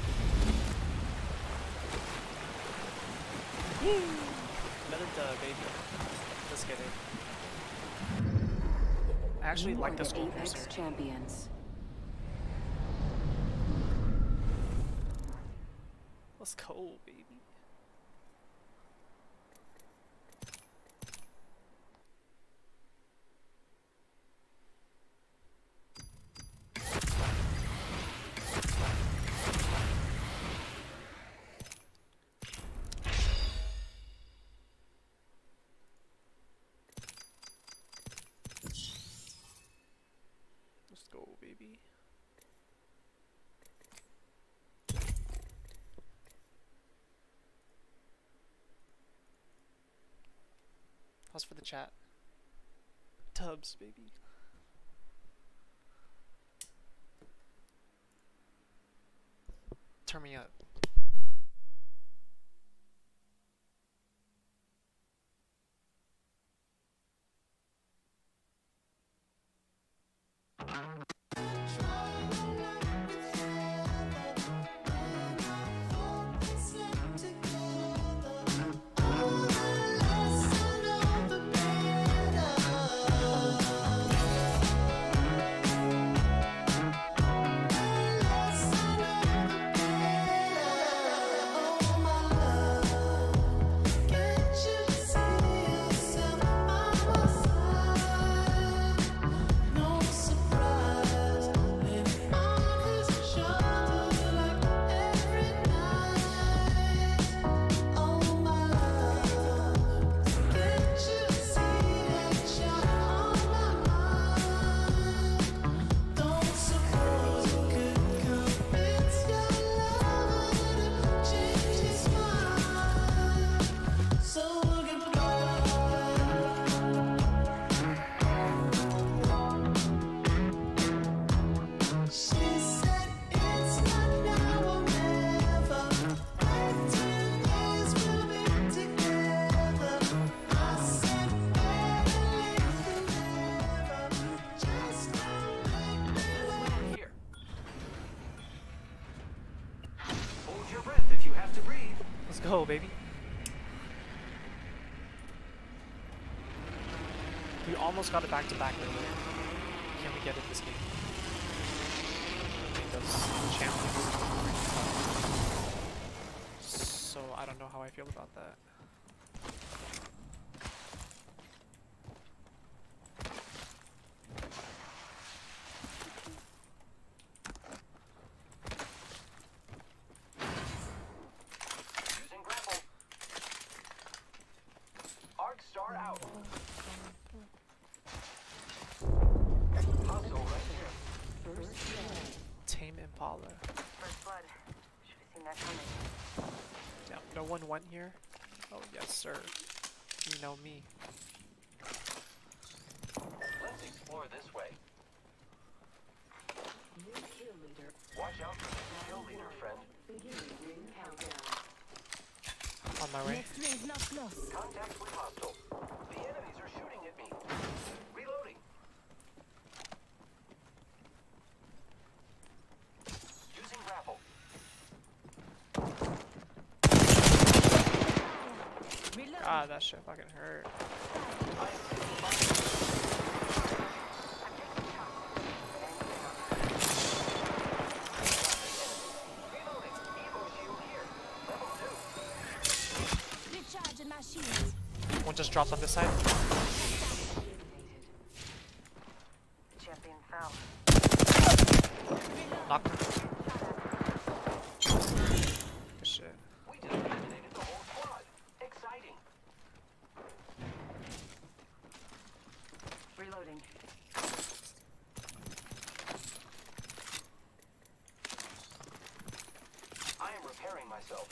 Another dub, baby. Let's get it. I actually You like are this the goal Apex booster. champions. Let's go, baby. Let's go, baby. How's for the chat? Tubs, baby. Turn me up. Go, baby. We almost got it back to back earlier. Can we get it this game? I think those challenges. So I don't know how I feel about that. Tame Impala. First blood. Should have seen that coming. Yeah, no one went here? Oh yes, sir. You know me. Let's explore this way. New kill leader. Watch out for the kill leader, friend. Beginning ring countdown. On my way. Next ring's not close. Contact with hostile. The enemies are shooting at me. Reloading. god, that shit fucking hurt. Recharging my shields. One just dropped on this side. Champion fell. Knocked him. Good shit. We just eliminated the whole squad. Exciting. Reloading. I am repairing myself.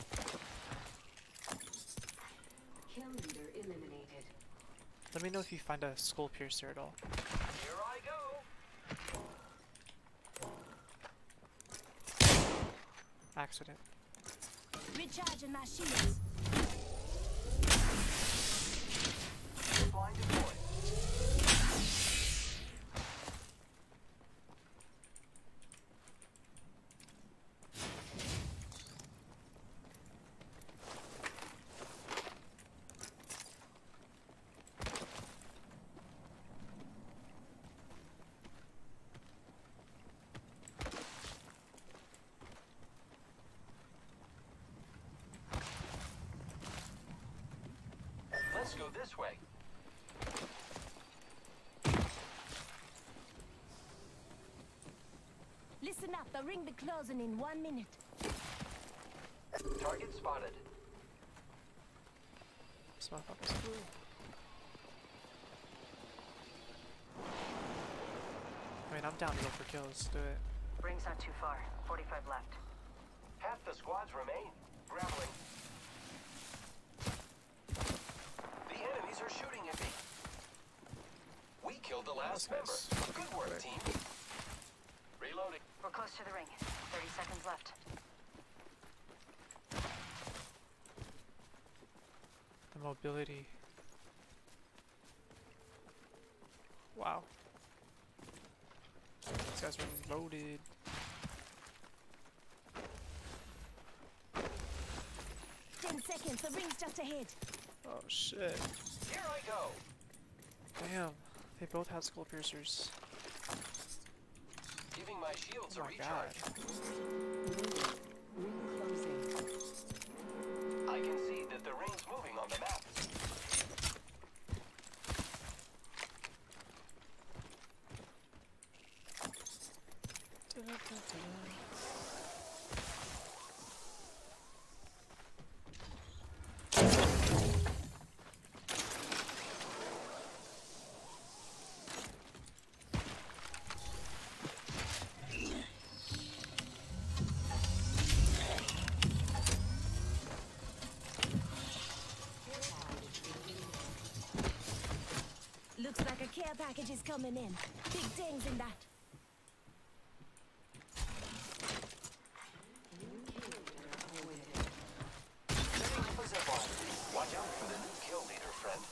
Kill leader eliminated. Let me know if you find a skull piercer at all. Here I go. Accident. Recharging my shields. Blind deployed. Let's go this way. Listen up, the ring be closing in one minute. Target spotted. This motherfucker's through. I mean, I'm down to go for kills. Let's do it. Ring's not too far. forty-five left. Half the squads remain. Grappling. The enemies are shooting at me. We killed the last member. Good work, team. Reloading. We're close to the ring. thirty seconds left. The mobility. Wow. These guys are loaded. Ten seconds, the ring's just ahead. Oh shit. Here I go. Damn. They both have skull piercers. Giving my shields Oh a my recharge. god. Ring closing. I can see that the ring's moving on the map. Looks like a care package is coming in. Big things in that. Watch out for the new kill leader, friend.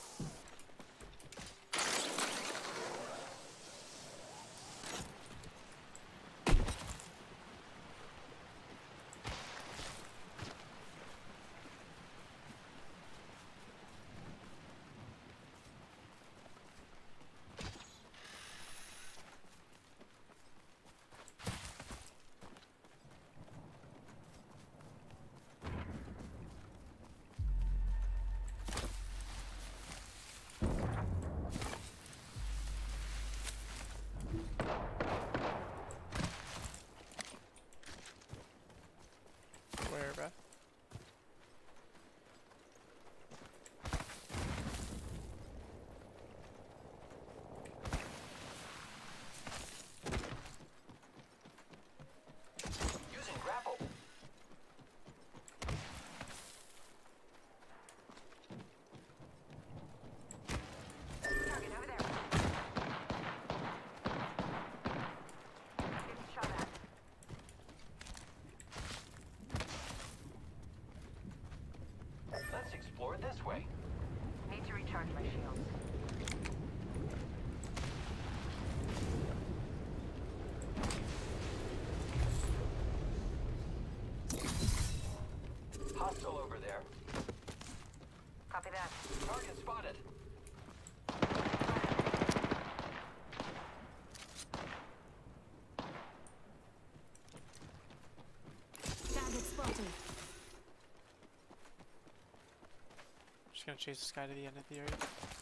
gonna chase this guy to the end of the area.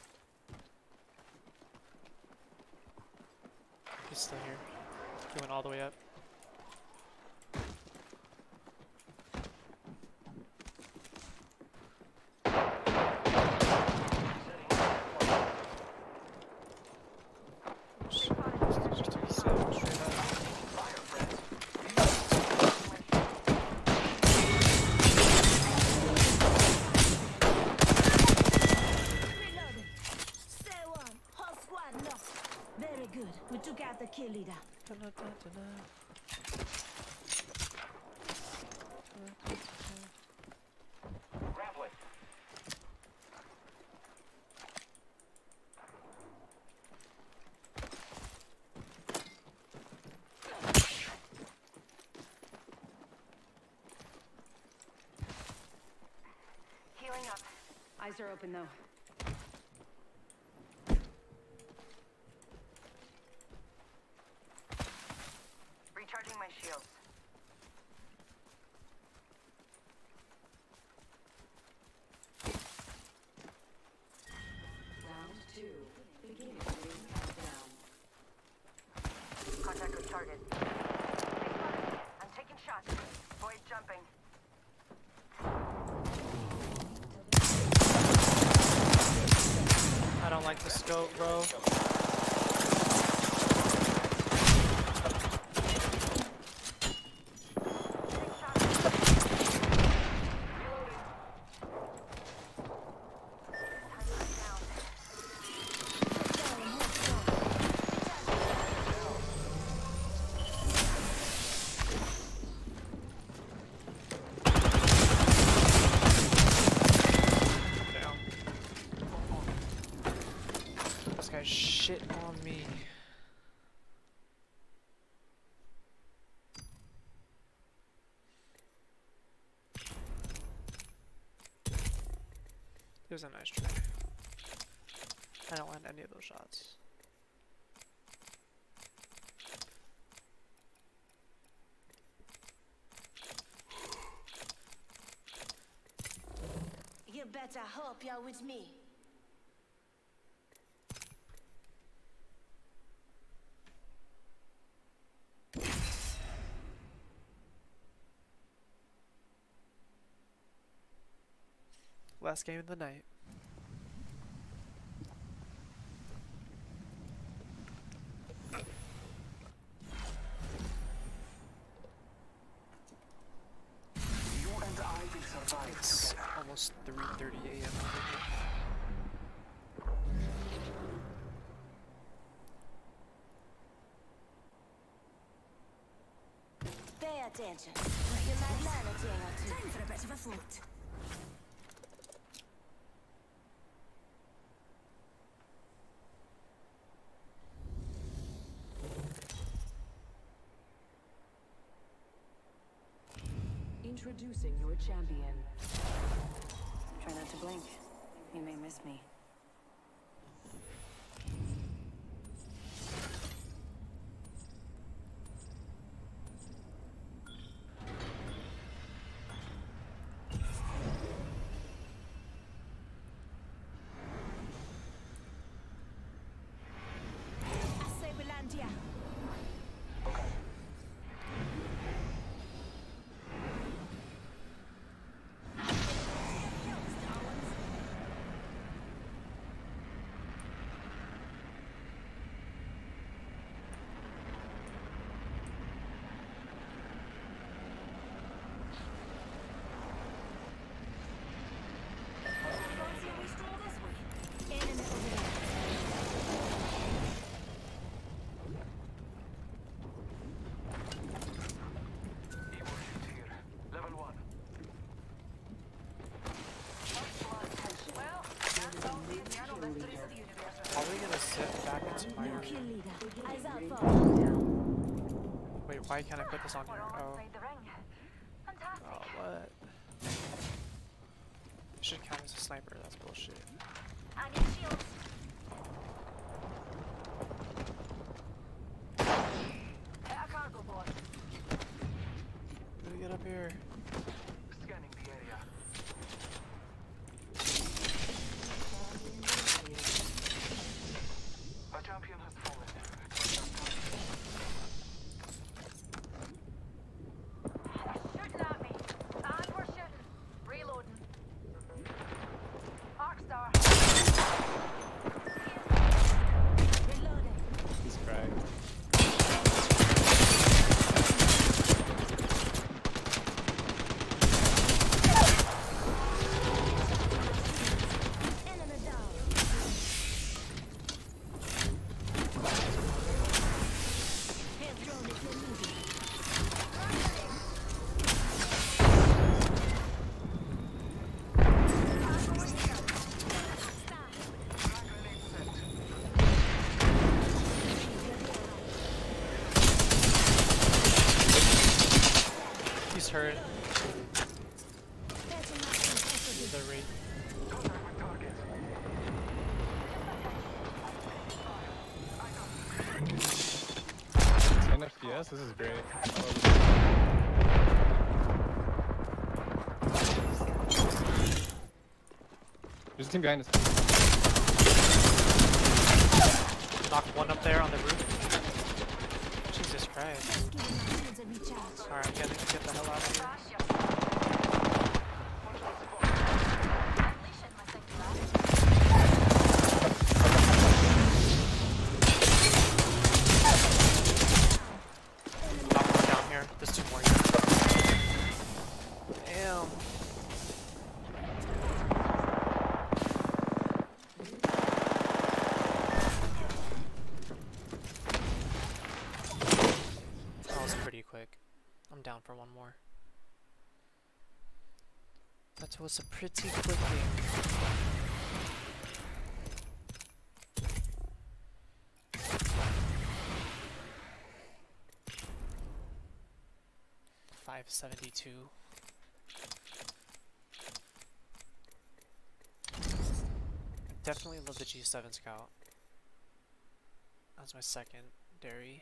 He's still here. He went all the way up. The kill leader. Grappling. Healing up. Eyes are open though. Recharging my shields. Round two. Beginning ring countdown. Contact with target. They spotted me. I'm taking shots. Void jumping. I don't like the scope, bro. Shit on me. It was a nice try. I don't land any of those shots. You better hope you're with me. Last game of the night. You and I will survive It's together. almost three thirty A M over here. Pay attention. You might learn a thing or two. Time for a bit of a float. Introducing your champion. Try not to blink. You may miss me. Wait, why can't I put this on here? Oh. Oh, what? It should count as a sniper, that's bullshit. I need shields. A cargo board. Let me get up here. Scanning the area. just heard the rate. ten F P S, this is great. There's a team behind us. Knock one up there on the roof. Jesus Christ. Alright, I'm gonna get the hell out of here. Knock one down here. There's two more here. Damn. That was pretty quick. I'm down for one more. That was a pretty quick game. five seventy-two. Definitely love the G seven Scout. That's my secondary.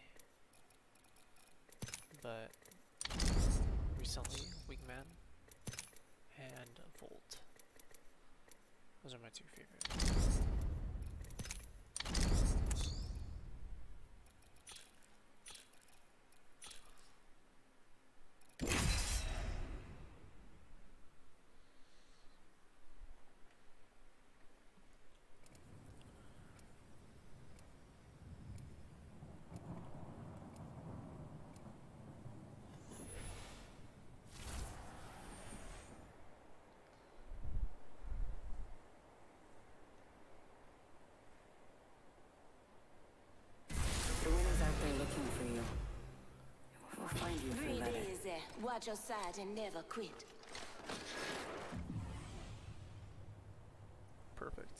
But recently, Wingman and Volt. Those are my two favorites. Watch your side and never quit. Perfect.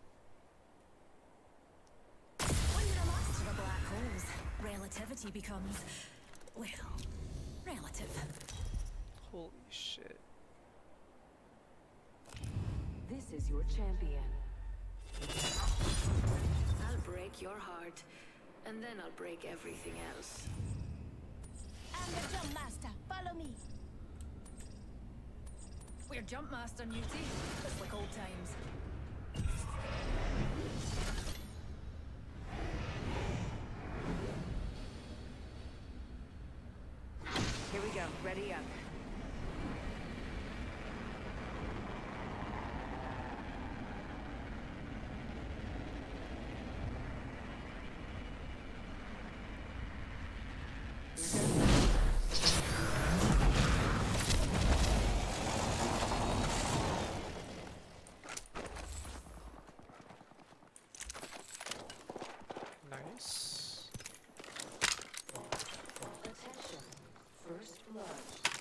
When you're a master of black holes, relativity becomes, well, relative. Holy shit. This is your champion. I'll break your heart, and then I'll break everything else. I'm the jump master. Follow me. We're jump master, Newty. Just like old times. Here we go. Ready up. Nice. Attention. First blood.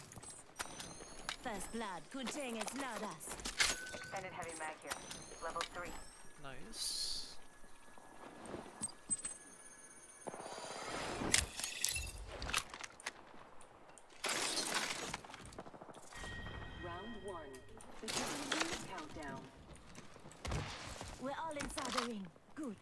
First blood. Good thing it's not us. Extended heavy mag here. Level three. Nice. Round one. Beginning the countdown. We're all inside the ring. Good.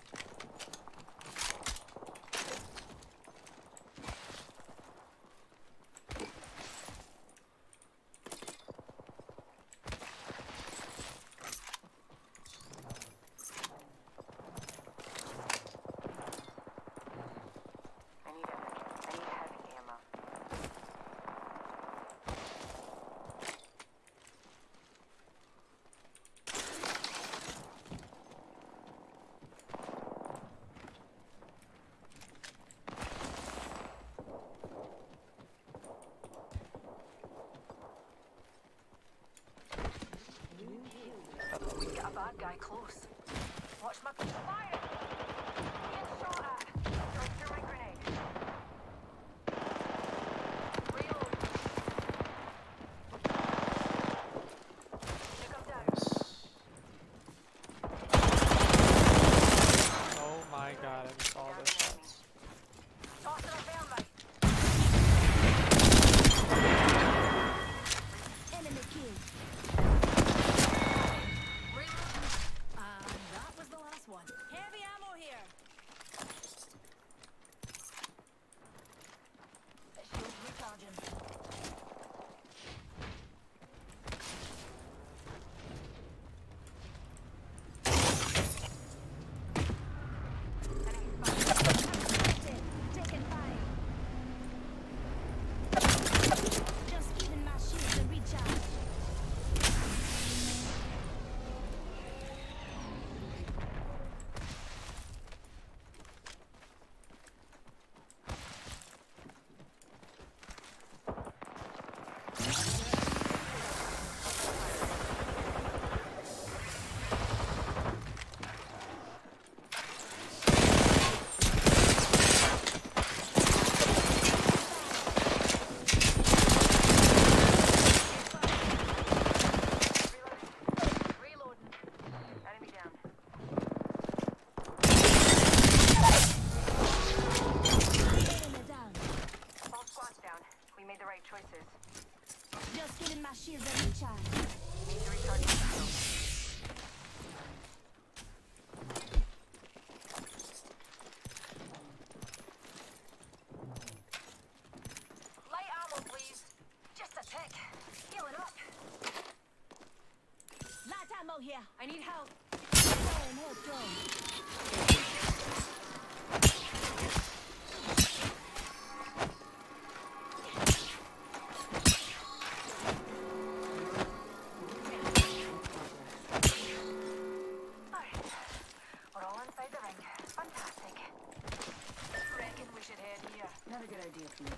I need a, I need heavy ammo. We got a bad guy close. Watch my fire! Being shot at. Throw thermite grenade. Reload. Here come down. Oh my god, I missed all those shots. Toss it up there, mate. the right choices. Just giving my shields a recharge. Need to recharge my shield. Light ammo, please. Just a tick. Heal it up. Light ammo here. I need help. Throwing, help, throwing. Alright. We're all inside the ring. Fantastic. Reckon we should head here. Not a good idea for me.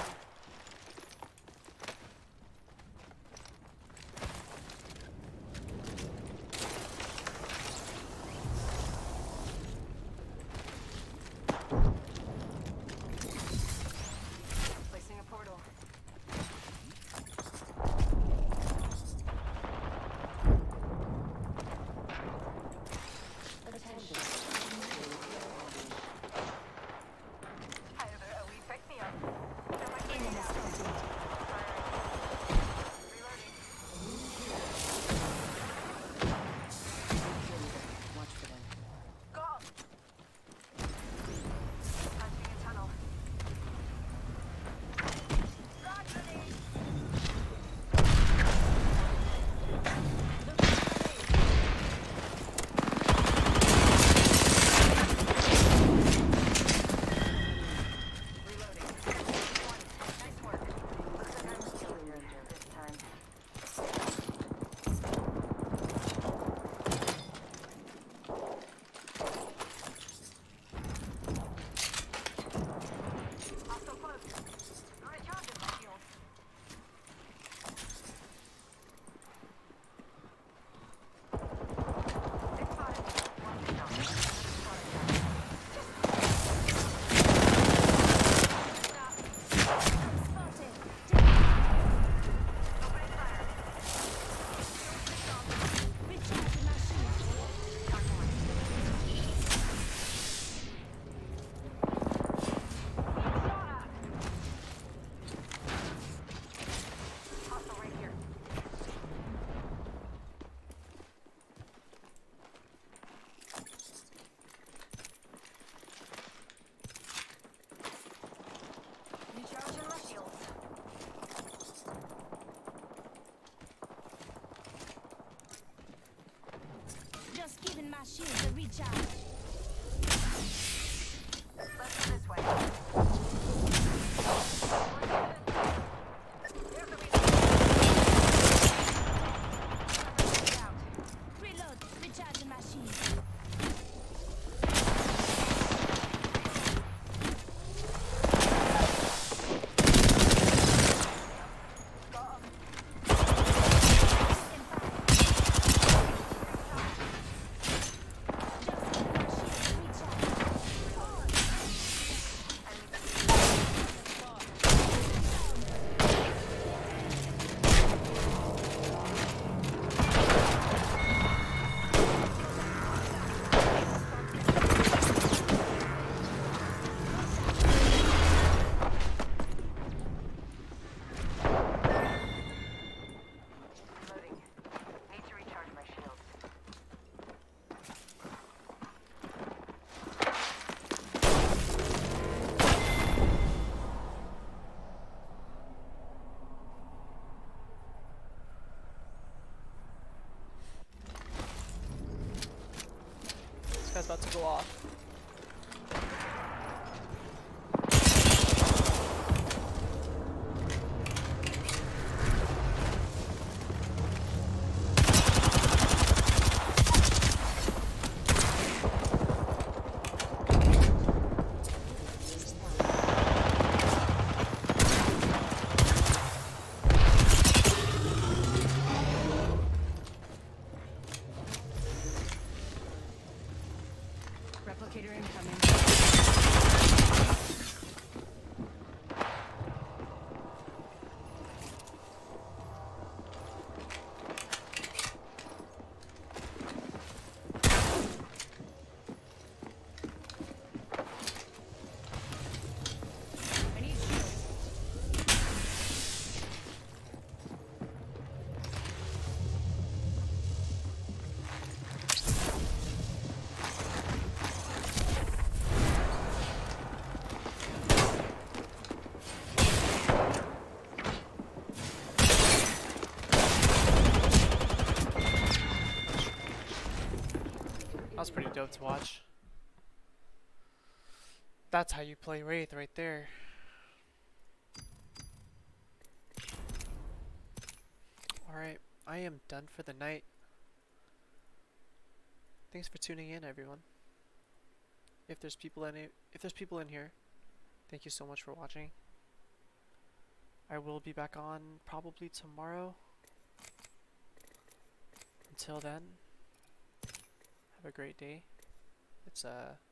Placing a portal. How about a wee pick me up? Enemy spotted. Reloading. Watch for them. Got 'em. Punching a tunnel. Frag grenade. Reloading. Nice work. Looks like I'm killing you this time. Hostile close. Recharging my shields. It's spotted. One shot. Spotted. Opening fire. Recharging my shields. Hostile right here. Recharging my shields. Just giving my shields a recharge. Let's go this way. Here's the reload. Out. Reload. Recharging my shields. Reloading. Need to recharge my shields. This guy's about to go off. dope to watch. That's how you play Wraith right there. Alright, I am done for the night. Thanks for tuning in, everyone. If there's people in it, if there's people in here, thank you so much for watching. I will be back on probably tomorrow. Until then, have a great day. It's uh